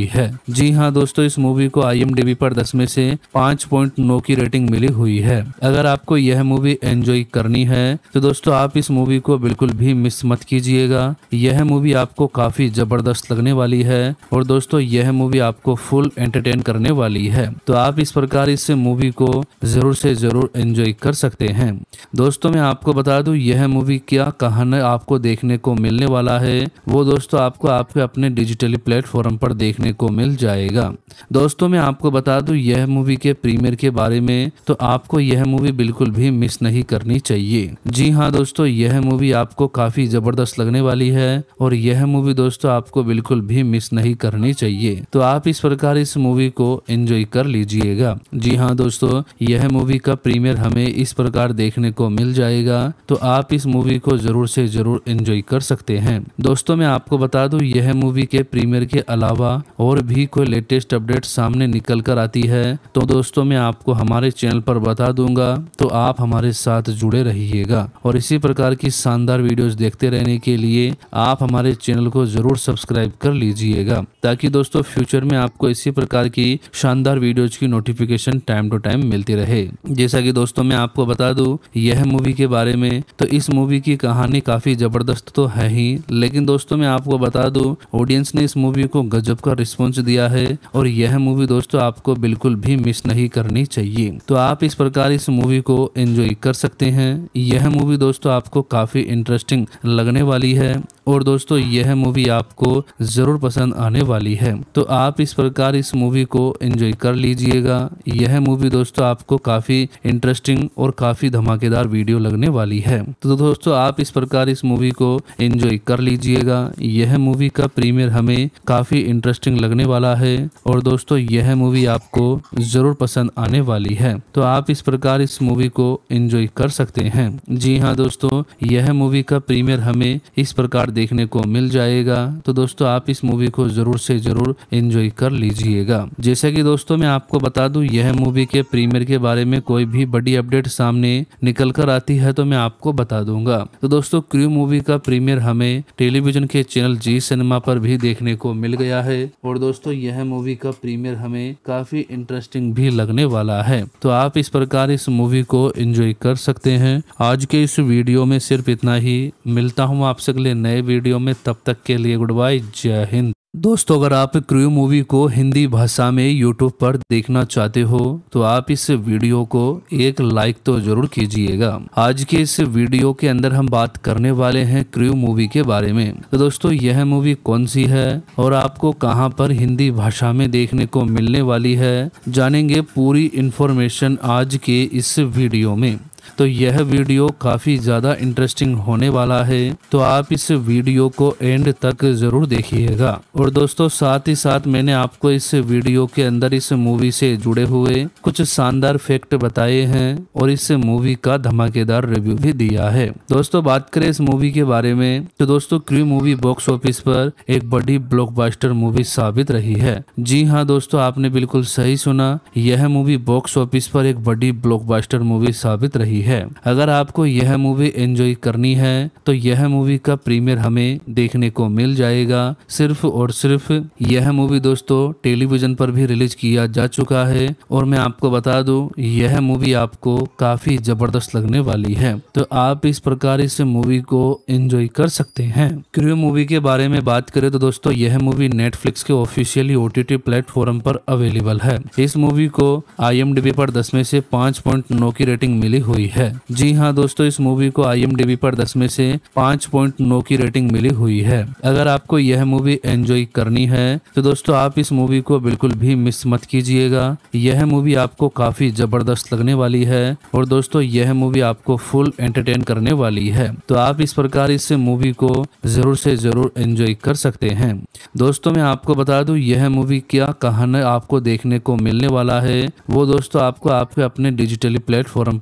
हुई है। जी हाँ दोस्तों, इस मूवी को IMDb पर 10 में से 5.9 की रेटिंग मिली हुई है। अगर आपको यह मूवी एंजॉय करनी है तो दोस्तों आप इस मूवी को बिल्कुल भी मिस मत कीजिएगा। यह मूवी आपको काफी जबरदस्त लगने वाली है और दोस्तों यह मूवी आपको फुल एंटरटेन करने वाली है। तो आप इस प्रकार इस मूवी को जरूर से जरूर एंजॉय कर सकते हैं। दोस्तों मैं आपको बता दूं यह मूवी क्या कहानी आपको देखने को मिलने वाला है वो दोस्तों आपको आपके अपने डिजिटली प्लेटफॉर्म पर देखने को मिल जाएगा। दोस्तों मैं आपको बता दूं यह मूवी के प्रीमियर के बारे में, तो आपको यह मूवी बिल्कुल भी मिस नहीं करनी चाहिए। जी हाँ दोस्तों, यह मूवी आपको काफी जबरदस्त लगने वाली है और यह मूवी दोस्तों आपको बिल्कुल भी मिस नहीं करनी चाहिए। तो आप इस प्रकार इस मूवी को एंजॉय कर लीजिएगा। जी हाँ दोस्तों, यह मूवी का प्रीमियर हमें इस प्रकार देखने को मिल जाएगा, तो आप इस मूवी को जरूर से जरूर एंजॉय कर सकते हैं। दोस्तों मैं आपको बता दूं यह मूवी के प्रीमियर के अलावा और भी कोई लेटेस्ट अपडेट सामने निकल कर आती है तो दोस्तों मैं आपको हमारे चैनल पर बता दूंगा, तो आप हमारे साथ जुड़े रहिएगा। और इसी प्रकार की शानदार वीडियोस देखते रहने के लिए आप हमारे चैनल को जरूर सब्सक्राइब कर लीजिएगा, ताकि दोस्तों फ्यूचर में आपको इसी प्रकार की शानदार वीडियोज की नोटिफिकेशन टाइम टू टाइम मिलती रहे। जैसा कि दोस्तों मैं आपको बता दूं यह मूवी के बारे में, तो इस मूवी की कहानी काफी जबरदस्त तो है ही, लेकिन दोस्तों मैं आपको बता दूं ऑडियंस ने इस मूवी को गजब का रिस्पॉन्स दिया है और यह मूवी दोस्तों आपको बिल्कुल भी मिस नहीं करनी चाहिए। तो आप इस प्रकार इस मूवी को एंजॉय कर सकते हैं। यह मूवी दोस्तों आपको काफी इंटरेस्टिंग लगने वाली है और दोस्तों यह मूवी आपको जरूर पसंद आने वाली है। तो आप इस प्रकार इस मूवी को एंजॉय कर लीजिएगा। यह मूवी दोस्तों आपको काफी इंटरेस्टिंग और काफी धमाकेदार वीडियो लगने वाली है। तो दोस्तों आप इस प्रकार इस मूवी को एंजॉय कर लीजिएगा। यह मूवी का प्रीमियर हमें काफी इंटरेस्टिंग लगने वाला है और दोस्तों यह मूवी आपको जरूर पसंद आने वाली है। तो आप इस प्रकार इस मूवी को एंजॉय कर सकते हैं। जी हाँ दोस्तों, यह मूवी का प्रीमियर हमें इस प्रकार देखने को मिल जाएगा, तो दोस्तों आप इस मूवी को जरूर से जरूर एंजॉय कर लीजिएगा। जैसा कि दोस्तों मैं आपको बता दूं यह मूवी के प्रीमियर के बारे में कोई भी बड़ी अपडेट सामने निकल कर आती है तो मैं आपको बता दूंगा। तो दोस्तों क्रू मूवी का प्रीमियर हमें टेलीविजन के चैनल जी सिनेमा पर भी देखने को मिल गया है और दोस्तों यह मूवी का प्रीमियर हमें काफी इंटरेस्टिंग भी लगने वाला है। तो आप इस प्रकार इस मूवी को एंजॉय कर सकते हैं। आज के इस वीडियो में सिर्फ इतना ही। मिलता हूँ आपसे अगले नए वीडियो में, तब तक के लिए गुड बाय, जय हिंद। दोस्तों अगर आप क्रू मूवी को हिंदी भाषा में यूट्यूब पर देखना चाहते हो तो आप इस वीडियो को एक लाइक तो जरूर कीजिएगा। आज के इस वीडियो के अंदर हम बात करने वाले हैं क्रू मूवी के बारे में। तो दोस्तों यह मूवी कौन सी है और आपको कहां पर हिंदी भाषा में देखने को मिलने वाली है, जानेंगे पूरी इन्फॉर्मेशन आज के इस वीडियो में। तो यह वीडियो काफी ज्यादा इंटरेस्टिंग होने वाला है, तो आप इस वीडियो को एंड तक जरूर देखिएगा। और दोस्तों साथ ही साथ मैंने आपको इस वीडियो के अंदर इस मूवी से जुड़े हुए कुछ शानदार फैक्ट बताए हैं और इस मूवी का धमाकेदार रिव्यू भी दिया है। दोस्तों बात करें इस मूवी के बारे में, तो दोस्तों क्रू मूवी बॉक्स ऑफिस पर एक बड़ी ब्लॉकबस्टर मूवी साबित रही है। जी हाँ दोस्तों, आपने बिल्कुल सही सुना, यह मूवी बॉक्स ऑफिस पर एक बड़ी ब्लॉकबस्टर मूवी साबित रही है। अगर आपको यह मूवी एंजॉय करनी है तो यह मूवी का प्रीमियर हमें देखने को मिल जाएगा। सिर्फ और सिर्फ यह मूवी दोस्तों टेलीविजन पर भी रिलीज किया जा चुका है और मैं आपको बता दूं यह मूवी आपको काफी जबरदस्त लगने वाली है। तो आप इस प्रकार इस मूवी को एंजॉय कर सकते हैं। क्रू मूवी के बारे में बात करें तो दोस्तों यह मूवी नेटफ्लिक्स के ऑफिशियली OTT प्लेटफॉर्म पर अवेलेबल है। इस मूवी को IMDb पर 10 में से 5.9 की रेटिंग मिली हुई है। जी हाँ दोस्तों, इस मूवी को IMDb पर 10 में से 5.9 की रेटिंग मिली हुई है। अगर आपको यह मूवी एंजॉय करनी है तो दोस्तों आप इस मूवी को बिल्कुल भी मिस मत कीजिएगा। यह मूवी आपको काफी जबरदस्त लगने वाली है और दोस्तों यह मूवी आपको फुल एंटरटेन करने वाली है। तो आप इस प्रकार इस मूवी को जरूर से जरूर एंजॉय कर सकते हैं। दोस्तों मैं आपको बता दूं यह मूवी क्या कहानी आपको देखने को मिलने वाला है वो दोस्तों आपको आपके अपने डिजिटली प्लेटफॉर्म पर देखने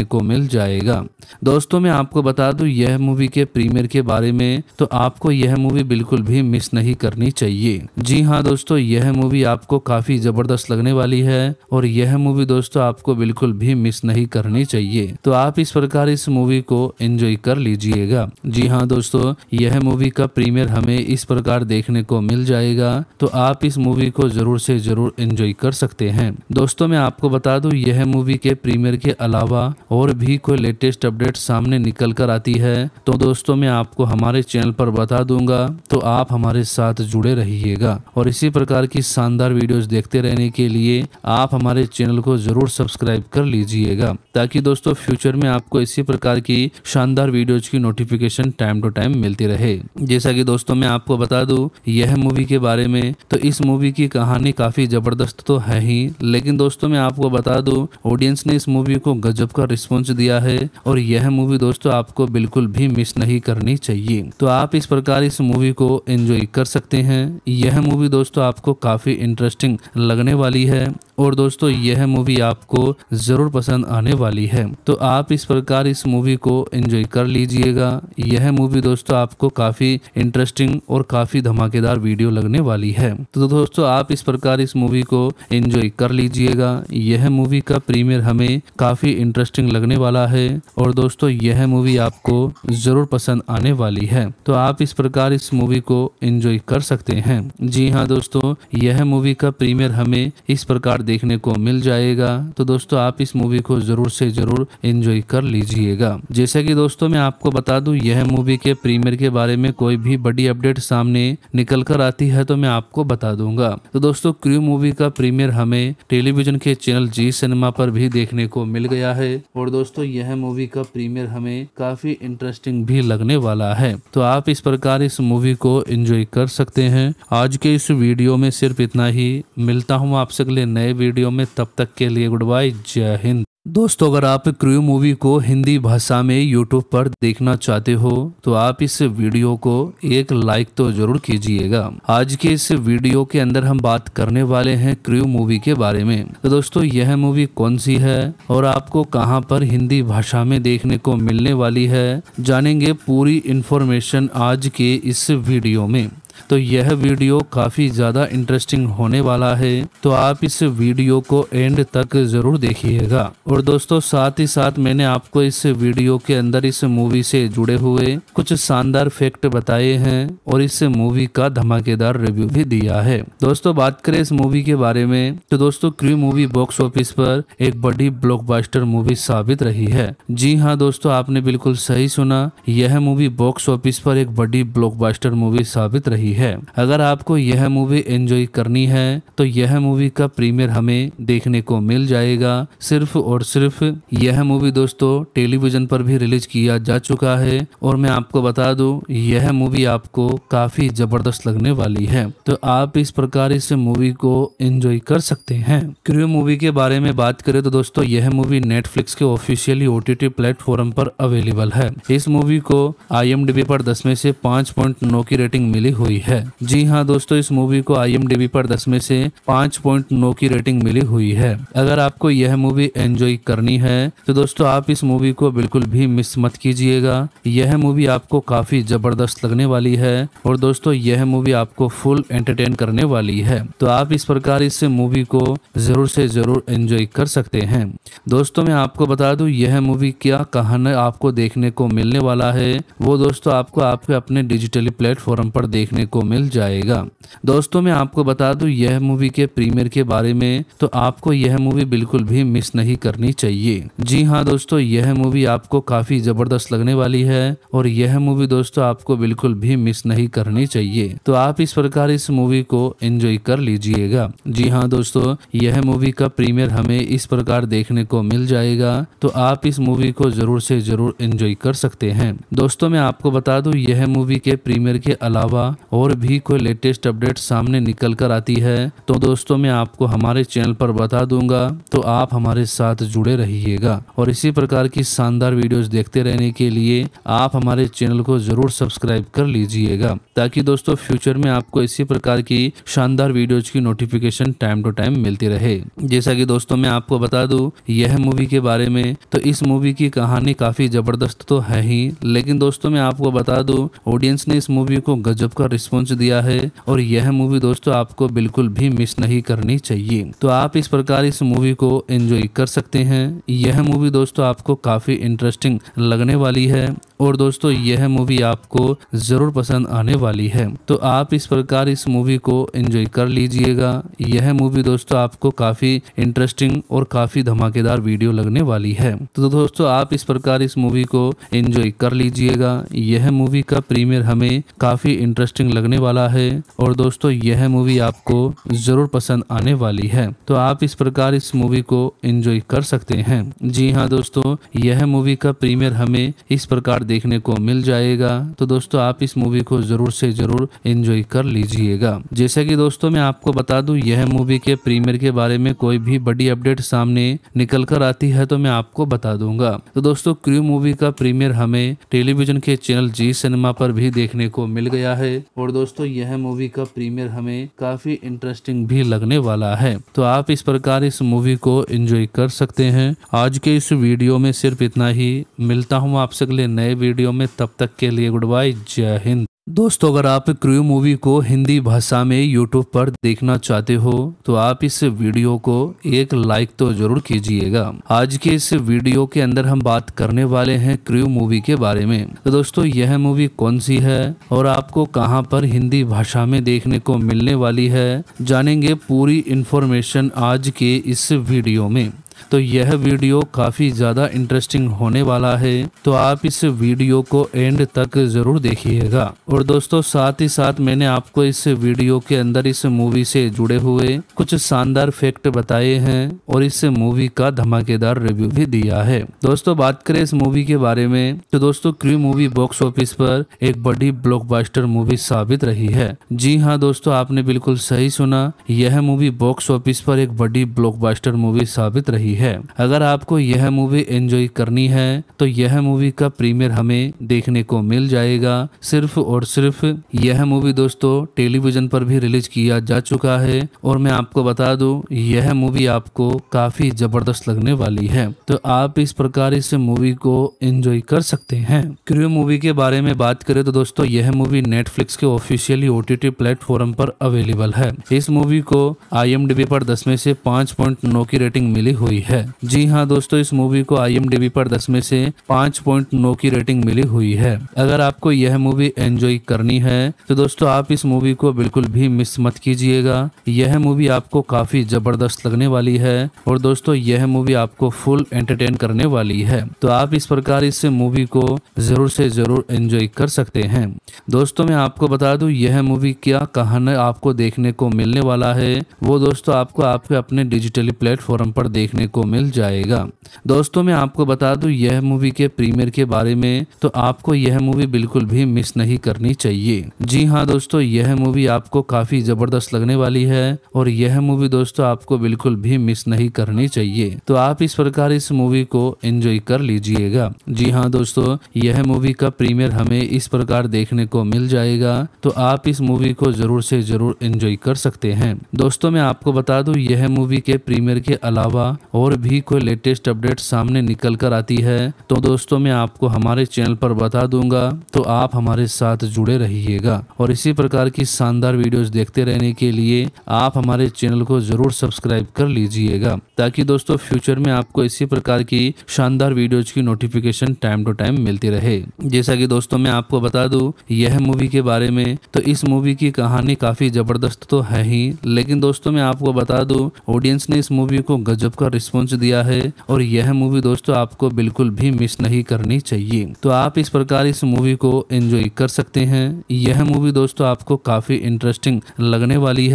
देखने को मिल जाएगा। दोस्तों मैं आपको बता दूं यह मूवी के प्रीमियर के बारे में, तो आपको यह मूवी बिल्कुल भी मिस नहीं करनी चाहिए। जी हाँ दोस्तों, यह मूवी आपको काफी जबरदस्त लगने वाली है और यह मूवी दोस्तों आपको बिल्कुल भी मिस नहीं करनी चाहिए। तो आप इस प्रकार इस मूवी को एंजॉय कर लीजिएगा। जी हाँ दोस्तों, यह मूवी का प्रीमियर हमें इस प्रकार देखने को मिल जाएगा, तो आप इस मूवी को जरूर से जरूर एंजॉय कर सकते हैं। दोस्तों मैं आपको बता दूं यह मूवी के प्रीमियर के अलावा और भी कोई लेटेस्ट अपडेट सामने निकल कर आती है तो दोस्तों मैं आपको हमारे चैनल पर बता दूंगा, तो आप हमारे साथ जुड़े रहिएगा। और इसी प्रकार की शानदार वीडियोस देखते रहने के लिए आप हमारे चैनल को जरूर सब्सक्राइब कर लीजिएगा, ताकि दोस्तों फ्यूचर में आपको इसी प्रकार की शानदार वीडियोज की नोटिफिकेशन टाइम टू टाइम मिलती रहे। जैसा कि दोस्तों मैं आपको बता दूं यह मूवी के बारे में, तो इस मूवी की कहानी काफी जबरदस्त तो है ही, लेकिन दोस्तों मैं आपको बता दूं ऑडियंस ने इस मूवी को गजब का रिस्पॉन्स दिया है और यह मूवी दोस्तों आपको बिल्कुल भी मिस नहीं करनी चाहिए। तो आप इस प्रकार इस मूवी को एंजॉय कर सकते हैं। यह मूवी दोस्तों आपको काफी इंटरेस्टिंग लगने वाली है और दोस्तों यह मूवी आपको जरूर पसंद आने वाली है। तो आप इस प्रकार इस मूवी को एंजॉय कर लीजिएगा। यह मूवी दोस्तों आपको काफी इंटरेस्टिंग और काफी धमाकेदार वीडियो लगने वाली है। तो दोस्तों आप इस प्रकार इस मूवी को एंजॉय कर लीजिएगा। यह मूवी का प्रीमियर हमें काफी इंटरेस्टिंग लगने वाला है और दोस्तों यह मूवी आपको जरूर पसंद आने वाली है। तो आप इस प्रकार इस मूवी को एंजॉय कर सकते हैं। जी हाँ दोस्तों, यह मूवी का प्रीमियर हमें इस प्रकार देखने को मिल जाएगा, तो दोस्तों आप इस मूवी को जरूर से जरूर एंजॉय कर लीजिएगा। जैसा कि दोस्तों मैं आपको बता दूं यह मूवी के प्रीमियर के बारे में कोई भी बड़ी अपडेट सामने निकल कर आती है तो मैं आपको बता दूंगा। तो दोस्तों क्रू मूवी का प्रीमियर हमें टेलीविजन के चैनल जी सिनेमा पर भी देखने को मिल गया है और दोस्तों यह मूवी का प्रीमियर हमें काफी इंटरेस्टिंग भी लगने वाला है। तो आप इस प्रकार इस मूवी को एंजॉय कर सकते हैं। आज के इस वीडियो में सिर्फ इतना ही। मिलता हूँ आपसे अगले नए वीडियो में, तब तक के लिए गुड बाय, जय हिंद। दोस्तों अगर आप क्रू मूवी को हिंदी भाषा में यूट्यूब पर देखना चाहते हो तो आप इस वीडियो को एक लाइक तो जरूर कीजिएगा। आज के इस वीडियो के अंदर हम बात करने वाले हैं क्रू मूवी के बारे में। तो दोस्तों यह मूवी कौन सी है और आपको कहां पर हिंदी भाषा में देखने को मिलने वाली है, जानेंगे पूरी इन्फॉर्मेशन आज के इस वीडियो में। तो यह वीडियो काफी ज्यादा इंटरेस्टिंग होने वाला है, तो आप इस वीडियो को एंड तक जरूर देखिएगा। और दोस्तों साथ ही साथ मैंने आपको इस वीडियो के अंदर इस मूवी से जुड़े हुए कुछ शानदार फैक्ट बताए हैं और इस मूवी का धमाकेदार रिव्यू भी दिया है। दोस्तों बात करें इस मूवी के बारे में, तो दोस्तों क्रू मूवी बॉक्स ऑफिस पर एक बड़ी ब्लॉकबस्टर मूवी साबित रही है। जी हाँ दोस्तों, आपने बिल्कुल सही सुना, यह मूवी बॉक्स ऑफिस पर एक बड़ी ब्लॉकबस्टर मूवी साबित रही है। अगर आपको यह मूवी एंजॉय करनी है तो यह मूवी का प्रीमियर हमें देखने को मिल जाएगा। सिर्फ और सिर्फ यह मूवी दोस्तों टेलीविजन पर भी रिलीज किया जा चुका है और मैं आपको बता दूं यह मूवी आपको काफी जबरदस्त लगने वाली है। तो आप इस प्रकार इस मूवी को एंजॉय कर सकते हैं। क्रू मूवी के बारे में बात करें तो दोस्तों यह मूवी नेटफ्लिक्स के ऑफिशियली OTT प्लेटफॉर्म पर अवेलेबल है। इस मूवी को IMDb पर 10 में से 5.9 की रेटिंग मिली हुई है। जी हाँ दोस्तों, इस मूवी को IMDb पर 10 में से 5.9 की रेटिंग मिली हुई है। अगर आपको यह मूवी एंजॉय करनी है तो दोस्तों आप इस मूवी को बिल्कुल भी मिस मत कीजिएगा। यह मूवी आपको काफी जबरदस्त लगने वाली है और दोस्तों यह मूवी आपको फुल एंटरटेन करने वाली है। तो आप इस प्रकार इस मूवी को जरूर से जरूर एंजॉय कर सकते हैं। दोस्तों मैं आपको बता दूं यह मूवी क्या कहानी आपको देखने को मिलने वाला है, वो दोस्तों आपको आपके अपने डिजिटली प्लेटफॉर्म पर देखने को मिल जाएगा। दोस्तों मैं आपको बता दूं यह मूवी के प्रीमियर के बारे में, तो आपको यह मूवी बिल्कुल भी मिस नहीं करनी चाहिए। जी हाँ दोस्तों, यह मूवी आपको काफी जबरदस्त लगने वाली है और यह मूवी दोस्तों आपको बिल्कुल भी मिस नहीं करनी चाहिए। तो आप इस प्रकार इस मूवी को एंजॉय कर लीजिएगा। जी हाँ दोस्तों, यह मूवी का प्रीमियर हमें इस प्रकार देखने को मिल जाएगा, तो आप इस मूवी को जरूर से जरूर एंजॉय कर सकते हैं। दोस्तों मैं आपको बता दूं यह मूवी के प्रीमियर के अलावा और भी कोई लेटेस्ट अपडेट सामने निकल कर आती है तो दोस्तों मैं आपको हमारे चैनल पर बता दूंगा, तो आप हमारे साथ जुड़े रहिएगा। और इसी प्रकार की शानदार वीडियोस देखते रहने के लिए आप हमारे चैनल को जरूर सब्सक्राइब कर लीजिएगा, ताकि दोस्तों फ्यूचर में आपको इसी प्रकार की शानदार वीडियोज की नोटिफिकेशन टाइम टू टाइम मिलती रहे। जैसा कि दोस्तों मैं आपको बता दूं यह मूवी के बारे में, तो इस मूवी की कहानी काफी जबरदस्त तो है ही, लेकिन दोस्तों मैं आपको बता दूं ऑडियंस ने इस मूवी को गजब का रिस्पॉन्स दिया है और यह मूवी दोस्तों आपको बिल्कुल भी मिस नहीं करनी चाहिए। तो आप इस प्रकार इस मूवी को एंजॉय कर सकते हैं। यह मूवी दोस्तों आपको काफी इंटरेस्टिंग लगने वाली है और दोस्तों यह मूवी आपको जरूर पसंद आने वाली है। तो आप इस प्रकार इस मूवी को एंजॉय कर लीजिएगा। यह मूवी दोस्तों आपको काफी इंटरेस्टिंग और काफी धमाकेदार वीडियो लगने वाली है। तो दोस्तों आप इस प्रकार इस मूवी को एंजॉय कर लीजिएगा। यह मूवी का प्रीमियर हमें काफी इंटरेस्टिंग लगने वाला है और दोस्तों यह मूवी आपको जरूर पसंद आने वाली है। तो आप इस प्रकार इस मूवी को एंजॉय कर सकते हैं। जी हाँ दोस्तों, यह मूवी का प्रीमियर हमें इस प्रकार देखने को मिल जाएगा। तो दोस्तों आप इस मूवी को जरूर से जरूर एंजॉय कर लीजिएगा। जैसा कि दोस्तों मैं आपको बता दूं यह मूवी के प्रीमियर के बारे में कोई भी बड़ी अपडेट सामने निकल कर आती है तो मैं आपको बता दूंगा। तो दोस्तों क्रू मूवी का प्रीमियर हमें टेलीविजन के चैनल जी सिनेमा पर भी देखने को मिल गया है और दोस्तों यह मूवी का प्रीमियर हमें काफी इंटरेस्टिंग भी लगने वाला है। तो आप इस प्रकार इस मूवी को एंजॉय कर सकते हैं। आज के इस वीडियो में सिर्फ इतना ही। मिलता हूँ आपसे अगले नए वीडियो में, तब तक के लिए गुड बाय, जय हिंद। दोस्तों अगर आप क्रू मूवी को हिंदी भाषा में यूट्यूब पर देखना चाहते हो तो आप इस वीडियो को एक लाइक तो जरूर कीजिएगा। आज के इस वीडियो के अंदर हम बात करने वाले हैं क्रू मूवी के बारे में। तो दोस्तों यह मूवी कौन सी है और आपको कहां पर हिंदी भाषा में देखने को मिलने वाली है, जानेंगे पूरी इन्फॉर्मेशन आज के इस वीडियो में। तो यह वीडियो काफी ज्यादा इंटरेस्टिंग होने वाला है, तो आप इस वीडियो को एंड तक जरूर देखिएगा। और दोस्तों साथ ही साथ मैंने आपको इस वीडियो के अंदर इस मूवी से जुड़े हुए कुछ शानदार फैक्ट बताए हैं और इस मूवी का धमाकेदार रिव्यू भी दिया है। दोस्तों बात करें इस मूवी के बारे में तो दोस्तों क्रू मूवी बॉक्स ऑफिस पर एक बड़ी ब्लॉकबस्टर मूवी साबित रही है। जी हाँ दोस्तों, आपने बिल्कुल सही सुना, यह मूवी बॉक्स ऑफिस पर एक बड़ी ब्लॉकबस्टर मूवी साबित रही है। अगर आपको यह मूवी एंजॉय करनी है तो यह मूवी का प्रीमियर हमें देखने को मिल जाएगा। सिर्फ और सिर्फ यह मूवी दोस्तों टेलीविजन पर भी रिलीज किया जा चुका है और मैं आपको बता दूं यह मूवी आपको काफी जबरदस्त लगने वाली है। तो आप इस प्रकार इस मूवी को एंजॉय कर सकते हैं। क्रू मूवी के बारे में बात करें तो दोस्तों यह मूवी नेटफ्लिक्स के ऑफिशियली OTT प्लेटफॉर्म पर अवेलेबल है। इस मूवी को IMDb पर 10 में से 5.9 की रेटिंग मिली हुई है। जी हाँ दोस्तों, इस मूवी को IMDb पर 10 में से 5.9 की रेटिंग मिली हुई है। अगर आपको यह मूवी एंजॉय करनी है तो दोस्तों आप इस मूवी को बिल्कुल भी मिस मत कीजिएगा। यह मूवी आपको काफी जबरदस्त लगने वाली है और दोस्तों यह मूवी आपको फुल एंटरटेन करने वाली है। तो आप इस प्रकार इस मूवी को जरूर से जरूर एंजॉय कर सकते हैं। दोस्तों मैं आपको बता दूं यह मूवी क्या कहानी आपको देखने को मिलने वाला है वो दोस्तों आपको आपके अपने डिजिटली प्लेटफॉर्म पर देखने को मिल जाएगा। दोस्तों मैं आपको बता दूं यह मूवी के प्रीमियर के बारे में, तो आपको यह मूवी बिल्कुल भी मिस नहीं करनी चाहिए। जी हाँ दोस्तों, यह मूवी आपको काफी जबरदस्त लगने वाली है और यह मूवी दोस्तों आपको बिल्कुल भी मिस नहीं करनी चाहिए। तो आप इस प्रकार इस मूवी को एंजॉय कर लीजिएगा। जी हाँ दोस्तों, यह मूवी का प्रीमियर हमें इस प्रकार देखने को मिल जाएगा, तो आप इस मूवी को जरूर से जरूर एंजॉय कर सकते हैं। दोस्तों मैं आपको बता दूं यह मूवी के प्रीमियर के अलावा और भी कोई लेटेस्ट अपडेट सामने निकल कर आती है तो दोस्तों मैं आपको हमारे चैनल पर बता दूंगा, तो आप हमारे साथ जुड़े रहिएगा। और इसी प्रकार की शानदार वीडियोस देखते रहने के लिए आप हमारे चैनल को जरूर सब्सक्राइब कर लीजिएगा, ताकि दोस्तों फ्यूचर में आपको इसी प्रकार की शानदार वीडियोज की नोटिफिकेशन टाइम टू टाइम मिलती रहे। जैसा कि दोस्तों मैं आपको बता दूं यह मूवी के बारे में, तो इस मूवी की कहानी काफी जबरदस्त तो है ही, लेकिन दोस्तों मैं आपको बता दूं ऑडियंस ने इस मूवी को गजब का रिस्पॉन्स दिया है और यह मूवी दोस्तों आपको बिल्कुल भी मिस नहीं करनी चाहिए। तो आप इस प्रकार इस मूवी को एंजॉय कर सकते हैं। यह मूवी दोस्तों आपको काफी इंटरेस्टिंग लगने वाली है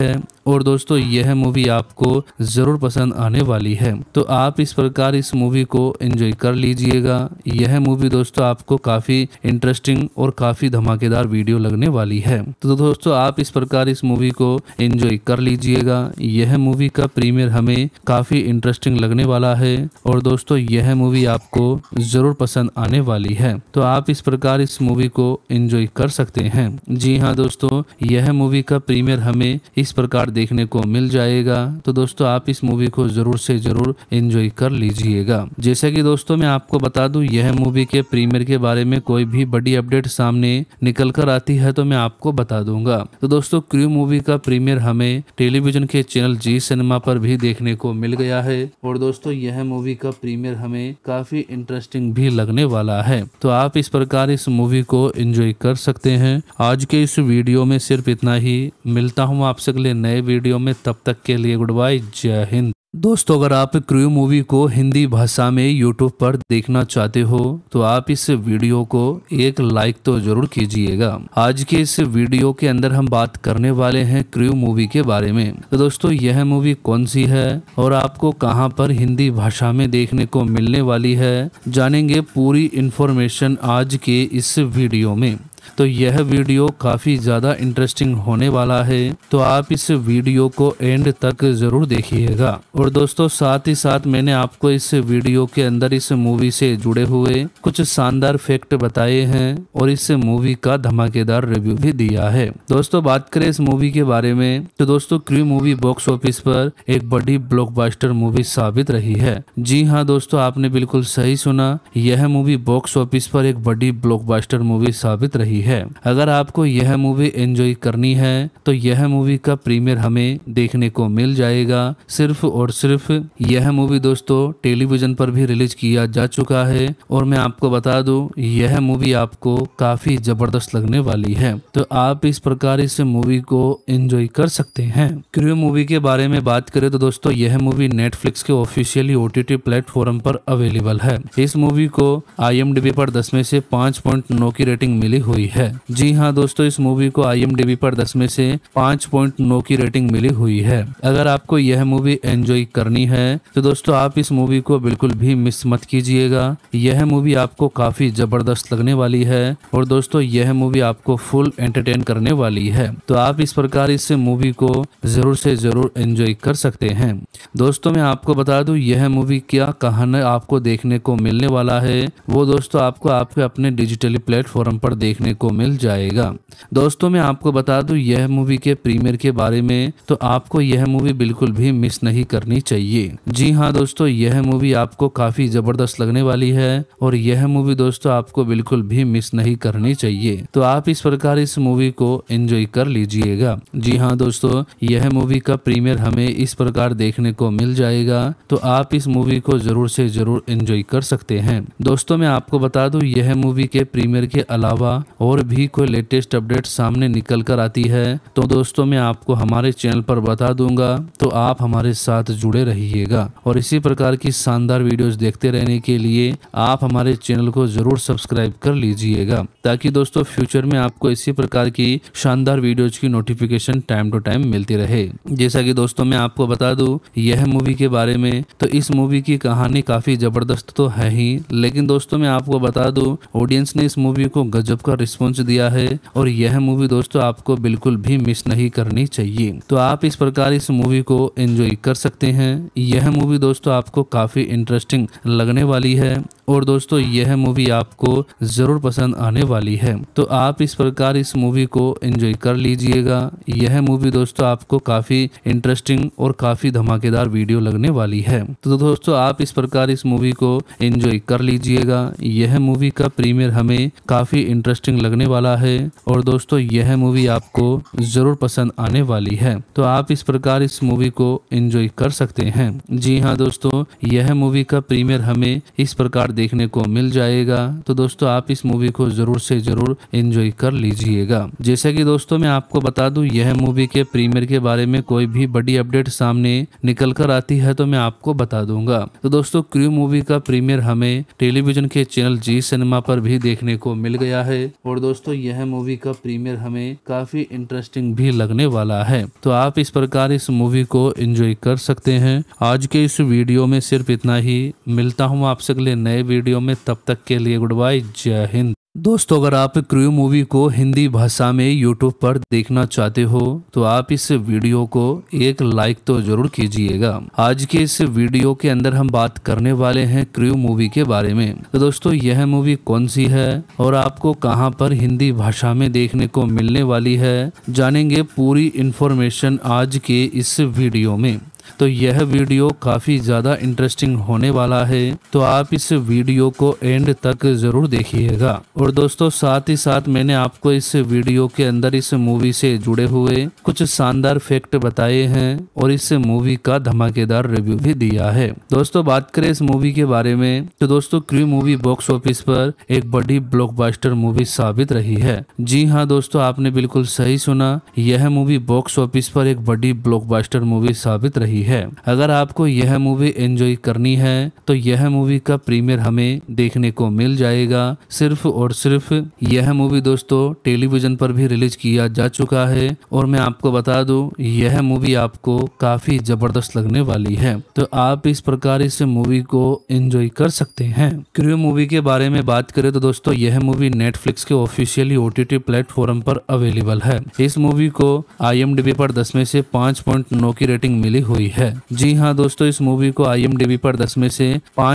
और दोस्तों यह मूवी आपको जरूर पसंद आने वाली है। तो आप इस प्रकार इस मूवी को एंजॉय कर लीजिएगा। यह मूवी दोस्तों आपको काफी इंटरेस्टिंग और काफी धमाकेदार वीडियो लगने वाली है। तो दोस्तों आप इस प्रकार इस मूवी को एंजॉय कर लीजिएगा। यह मूवी का प्रीमियर हमें काफी इंटरेस्टिंग लगने वाला है और दोस्तों यह मूवी आपको जरूर पसंद आने वाली है। तो आप इस प्रकार इस मूवी को एंजॉय कर सकते हैं। जी हाँ दोस्तों, यह मूवी का प्रीमियर हमें इस प्रकार देखने को मिल जाएगा। तो दोस्तों आप इस मूवी को जरूर से जरूर एंजॉय कर लीजिएगा। जैसा कि दोस्तों मैं आपको बता दूं, यह मूवी के प्रीमियर के बारे में कोई भी बड़ी अपडेट सामने निकल कर आती है तो मैं आपको बता दूंगा। तो दोस्तों क्रू मूवी का प्रीमियर हमें टेलीविजन के चैनल जी सिनेमा पर भी देखने को मिल गया है और दोस्तों यह मूवी का प्रीमियर हमें काफी इंटरेस्टिंग भी लगने वाला है। तो आप इस प्रकार इस मूवी को एंजॉय कर सकते हैं। आज के इस वीडियो में सिर्फ इतना ही। मिलता हूँ आपसे अगले नए वीडियो में, तब तक के लिए गुड बाय, जय हिंद। दोस्तों अगर आप क्रू मूवी को हिंदी भाषा में यूट्यूब पर देखना चाहते हो तो आप इस वीडियो को एक लाइक तो जरूर कीजिएगा। आज के इस वीडियो के अंदर हम बात करने वाले हैं क्रू मूवी के बारे में। तो दोस्तों यह मूवी कौन सी है और आपको कहां पर हिंदी भाषा में देखने को मिलने वाली है, जानेंगे पूरी इन्फॉर्मेशन आज के इस वीडियो में। तो यह वीडियो काफी ज्यादा इंटरेस्टिंग होने वाला है, तो आप इस वीडियो को एंड तक जरूर देखिएगा। और दोस्तों साथ ही साथ मैंने आपको इस वीडियो के अंदर इस मूवी से जुड़े हुए कुछ शानदार फैक्ट बताए हैं और इस मूवी का धमाकेदार रिव्यू भी दिया है। दोस्तों बात करें इस मूवी के बारे में तो दोस्तों क्रू मूवी बॉक्स ऑफिस पर एक बड़ी ब्लॉकबस्टर मूवी साबित रही है। जी हाँ दोस्तों, आपने बिल्कुल सही सुना, यह मूवी बॉक्स ऑफिस पर एक बड़ी ब्लॉकबस्टर मूवी साबित रही है। अगर आपको यह मूवी एंजॉय करनी है तो यह मूवी का प्रीमियर हमें देखने को मिल जाएगा। सिर्फ और सिर्फ यह मूवी दोस्तों टेलीविजन पर भी रिलीज किया जा चुका है और मैं आपको बता दूं यह मूवी आपको काफी जबरदस्त लगने वाली है। तो आप इस प्रकार इस मूवी को एंजॉय कर सकते हैं। क्रू मूवी के बारे में बात करें तो दोस्तों यह मूवी नेटफ्लिक्स के ऑफिशियली OTT प्लेटफॉर्म पर अवेलेबल है। इस मूवी को IMDb पर 10 में से 5.9 की रेटिंग मिली हुई है। जी हाँ दोस्तों, इस मूवी को IMDb पर 10 में से 5.9 की रेटिंग मिली हुई है। अगर आपको यह मूवी एंजॉय करनी है तो दोस्तों आप इस मूवी को बिल्कुल भी मिस मत कीजिएगा। यह मूवी आपको काफी जबरदस्त लगने वाली है और दोस्तों यह मूवी आपको फुल एंटरटेन करने वाली है। तो आप इस प्रकार इस मूवी को जरूर से जरूर एंजॉय कर सकते हैं। दोस्तों मैं आपको बता दूं यह मूवी क्या कहानी आपको देखने को मिलने वाला है, वो दोस्तों आपको आपके अपने डिजिटली प्लेटफॉर्म पर देखने को मिल जाएगा। दोस्तों मैं आपको बता दूं यह मूवी के प्रीमियर के बारे में तो आपको यह मूवी बिल्कुल भी मिस नहीं करनी चाहिए। जी हाँ दोस्तों, यह मूवी आपको काफी जबरदस्त लगने वाली है और यह मूवी दोस्तों आपको बिल्कुल भी मिस नहीं करनी चाहिए। तो आप इस प्रकार इस मूवी को एंजॉय कर लीजिएगा। जी हाँ दोस्तों, यह मूवी का प्रीमियर हमें इस प्रकार देखने को मिल जाएगा, तो आप इस मूवी को जरूर से जरूर एंजॉय कर सकते हैं। दोस्तों मैं आपको बता दूं यह मूवी के प्रीमियर के अलावा और भी कोई लेटेस्ट अपडेट सामने निकल कर आती है तो दोस्तों मैं आपको हमारे चैनल पर बता दूंगा, तो आप हमारे साथ जुड़े रहिएगा। और इसी प्रकार की शानदार वीडियोस देखते रहने के लिए आप हमारे चैनल को जरूर सब्सक्राइब कर लीजिएगा, ताकि दोस्तों फ्यूचर में आपको इसी प्रकार की शानदार वीडियोज की नोटिफिकेशन टाइम टू टाइम मिलती रहे। जैसा कि दोस्तों मैं आपको बता दूं यह मूवी के बारे में तो इस मूवी की कहानी काफी जबरदस्त तो है ही, लेकिन दोस्तों मैं आपको बता दूं ऑडियंस ने इस मूवी को गजब का रिस्पॉन्स दिया है और यह मूवी दोस्तों आपको बिल्कुल भी मिस नहीं करनी चाहिए। तो आप इस प्रकार इस मूवी को एंजॉय कर सकते हैं। यह मूवी दोस्तों आपको काफी इंटरेस्टिंग लगने वाली है और दोस्तों यह मूवी आपको जरूर पसंद आने वाली है। तो आप इस प्रकार इस मूवी को एंजॉय कर लीजिएगा। यह मूवी दोस्तों आपको काफी इंटरेस्टिंग और काफी धमाकेदार वीडियो लगने वाली है। तो दोस्तों आप इस प्रकार इस मूवी को एंजॉय कर लीजिएगा। यह मूवी का प्रीमियर हमें काफी इंटरेस्टिंग लगने वाला है और दोस्तों यह मूवी आपको जरूर पसंद आने वाली है। तो आप इस प्रकार इस मूवी को एंजॉय कर सकते हैं। जी हाँ दोस्तों, यह मूवी का प्रीमियर हमें इस प्रकार देखने को मिल जाएगा। तो दोस्तों आप इस मूवी को जरूर से जरूर एंजॉय कर लीजिएगा। जैसा कि दोस्तों मैं आपको बता दूं, यह मूवी के प्रीमियर के बारे में कोई भी बड़ी अपडेट सामने निकल कर आती है तो मैं आपको बता दूंगा। तो दोस्तों क्रू मूवी का प्रीमियर हमें टेलीविजन के चैनल जी सिनेमा पर भी देखने को मिल गया है और दोस्तों यह मूवी का प्रीमियर हमें काफी इंटरेस्टिंग भी लगने वाला है। तो आप इस प्रकार इस मूवी को एंजॉय कर सकते हैं। आज के इस वीडियो में सिर्फ इतना ही। मिलता हूँ आपसे अगले नए वीडियो में, तब तक के लिए गुड बाय, जय हिंद। दोस्तों अगर आप क्रू मूवी को हिंदी भाषा में यूट्यूब पर देखना चाहते हो तो आप इस वीडियो को एक लाइक तो जरूर कीजिएगा। आज के इस वीडियो के अंदर हम बात करने वाले हैं क्रू मूवी के बारे में। तो दोस्तों यह मूवी कौन सी है और आपको कहां पर हिंदी भाषा में देखने को मिलने वाली है, जानेंगे पूरी इन्फॉर्मेशन आज के इस वीडियो में। तो यह वीडियो काफी ज्यादा इंटरेस्टिंग होने वाला है, तो आप इस वीडियो को एंड तक जरूर देखिएगा। और दोस्तों साथ ही साथ मैंने आपको इस वीडियो के अंदर इस मूवी से जुड़े हुए कुछ शानदार फैक्ट बताए हैं और इस मूवी का धमाकेदार रिव्यू भी दिया है। दोस्तों बात करें इस मूवी के बारे में तो दोस्तों क्रू मूवी बॉक्स ऑफिस पर एक बड़ी ब्लॉकबस्टर मूवी साबित रही है। जी हाँ दोस्तों, आपने बिल्कुल सही सुना, यह मूवी बॉक्स ऑफिस पर एक बड़ी ब्लॉकबस्टर मूवी साबित रही है। अगर आपको यह मूवी एंजॉय करनी है तो यह मूवी का प्रीमियर हमें देखने को मिल जाएगा। सिर्फ और सिर्फ यह मूवी दोस्तों टेलीविजन पर भी रिलीज किया जा चुका है और मैं आपको बता दूं यह मूवी आपको काफी जबरदस्त लगने वाली है। तो आप इस प्रकार इस मूवी को एंजॉय कर सकते हैं। क्रू मूवी के बारे में बात करें तो दोस्तों यह मूवी नेटफ्लिक्स के ऑफिशियली OTT प्लेटफॉर्म पर अवेलेबल है। इस मूवी को IMDb पर 10 में से 5.9 की रेटिंग मिली हुई है। जी हाँ दोस्तों, इस मूवी को IMDb पर 10 में से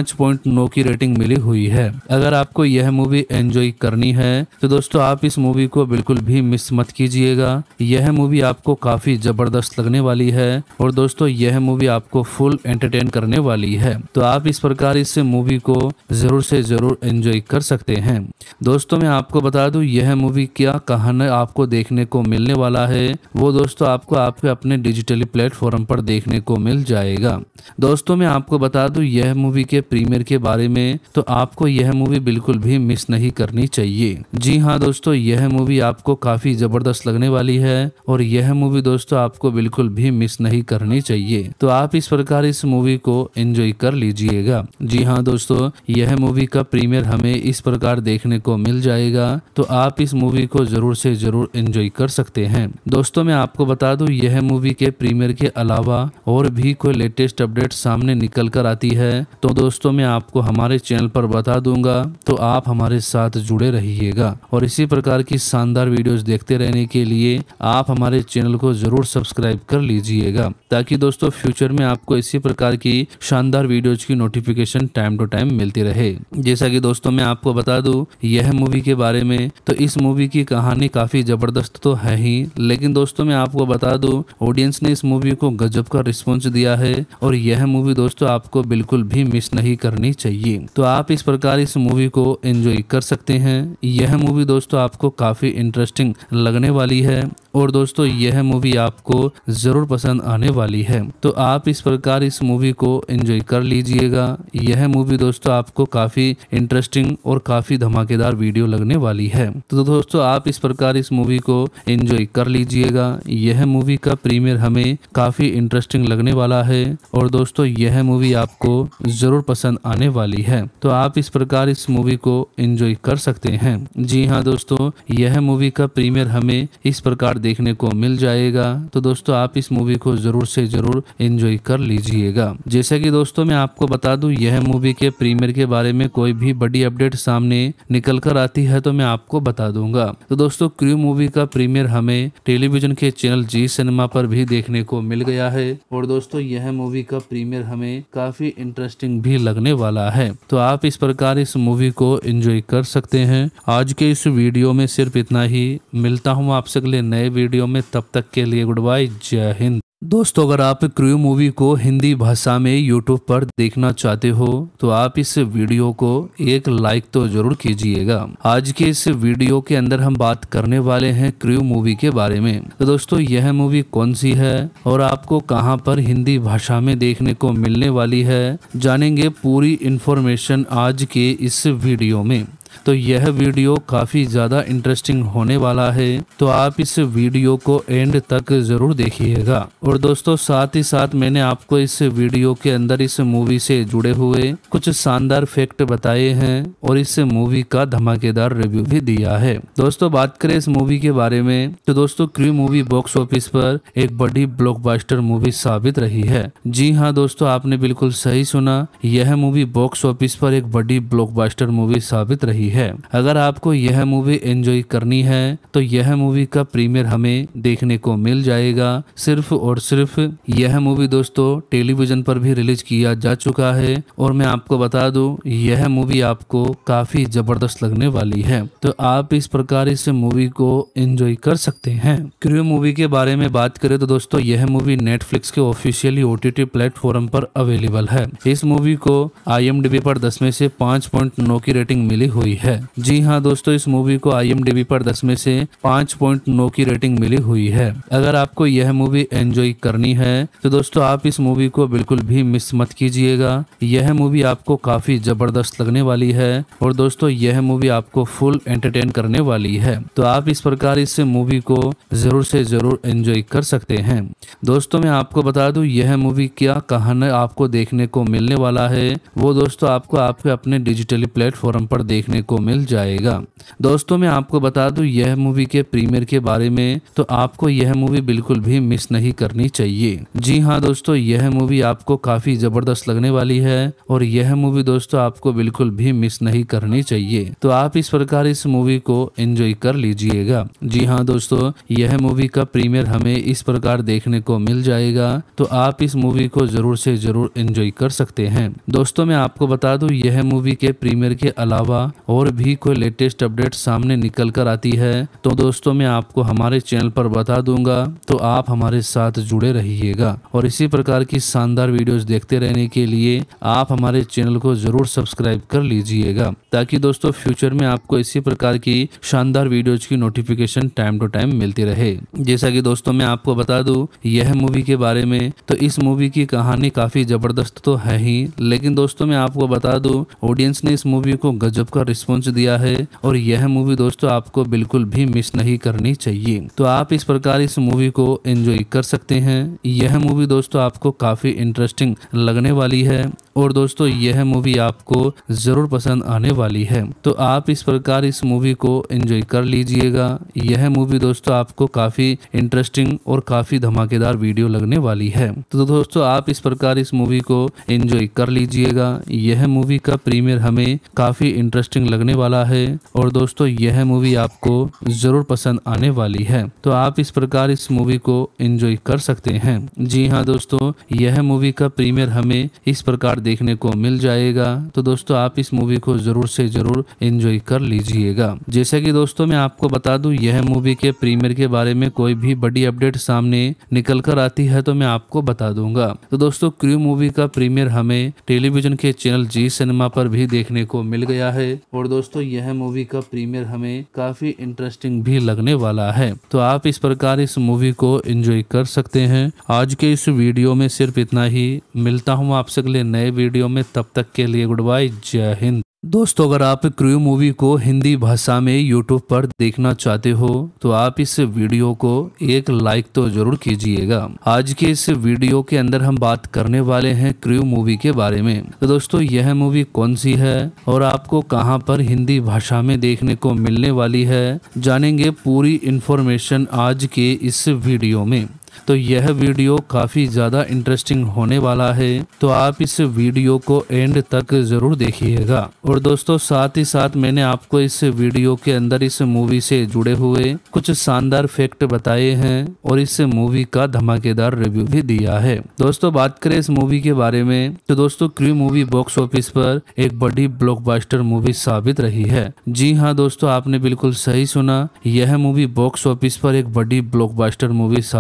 5.9 की रेटिंग मिली हुई है। अगर आपको यह मूवी एंजॉय करनी है तो दोस्तों आप इस मूवी को बिल्कुल भी मिस मत कीजिएगा। यह मूवी आपको काफी जबरदस्त लगने वाली है और दोस्तों यह मूवी आपको फुल एंटरटेन करने वाली है। तो आप इस प्रकार इस मूवी को जरूर से जरूर एंजॉय कर सकते हैं। दोस्तों मैं आपको बता दूं यह मूवी क्या कहानी आपको देखने को मिलने वाला है वो दोस्तों आपको आपके अपने डिजिटली प्लेटफॉर्म पर देखने को मिल जाएगा। दोस्तों मैं आपको बता दूं यह मूवी के प्रीमियर के बारे में तो आपको यह मूवी बिल्कुल भी मिस नहीं करनी चाहिए। जी हाँ दोस्तों, यह मूवी आपको काफी जबरदस्त लगने वाली है और यह मूवी दोस्तों आपको बिल्कुल भी मिस नहीं करनी चाहिए। तो आप इस प्रकार इस मूवी को एंजॉय कर लीजिएगा। जी हाँ दोस्तों, यह मूवी का प्रीमियर हमें इस प्रकार देखने को मिल जाएगा, तो आप इस मूवी को जरूर से जरूर एंजॉय कर सकते हैं। दोस्तों मैं आपको बता दूं यह मूवी के प्रीमियर के अलावा और भी कोई लेटेस्ट अपडेट सामने निकल कर आती है तो दोस्तों मैं आपको हमारे चैनल पर बता दूंगा, तो आप हमारे साथ जुड़े रहिएगा। और इसी प्रकार की शानदार वीडियोस देखते रहने के लिए आप हमारे चैनल को जरूर सब्सक्राइब कर लीजिएगा, ताकि दोस्तों फ्यूचर में आपको इसी प्रकार की शानदार वीडियोज की नोटिफिकेशन टाइम टू टाइम मिलती रहे। जैसा कि दोस्तों मैं आपको बता दूं यह मूवी के बारे में तो इस मूवी की कहानी काफी जबरदस्त तो है ही, लेकिन दोस्तों मैं आपको बता दूं ऑडियंस ने इस मूवी को गजब का रिस्पॉन्स दिया है और यह मूवी दोस्तों आपको बिल्कुल भी मिस नहीं करनी चाहिए। तो आप इस प्रकार इस मूवी को एंजॉय कर सकते हैं। यह मूवी दोस्तों आपको काफी इंटरेस्टिंग लगने वाली है और दोस्तों यह मूवी आपको जरूर पसंद आने वाली है। तो आप इस प्रकार इस मूवी को एंजॉय कर लीजिएगा। यह मूवी दोस्तों आपको काफी इंटरेस्टिंग और काफी धमाकेदार वीडियो लगने वाली है। तो दोस्तों आप इस प्रकार इस मूवी को एंजॉय कर लीजिएगा। यह मूवी का प्रीमियर हमें काफी इंटरेस्टिंग लगने वाला है और दोस्तों यह मूवी आपको जरूर पसंद आने वाली है। तो आप इस प्रकार इस मूवी को एंजॉय कर सकते हैं। जी हाँ दोस्तों, यह मूवी का प्रीमियर हमें इस प्रकार देखने को मिल जाएगा, तो दोस्तों आप इस मूवी को जरूर से जरूर एंजॉय कर लीजिएगा। जैसा कि दोस्तों मैं आपको बता दूं यह मूवी के प्रीमियर के बारे में कोई भी बड़ी अपडेट सामने निकल कर आती है तो मैं आपको बता दूंगा। तो दोस्तों क्रू मूवी का प्रीमियर हमें टेलीविजन के चैनल जी सिनेमा पर भी देखने को मिल गया है और दोस्तों यह मूवी का प्रीमियर हमें काफी इंटरेस्टिंग भी लगने वाला है। तो आप इस प्रकार इस मूवी को एंजॉय कर सकते हैं। आज के इस वीडियो में सिर्फ इतना ही। मिलता हूँ आपसे अगले नए वीडियो में, तब तक के लिए गुड बाय, जय हिंद। दोस्तों, अगर आप क्रू मूवी को हिंदी भाषा में यूट्यूब पर देखना चाहते हो तो आप इस वीडियो को एक लाइक तो जरूर कीजिएगा। आज के इस वीडियो के अंदर हम बात करने वाले हैं क्रू मूवी के बारे में। तो दोस्तों, यह मूवी कौन सी है और आपको कहां पर हिंदी भाषा में देखने को मिलने वाली है, जानेंगे पूरी इन्फॉर्मेशन आज के इस वीडियो में। तो यह वीडियो काफ़ी ज़्यादा इंटरेस्टिंग होने वाला है, तो आप इस वीडियो को एंड तक ज़रूर देखिएगा। और दोस्तों, साथ ही साथ मैंने आपको इस वीडियो के अंदर इस मूवी से जुड़े हुए कुछ शानदार फैक्ट बताए हैं और इस मूवी का धमाकेदार रिव्यू भी दिया है। दोस्तों, बात करें इस मूवी के बारे में तो दोस्तों, क्रू मूवी बॉक्स ऑफिस पर एक बड़ी ब्लॉकबस्टर मूवी साबित रही है। जी हाँ दोस्तों, आपने बिल्कुल सही सुना, यह मूवी बॉक्स ऑफिस पर एक बड़ी ब्लॉकबस्टर मूवी साबित रही है। अगर आपको यह मूवी एंजॉय करनी है तो यह मूवी का प्रीमियर हमें देखने को मिल जाएगा। सिर्फ और सिर्फ यह मूवी दोस्तों टेलीविजन पर भी रिलीज किया जा चुका है और मैं आपको बता दूं यह मूवी आपको काफी जबरदस्त लगने वाली है, तो आप इस प्रकार इस मूवी को एंजॉय कर सकते हैं। क्रू मूवी के बारे में बात करें तो दोस्तों, यह मूवी नेटफ्लिक्स के ऑफिशियली OTT प्लेटफॉर्म पर अवेलेबल है। इस मूवी को IMDb पर 10 में से 5.9 की रेटिंग मिली हुई है। जी हाँ दोस्तों, इस मूवी को IMDb पर 10 में से 5.9 की रेटिंग मिली हुई है। अगर आपको यह मूवी एंजॉय करनी है तो दोस्तों आप इस मूवी को बिल्कुल भी मिस मत कीजिएगा। यह मूवी आपको काफी जबरदस्त लगने वाली है और दोस्तों यह मूवी आपको फुल एंटरटेन करने वाली है, तो आप इस प्रकार इस मूवी को जरूर से जरूर एंजॉय कर सकते हैं। दोस्तों, मैं आपको बता दूं यह मूवी क्या कहानी आपको देखने को मिलने वाला है, वो दोस्तों आपको आपके अपने डिजिटली प्लेटफॉर्म पर देखने को मिल जाएगा। दोस्तों, मैं आपको बता दूं यह मूवी के प्रीमियर के बारे में, तो आपको यह मूवी बिल्कुल भी मिस नहीं करनी चाहिए। जी हाँ दोस्तों, यह मूवी आपको काफी जबरदस्त लगने वाली है और यह मूवी दोस्तों आपको बिल्कुल भी मिस नहीं करनी चाहिए, तो आप इस प्रकार इस मूवी को एंजॉय कर लीजिएगा। जी हाँ दोस्तों, यह मूवी का प्रीमियर हमें इस प्रकार देखने को मिल जाएगा, तो आप इस मूवी को जरूर से जरूर एंजॉय कर सकते हैं। दोस्तों, मैं आपको बता दूं यह मूवी के प्रीमियर के अलावा और भी कोई लेटेस्ट अपडेट सामने निकल कर आती है तो दोस्तों मैं आपको हमारे चैनल पर बता दूंगा, तो आप हमारे साथ जुड़े रहिएगा। और इसी प्रकार की शानदार वीडियोस देखते रहने के लिए आप हमारे चैनल को जरूर सब्सक्राइब कर लीजिएगा, ताकि दोस्तों फ्यूचर में आपको इसी प्रकार की शानदार वीडियोज की नोटिफिकेशन टाइम टू टाइम मिलती रहे। जैसा कि दोस्तों मैं आपको बता दूं यह मूवी के बारे में, तो इस मूवी की कहानी काफी जबरदस्त तो है ही, लेकिन दोस्तों मैं आपको बता दूं ऑडियंस ने इस मूवी को गजब का रिस्पॉन्स दिया है और यह मूवी दोस्तों आपको बिल्कुल भी मिस नहीं करनी चाहिए, तो आप इस प्रकार इस मूवी को एंजॉय कर सकते हैं। यह मूवी दोस्तों आपको काफी इंटरेस्टिंग लगने वाली है और दोस्तों यह मूवी आपको जरूर पसंद आने वाली है, तो आप इस प्रकार इस मूवी को एंजॉय कर लीजिएगा। यह मूवी दोस्तों आपको काफी इंटरेस्टिंग और काफी धमाकेदार वीडियो लगने वाली है, तो दोस्तों आप इस प्रकार इस मूवी को एंजॉय कर लीजिएगा। यह मूवी का प्रीमियर हमें काफी इंटरेस्टिंग लगने वाला है और दोस्तों यह मूवी आपको जरूर पसंद आने वाली है, तो आप इस प्रकार इस मूवी को एंजॉय कर सकते हैं। जी हाँ दोस्तों, यह मूवी का प्रीमियर हमें इस प्रकार देखने को मिल जाएगा, तो दोस्तों आप इस मूवी को जरूर से जरूर एंजॉय कर लीजिएगा। जैसा कि दोस्तों मैं आपको बता दूं यह मूवी के प्रीमियर के बारे में कोई भी बड़ी अपडेट सामने निकल कर आती है तो मैं आपको बता दूंगा। तो दोस्तों क्रू मूवी का प्रीमियर हमें टेलीविजन के चैनल जी सिनेमा पर भी देखने को मिल गया है और दोस्तों यह मूवी का प्रीमियर हमें काफी इंटरेस्टिंग भी लगने वाला है, तो आप इस प्रकार इस मूवी को एंजॉय कर सकते हैं। आज के इस वीडियो में सिर्फ इतना ही, मिलता हूँ आपसे अगले नए वीडियो में, तब तक के लिए गुड बाय, जय हिंद। दोस्तों, अगर आप क्रू मूवी को हिंदी भाषा में यूट्यूब पर देखना चाहते हो तो आप इस वीडियो को एक लाइक तो जरूर कीजिएगा। आज के इस वीडियो के अंदर हम बात करने वाले हैं क्रू मूवी के बारे में। तो दोस्तों यह मूवी कौन सी है और आपको कहां पर हिंदी भाषा में देखने को मिलने वाली है, जानेंगे पूरी इन्फॉर्मेशन आज के इस वीडियो में। तो यह वीडियो काफी ज्यादा इंटरेस्टिंग होने वाला है, तो आप इस वीडियो को एंड तक जरूर देखिएगा। और दोस्तों साथ ही साथ मैंने आपको इस वीडियो के अंदर इस मूवी से जुड़े हुए कुछ शानदार फैक्ट बताए हैं और इस मूवी का धमाकेदार रिव्यू भी दिया है। दोस्तों बात करें इस मूवी के बारे में, तो दोस्तों क्रू मूवी बॉक्स ऑफिस पर एक बड़ी ब्लॉकबस्टर मूवी साबित रही है। जी हाँ दोस्तों, आपने बिल्कुल सही सुना, यह मूवी बॉक्स ऑफिस पर एक बड़ी ब्लॉकबस्टर मूवी साबित रही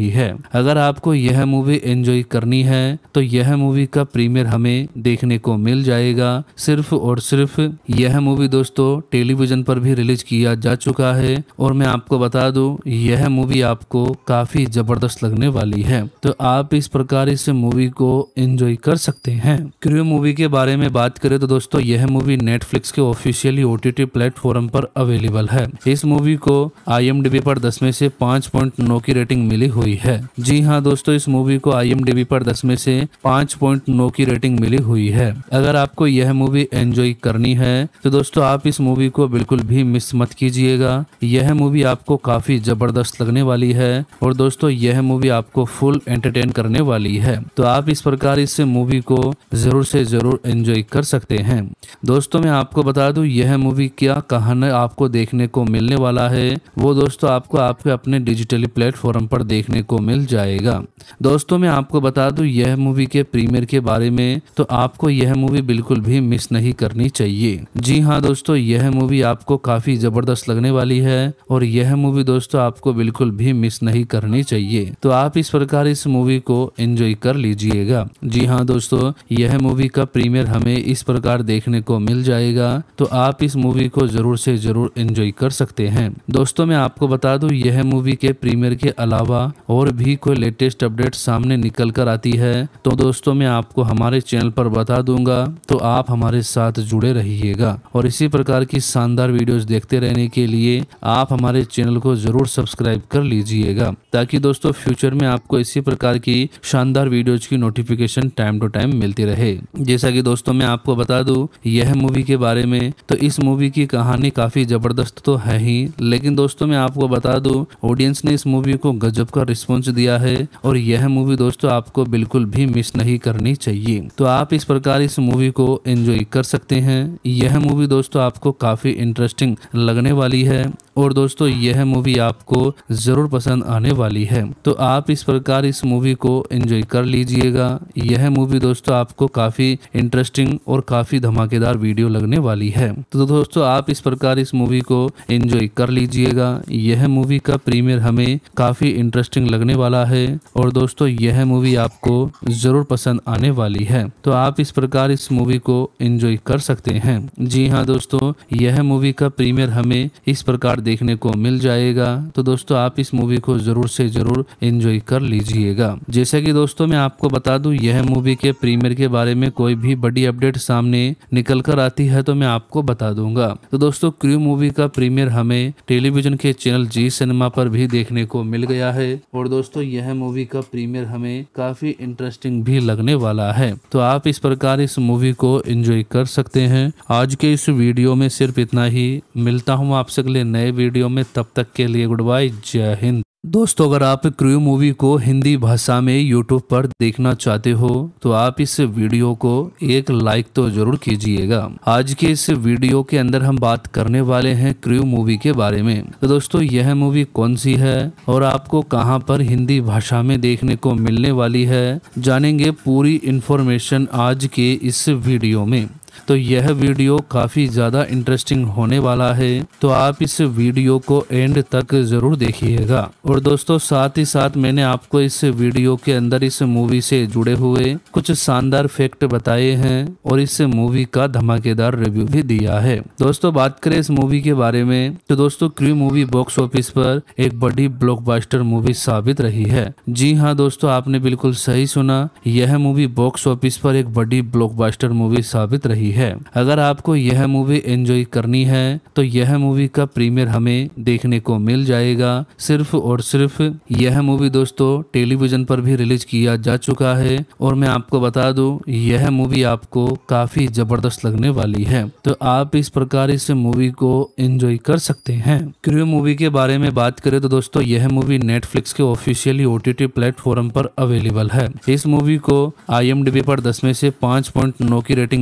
रही है। अगर आपको यह मूवी एंजॉय करनी है तो यह मूवी का प्रीमियर हमें देखने को मिल जाएगा। सिर्फ और सिर्फ यह मूवी दोस्तों टेलीविजन पर भी रिलीज किया जा चुका है और मैं आपको बता दूं यह मूवी आपको काफी जबरदस्त लगने वाली है। तो आप इस प्रकार इस मूवी को एंजॉय कर सकते हैं। क्रू मूवी के बारे में बात करें तो दोस्तों यह मूवी नेटफ्लिक्स के ऑफिशियली OTT प्लेटफॉर्म पर अवेलेबल है। इस मूवी को IMDb पर 10 में से 5.9 की रेटिंग मिली हुई है। जी हाँ दोस्तों, इस मूवी को IMDb पर 10 में से 5.9 की रेटिंग मिली हुई है। अगर आपको यह मूवी एंजॉय करनी है तो दोस्तों आप इस मूवी को बिल्कुल भी मिस मत कीजिएगा। यह मूवी आपको काफी जबरदस्त लगने वाली है और दोस्तों यह मूवी आपको फुल एंटरटेन करने वाली है। तो आप इस प्रकार इस मूवी को जरूर से जरूर एंजॉय कर सकते हैं। दोस्तों मैं आपको बता दूं यह मूवी क्या कहानी आपको देखने को मिलने वाला है वो दोस्तों आपको आपके अपने डिजिटली प्लेटफॉर्म पर देखने को मिल जाएगा। दोस्तों मैं आपको बता दूं यह मूवी के प्रीमियर के बारे में तो आपको यह मूवी बिल्कुल भी मिस नहीं करनी चाहिए। जी हाँ दोस्तों, यह मूवी आपको काफी जबरदस्त लगने वाली है और यह मूवी दोस्तों आपको बिल्कुल भी मिस नहीं करनी चाहिए। तो आप इस प्रकार इस मूवी को एंजॉय कर लीजिएगा। जी हाँ दोस्तों, यह मूवी का प्रीमियर हमें इस प्रकार देखने को मिल जाएगा। तो आप इस मूवी को जरूर से जरूर एंजॉय कर सकते हैं। दोस्तों मैं आपको बता दूं यह मूवी के प्रीमियर के अलावा और भी कोई लेटेस्ट अपडेट सामने निकल कर आती है तो दोस्तों मैं आपको हमारे चैनल पर बता दूंगा। तो आप हमारे साथ जुड़े रहिएगा और इसी प्रकार की शानदार वीडियोस देखते रहने के लिए आप हमारे चैनल को जरूर सब्सक्राइब कर लीजिएगा ताकि दोस्तों फ्यूचर में आपको इसी प्रकार की शानदार वीडियोज की नोटिफिकेशन टाइम टू टाइम मिलती रहे। जैसा कि दोस्तों मैं आपको बता दूं यह मूवी के बारे में तो इस मूवी की कहानी काफी जबरदस्त तो है ही, लेकिन दोस्तों मैं आपको बता दूं ऑडियंस ने इस मूवी को गजब का रिस्पॉन्स दिया है और यह मूवी दोस्तों आपको बिल्कुल भी मिस नहीं करनी चाहिए। तो आप इस प्रकार इस मूवी को एंजॉय कर सकते हैं। यह मूवी दोस्तों आपको काफी इंटरेस्टिंग लगने वाली है और दोस्तों यह मूवी आपको जरूर पसंद आने वाली है। तो आप इस प्रकार इस मूवी को एंजॉय कर लीजिएगा। यह मूवी दोस्तों आपको काफी इंटरेस्टिंग और काफी धमाकेदार वीडियो लगने वाली है। तो दोस्तों आप इस प्रकार इस मूवी को एंजॉय कर लीजिएगा। यह मूवी का प्रीमियर हमें काफी इंटरेस्टिंग लगने वाला है और दोस्तों यह मूवी आपको जरूर पसंद आने वाली है। तो आप इस प्रकार इस मूवी को एंजॉय कर सकते हैं। जी हाँ दोस्तों, यह मूवी का प्रीमियर हमें इस प्रकार देखने को मिल जाएगा। तो दोस्तों आप इस मूवी को जरूर से जरूर एंजॉय कर लीजिएगा। जैसा कि दोस्तों मैं आपको बता दूं यह मूवी के प्रीमियर के बारे में कोई भी बड़ी अपडेट सामने निकल कर आती है तो मैं आपको बता दूंगा। तो दोस्तों क्रू मूवी का प्रीमियर हमें टेलीविजन के चैनल जी सिनेमा पर भी देखने को मिल गया है और दोस्तों यह मूवी का प्रीमियर हमें काफी इंटरेस्टिंग भी लगने वाला है। तो आप इस प्रकार इस मूवी को एंजॉय कर सकते हैं। आज के इस वीडियो में सिर्फ इतना ही। मिलता हूँ आपसे अगले नए वीडियो में, तब तक के लिए गुड बाय, जय हिंद। दोस्तों अगर आप क्रू मूवी को हिंदी भाषा में YouTube पर देखना चाहते हो तो आप इस वीडियो को एक लाइक तो जरूर कीजिएगा। आज के इस वीडियो के अंदर हम बात करने वाले हैं क्रू मूवी के बारे में। तो दोस्तों यह मूवी कौन सी है और आपको कहां पर हिंदी भाषा में देखने को मिलने वाली है, जानेंगे पूरी इन्फॉर्मेशन आज के इस वीडियो में। तो यह वीडियो काफी ज्यादा इंटरेस्टिंग होने वाला है। तो आप इस वीडियो को एंड तक जरूर देखिएगा। और दोस्तों साथ ही साथ मैंने आपको इस वीडियो के अंदर इस मूवी से जुड़े हुए कुछ शानदार फैक्ट बताए हैं और इस मूवी का धमाकेदार रिव्यू भी दिया है। दोस्तों बात करें इस मूवी के बारे में तो दोस्तों क्रू मूवी बॉक्स ऑफिस पर एक बड़ी ब्लॉकबस्टर मूवी साबित रही है। जी हाँ दोस्तों, आपने बिल्कुल सही सुना, यह मूवी बॉक्स ऑफिस पर एक बड़ी ब्लॉकबस्टर मूवी साबित रही है। अगर आपको यह मूवी एंजॉय करनी है तो यह मूवी का प्रीमियर हमें देखने को मिल जाएगा। सिर्फ और सिर्फ यह मूवी दोस्तों टेलीविजन पर भी रिलीज किया जा चुका है और मैं आपको बता दूं यह मूवी आपको काफी जबरदस्त लगने वाली है। तो आप इस प्रकार इस मूवी को एंजॉय कर सकते हैं। क्रू मूवी के बारे में बात करें तो दोस्तों यह मूवी नेटफ्लिक्स के ऑफिशियली OTT प्लेटफॉर्म पर अवेलेबल है। इस मूवी को IMDb पर 10 में से 5.9 की रेटिंग मिली हुई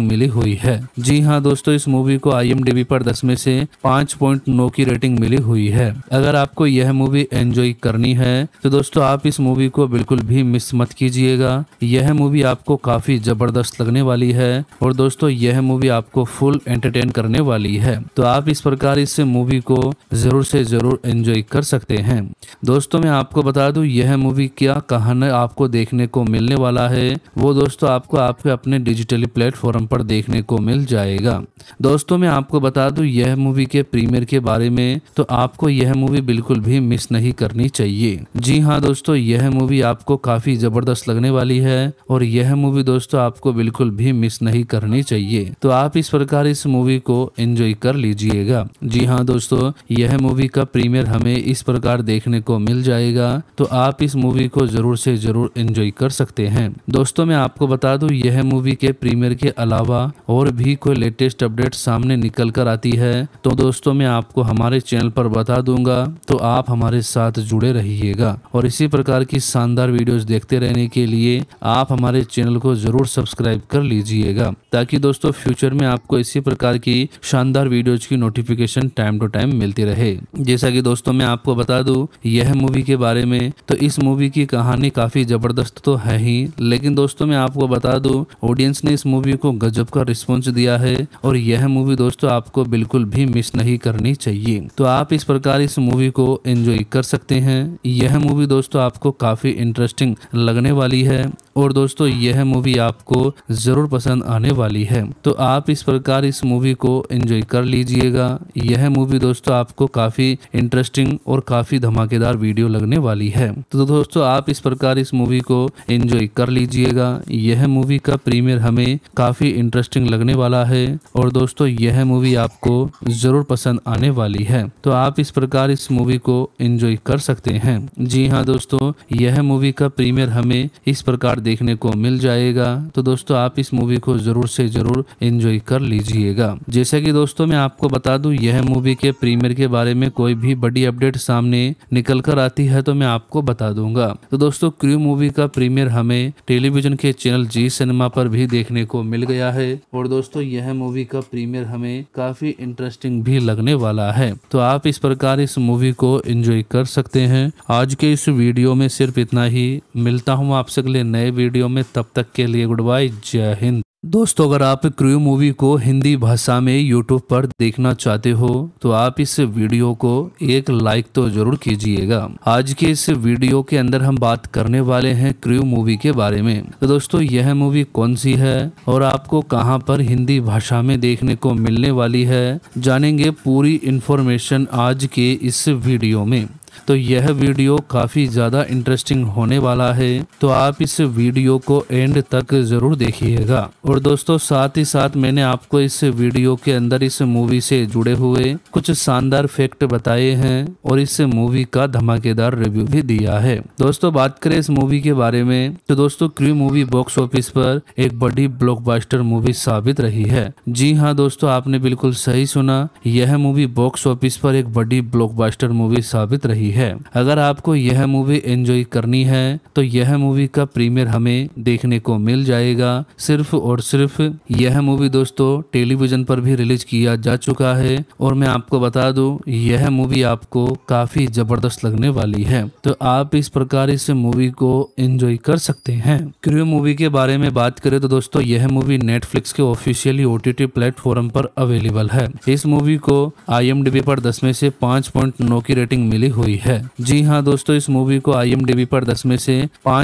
हुई है। जी हाँ दोस्तों, इस मूवी को IMDb पर 10 में से 5.9 की रेटिंग मिली हुई है। अगर आपको यह मूवी एंजॉय करनी है तो दोस्तों आप इस मूवी को बिल्कुल भी मिस मत कीजिएगा। यह मूवी आपको काफी जबरदस्त लगने वाली है और दोस्तों यह मूवी आपको फुल एंटरटेन करने वाली है। तो आप इस प्रकार इस मूवी को जरूर से जरूर एंजॉय कर सकते हैं। दोस्तों मैं आपको बता दूं यह मूवी क्या कहानी आपको देखने को मिलने वाला है वो दोस्तों आपको आपके अपने डिजिटली प्लेटफॉर्म पर देखने को मिल जाएगा। दोस्तों मैं आपको बता दूं यह मूवी के प्रीमियर के बारे में, तो आपको यह मूवी बिल्कुल भी मिस नहीं करनी चाहिए। जी हाँ दोस्तों, यह मूवी आपको काफी जबरदस्त लगने वाली है और यह मूवी दोस्तों आपको बिल्कुल भी मिस नहीं करनी चाहिए। तो आप इस प्रकार इस मूवी को एंजॉय कर लीजिएगा। जी हाँ दोस्तों, यह मूवी का प्रीमियर हमें इस प्रकार देखने को मिल जाएगा, तो आप इस मूवी को जरूर से जरूर एंजॉय कर सकते हैं। दोस्तों मैं आपको बता दूं यह मूवी के प्रीमियर के अलावा और भी कोई लेटेस्ट अपडेट सामने निकल कर आती है तो दोस्तों मैं आपको हमारे चैनल पर बता दूंगा, तो आप हमारे साथ जुड़े रहिएगा। और इसी प्रकार की शानदार वीडियोस देखते रहने के लिए आप हमारे चैनल को जरूर सब्सक्राइब कर लीजिएगा, ताकि दोस्तों फ्यूचर में आपको इसी प्रकार की शानदार वीडियोज की नोटिफिकेशन टाइम टू टाइम मिलती रहे। जैसा कि दोस्तों मैं आपको बता दूं यह मूवी के बारे में, तो इस मूवी की कहानी काफी जबरदस्त तो है ही, लेकिन दोस्तों मैं आपको बता दूं ऑडियंस ने इस मूवी को गजब का रिस्पॉन्स दिया है और यह मूवी दोस्तों आपको बिल्कुल भी मिस नहीं करनी चाहिए। तो आप इस प्रकार इस मूवी को एंजॉय कर सकते हैं। यह मूवी दोस्तों आपको काफी इंटरेस्टिंग लगने वाली है और दोस्तों यह मूवी आपको जरूर पसंद आने वाली है। तो आप इस प्रकार इस मूवी को एंजॉय कर लीजिएगा। यह मूवी दोस्तों आपको काफी इंटरेस्टिंग और काफी धमाकेदार वीडियो लगने वाली है। तो दोस्तों आप इस प्रकार इस मूवी को एंजॉय कर लीजिएगा। यह मूवी का प्रीमियर हमें काफी इंटरेस्टिंग लगने वाला है और दोस्तों यह मूवी आपको जरूर पसंद आने वाली है। तो आप इस प्रकार इस मूवी को एंजॉय कर सकते हैं। जी हाँ दोस्तों, यह मूवी का प्रीमियर हमें इस प्रकार देखने को मिल जाएगा, तो दोस्तों आप इस मूवी को जरूर से जरूर एंजॉय कर लीजिएगा। जैसा कि दोस्तों मैं आपको बता दूं यह मूवी के प्रीमियर के बारे में कोई भी बड़ी अपडेट सामने निकल कर आती है तो मैं आपको बता दूंगा। तो दोस्तों क्रू मूवी का प्रीमियर हमें टेलीविजन के चैनल जी सिनेमा पर भी देखने को मिल गया है और दोस्तों यह मूवी का प्रीमियर हमें काफी इंटरेस्टिंग भी लगने वाला है। तो आप इस प्रकार इस मूवी को एंजॉय कर सकते हैं। आज के इस वीडियो में सिर्फ इतना ही। मिलता हूँ आपसे अगले नए वीडियो में, तब तक के लिए गुड बाय, जय हिंद। दोस्तों अगर आप क्रू मूवी को हिंदी भाषा में यूट्यूब पर देखना चाहते हो तो आप इस वीडियो को एक लाइक तो जरूर कीजिएगा। आज के इस वीडियो के अंदर हम बात करने वाले हैं क्रू मूवी के बारे में। तो दोस्तों यह मूवी कौन सी है और आपको कहां पर हिंदी भाषा में देखने को मिलने वाली है, जानेंगे पूरी इन्फॉर्मेशन आज के इस वीडियो में। तो यह वीडियो काफी ज्यादा इंटरेस्टिंग होने वाला है, तो आप इस वीडियो को एंड तक जरूर देखिएगा। और दोस्तों साथ ही साथ मैंने आपको इस वीडियो के अंदर इस मूवी से जुड़े हुए कुछ शानदार फैक्ट बताए हैं और इस मूवी का धमाकेदार रिव्यू भी दिया है। दोस्तों बात करें इस मूवी के बारे में, तो दोस्तों क्रू मूवी बॉक्स ऑफिस पर एक बड़ी ब्लॉकबस्टर मूवी साबित रही है। जी हाँ दोस्तों, आपने बिल्कुल सही सुना, यह मूवी बॉक्स ऑफिस पर एक बड़ी ब्लॉकबस्टर मूवी साबित रही है। अगर आपको यह मूवी एंजॉय करनी है तो यह मूवी का प्रीमियर हमें देखने को मिल जाएगा। सिर्फ और सिर्फ यह मूवी दोस्तों टेलीविजन पर भी रिलीज किया जा चुका है और मैं आपको बता दूं यह मूवी आपको काफी जबरदस्त लगने वाली है। तो आप इस प्रकार इस मूवी को एंजॉय कर सकते हैं। क्रू मूवी के बारे में बात करें तो दोस्तों यह मूवी नेटफ्लिक्स के ऑफिशियली OTT प्लेटफॉर्म पर अवेलेबल है। इस मूवी को IMDb पर 10 में से 5.9 की रेटिंग मिली हुई है। जी हाँ दोस्तों, इस मूवी को IMDb पर 10 में से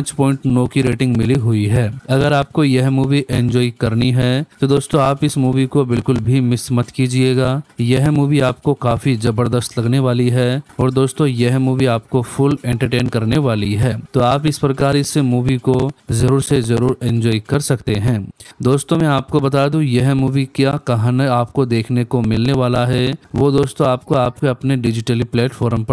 5.9 की रेटिंग मिली हुई है। अगर आपको यह मूवी एंजॉय करनी है तो दोस्तों आप इस मूवी को बिल्कुल भी मिस मत कीजिएगा। यह मूवी आपको काफी जबरदस्त लगने वाली है और दोस्तों यह मूवी आपको फुल एंटरटेन करने वाली है। तो आप इस प्रकार इस मूवी को जरूर से जरूर एंजॉय कर सकते हैं। दोस्तों मैं आपको बता दूं यह मूवी क्या कहानी आपको देखने को मिलने वाला है वो दोस्तों आपको आपके अपने डिजिटली प्लेटफॉर्म पर देखने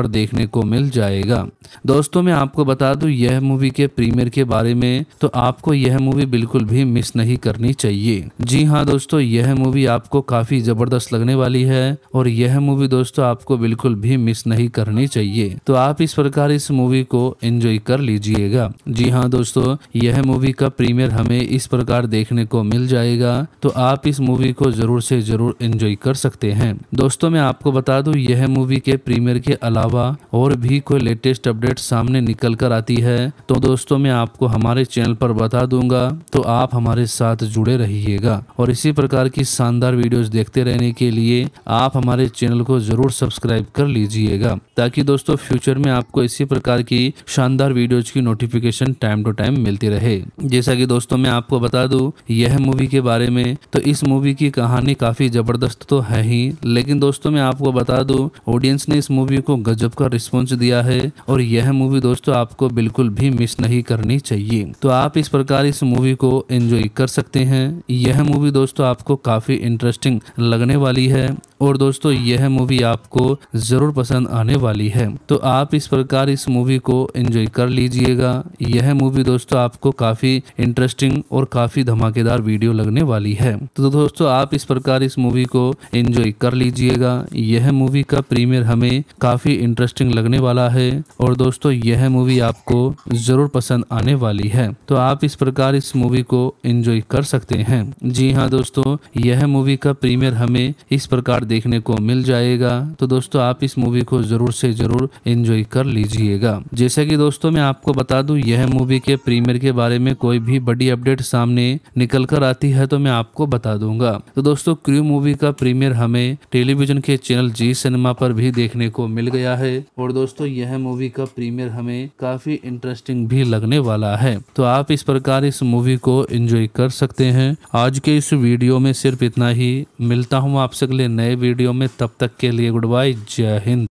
देखने को मिल जाएगा। दोस्तों मैं आपको बता दूं यह मूवी के प्रीमियर के बारे में, तो आपको यह मूवी बिल्कुल भी मिस नहीं करनी चाहिए। जी हाँ दोस्तों, यह मूवी आपको काफी जबरदस्त लगने वाली है और यह मूवी दोस्तों आपको बिल्कुल भी मिस नहीं करनी चाहिए। तो आप इस प्रकार इस मूवी को एंजॉय कर लीजिएगा। जी हाँ दोस्तों, यह मूवी का प्रीमियर हमें इस प्रकार देखने को मिल जाएगा, तो आप इस मूवी को जरूर से जरूर एंजॉय कर सकते हैं। दोस्तों मैं आपको बता दूं यह मूवी के प्रीमियर के अलावा और भी कोई लेटेस्ट अपडेट सामने निकल कर आती है तो दोस्तों मैं आपको हमारे चैनल पर बता दूंगा, तो आप हमारे साथ जुड़े रहिएगा। और इसी प्रकार की शानदार वीडियोस देखते रहने के लिए आप हमारे चैनल को जरूर सब्सक्राइब कर लीजिएगा, ताकि दोस्तों फ्यूचर में आपको इसी प्रकार की शानदार वीडियोज की नोटिफिकेशन टाइम टू टाइम मिलती रहे। जैसा कि दोस्तों मैं आपको बता दूं यह मूवी के बारे में, तो इस मूवी की कहानी काफी जबरदस्त तो है ही, लेकिन दोस्तों मैं आपको बता दूं ऑडियंस ने इस मूवी को गजब का रिस्पॉन्स दिया है और यह मूवी दोस्तों आपको बिल्कुल भी मिस नहीं करनी चाहिए। तो आप इस प्रकार इस मूवी को एंजॉय कर सकते हैं। यह मूवी दोस्तों आपको काफी इंटरेस्टिंग लगने वाली है और दोस्तों यह मूवी आपको जरूर पसंद आने वाली है। तो आप इस प्रकार इस मूवी को एंजॉय कर लीजिएगा। यह मूवी दोस्तों आपको काफी इंटरेस्टिंग और काफी धमाकेदार वीडियो लगने वाली है। तो दोस्तों आप इस प्रकार इस मूवी को एंजॉय कर लीजिएगा। यह मूवी का प्रीमियर हमें काफी इंटरेस्टिंग लगने वाला है और दोस्तों यह मूवी आपको जरूर पसंद आने वाली है। तो आप इस प्रकार इस मूवी को एंजॉय कर सकते हैं। जी हाँ दोस्तों, यह मूवी का प्रीमियर हमें इस प्रकार देखने को मिल जाएगा, तो दोस्तों आप इस मूवी को जरूर से जरूर एंजॉय कर लीजिएगा। जैसा कि दोस्तों मैं आपको बता दूं यह मूवी के प्रीमियर के बारे में कोई भी बड़ी अपडेट सामने निकल कर आती है तो मैं आपको बता दूंगा। तो दोस्तों क्रू मूवी का प्रीमियर हमें टेलीविजन के चैनल जी सिनेमा पर भी देखने को मिल गया है और दोस्तों यह मूवी का प्रीमियर हमें काफी इंटरेस्टिंग भी लगने वाला है। तो आप इस प्रकार इस मूवी को एंजॉय कर सकते हैं। आज के इस वीडियो में सिर्फ इतना ही। मिलता हूँ आपसे अगले नए वीडियो में, तब तक के लिए गुड बाय, जय हिंद।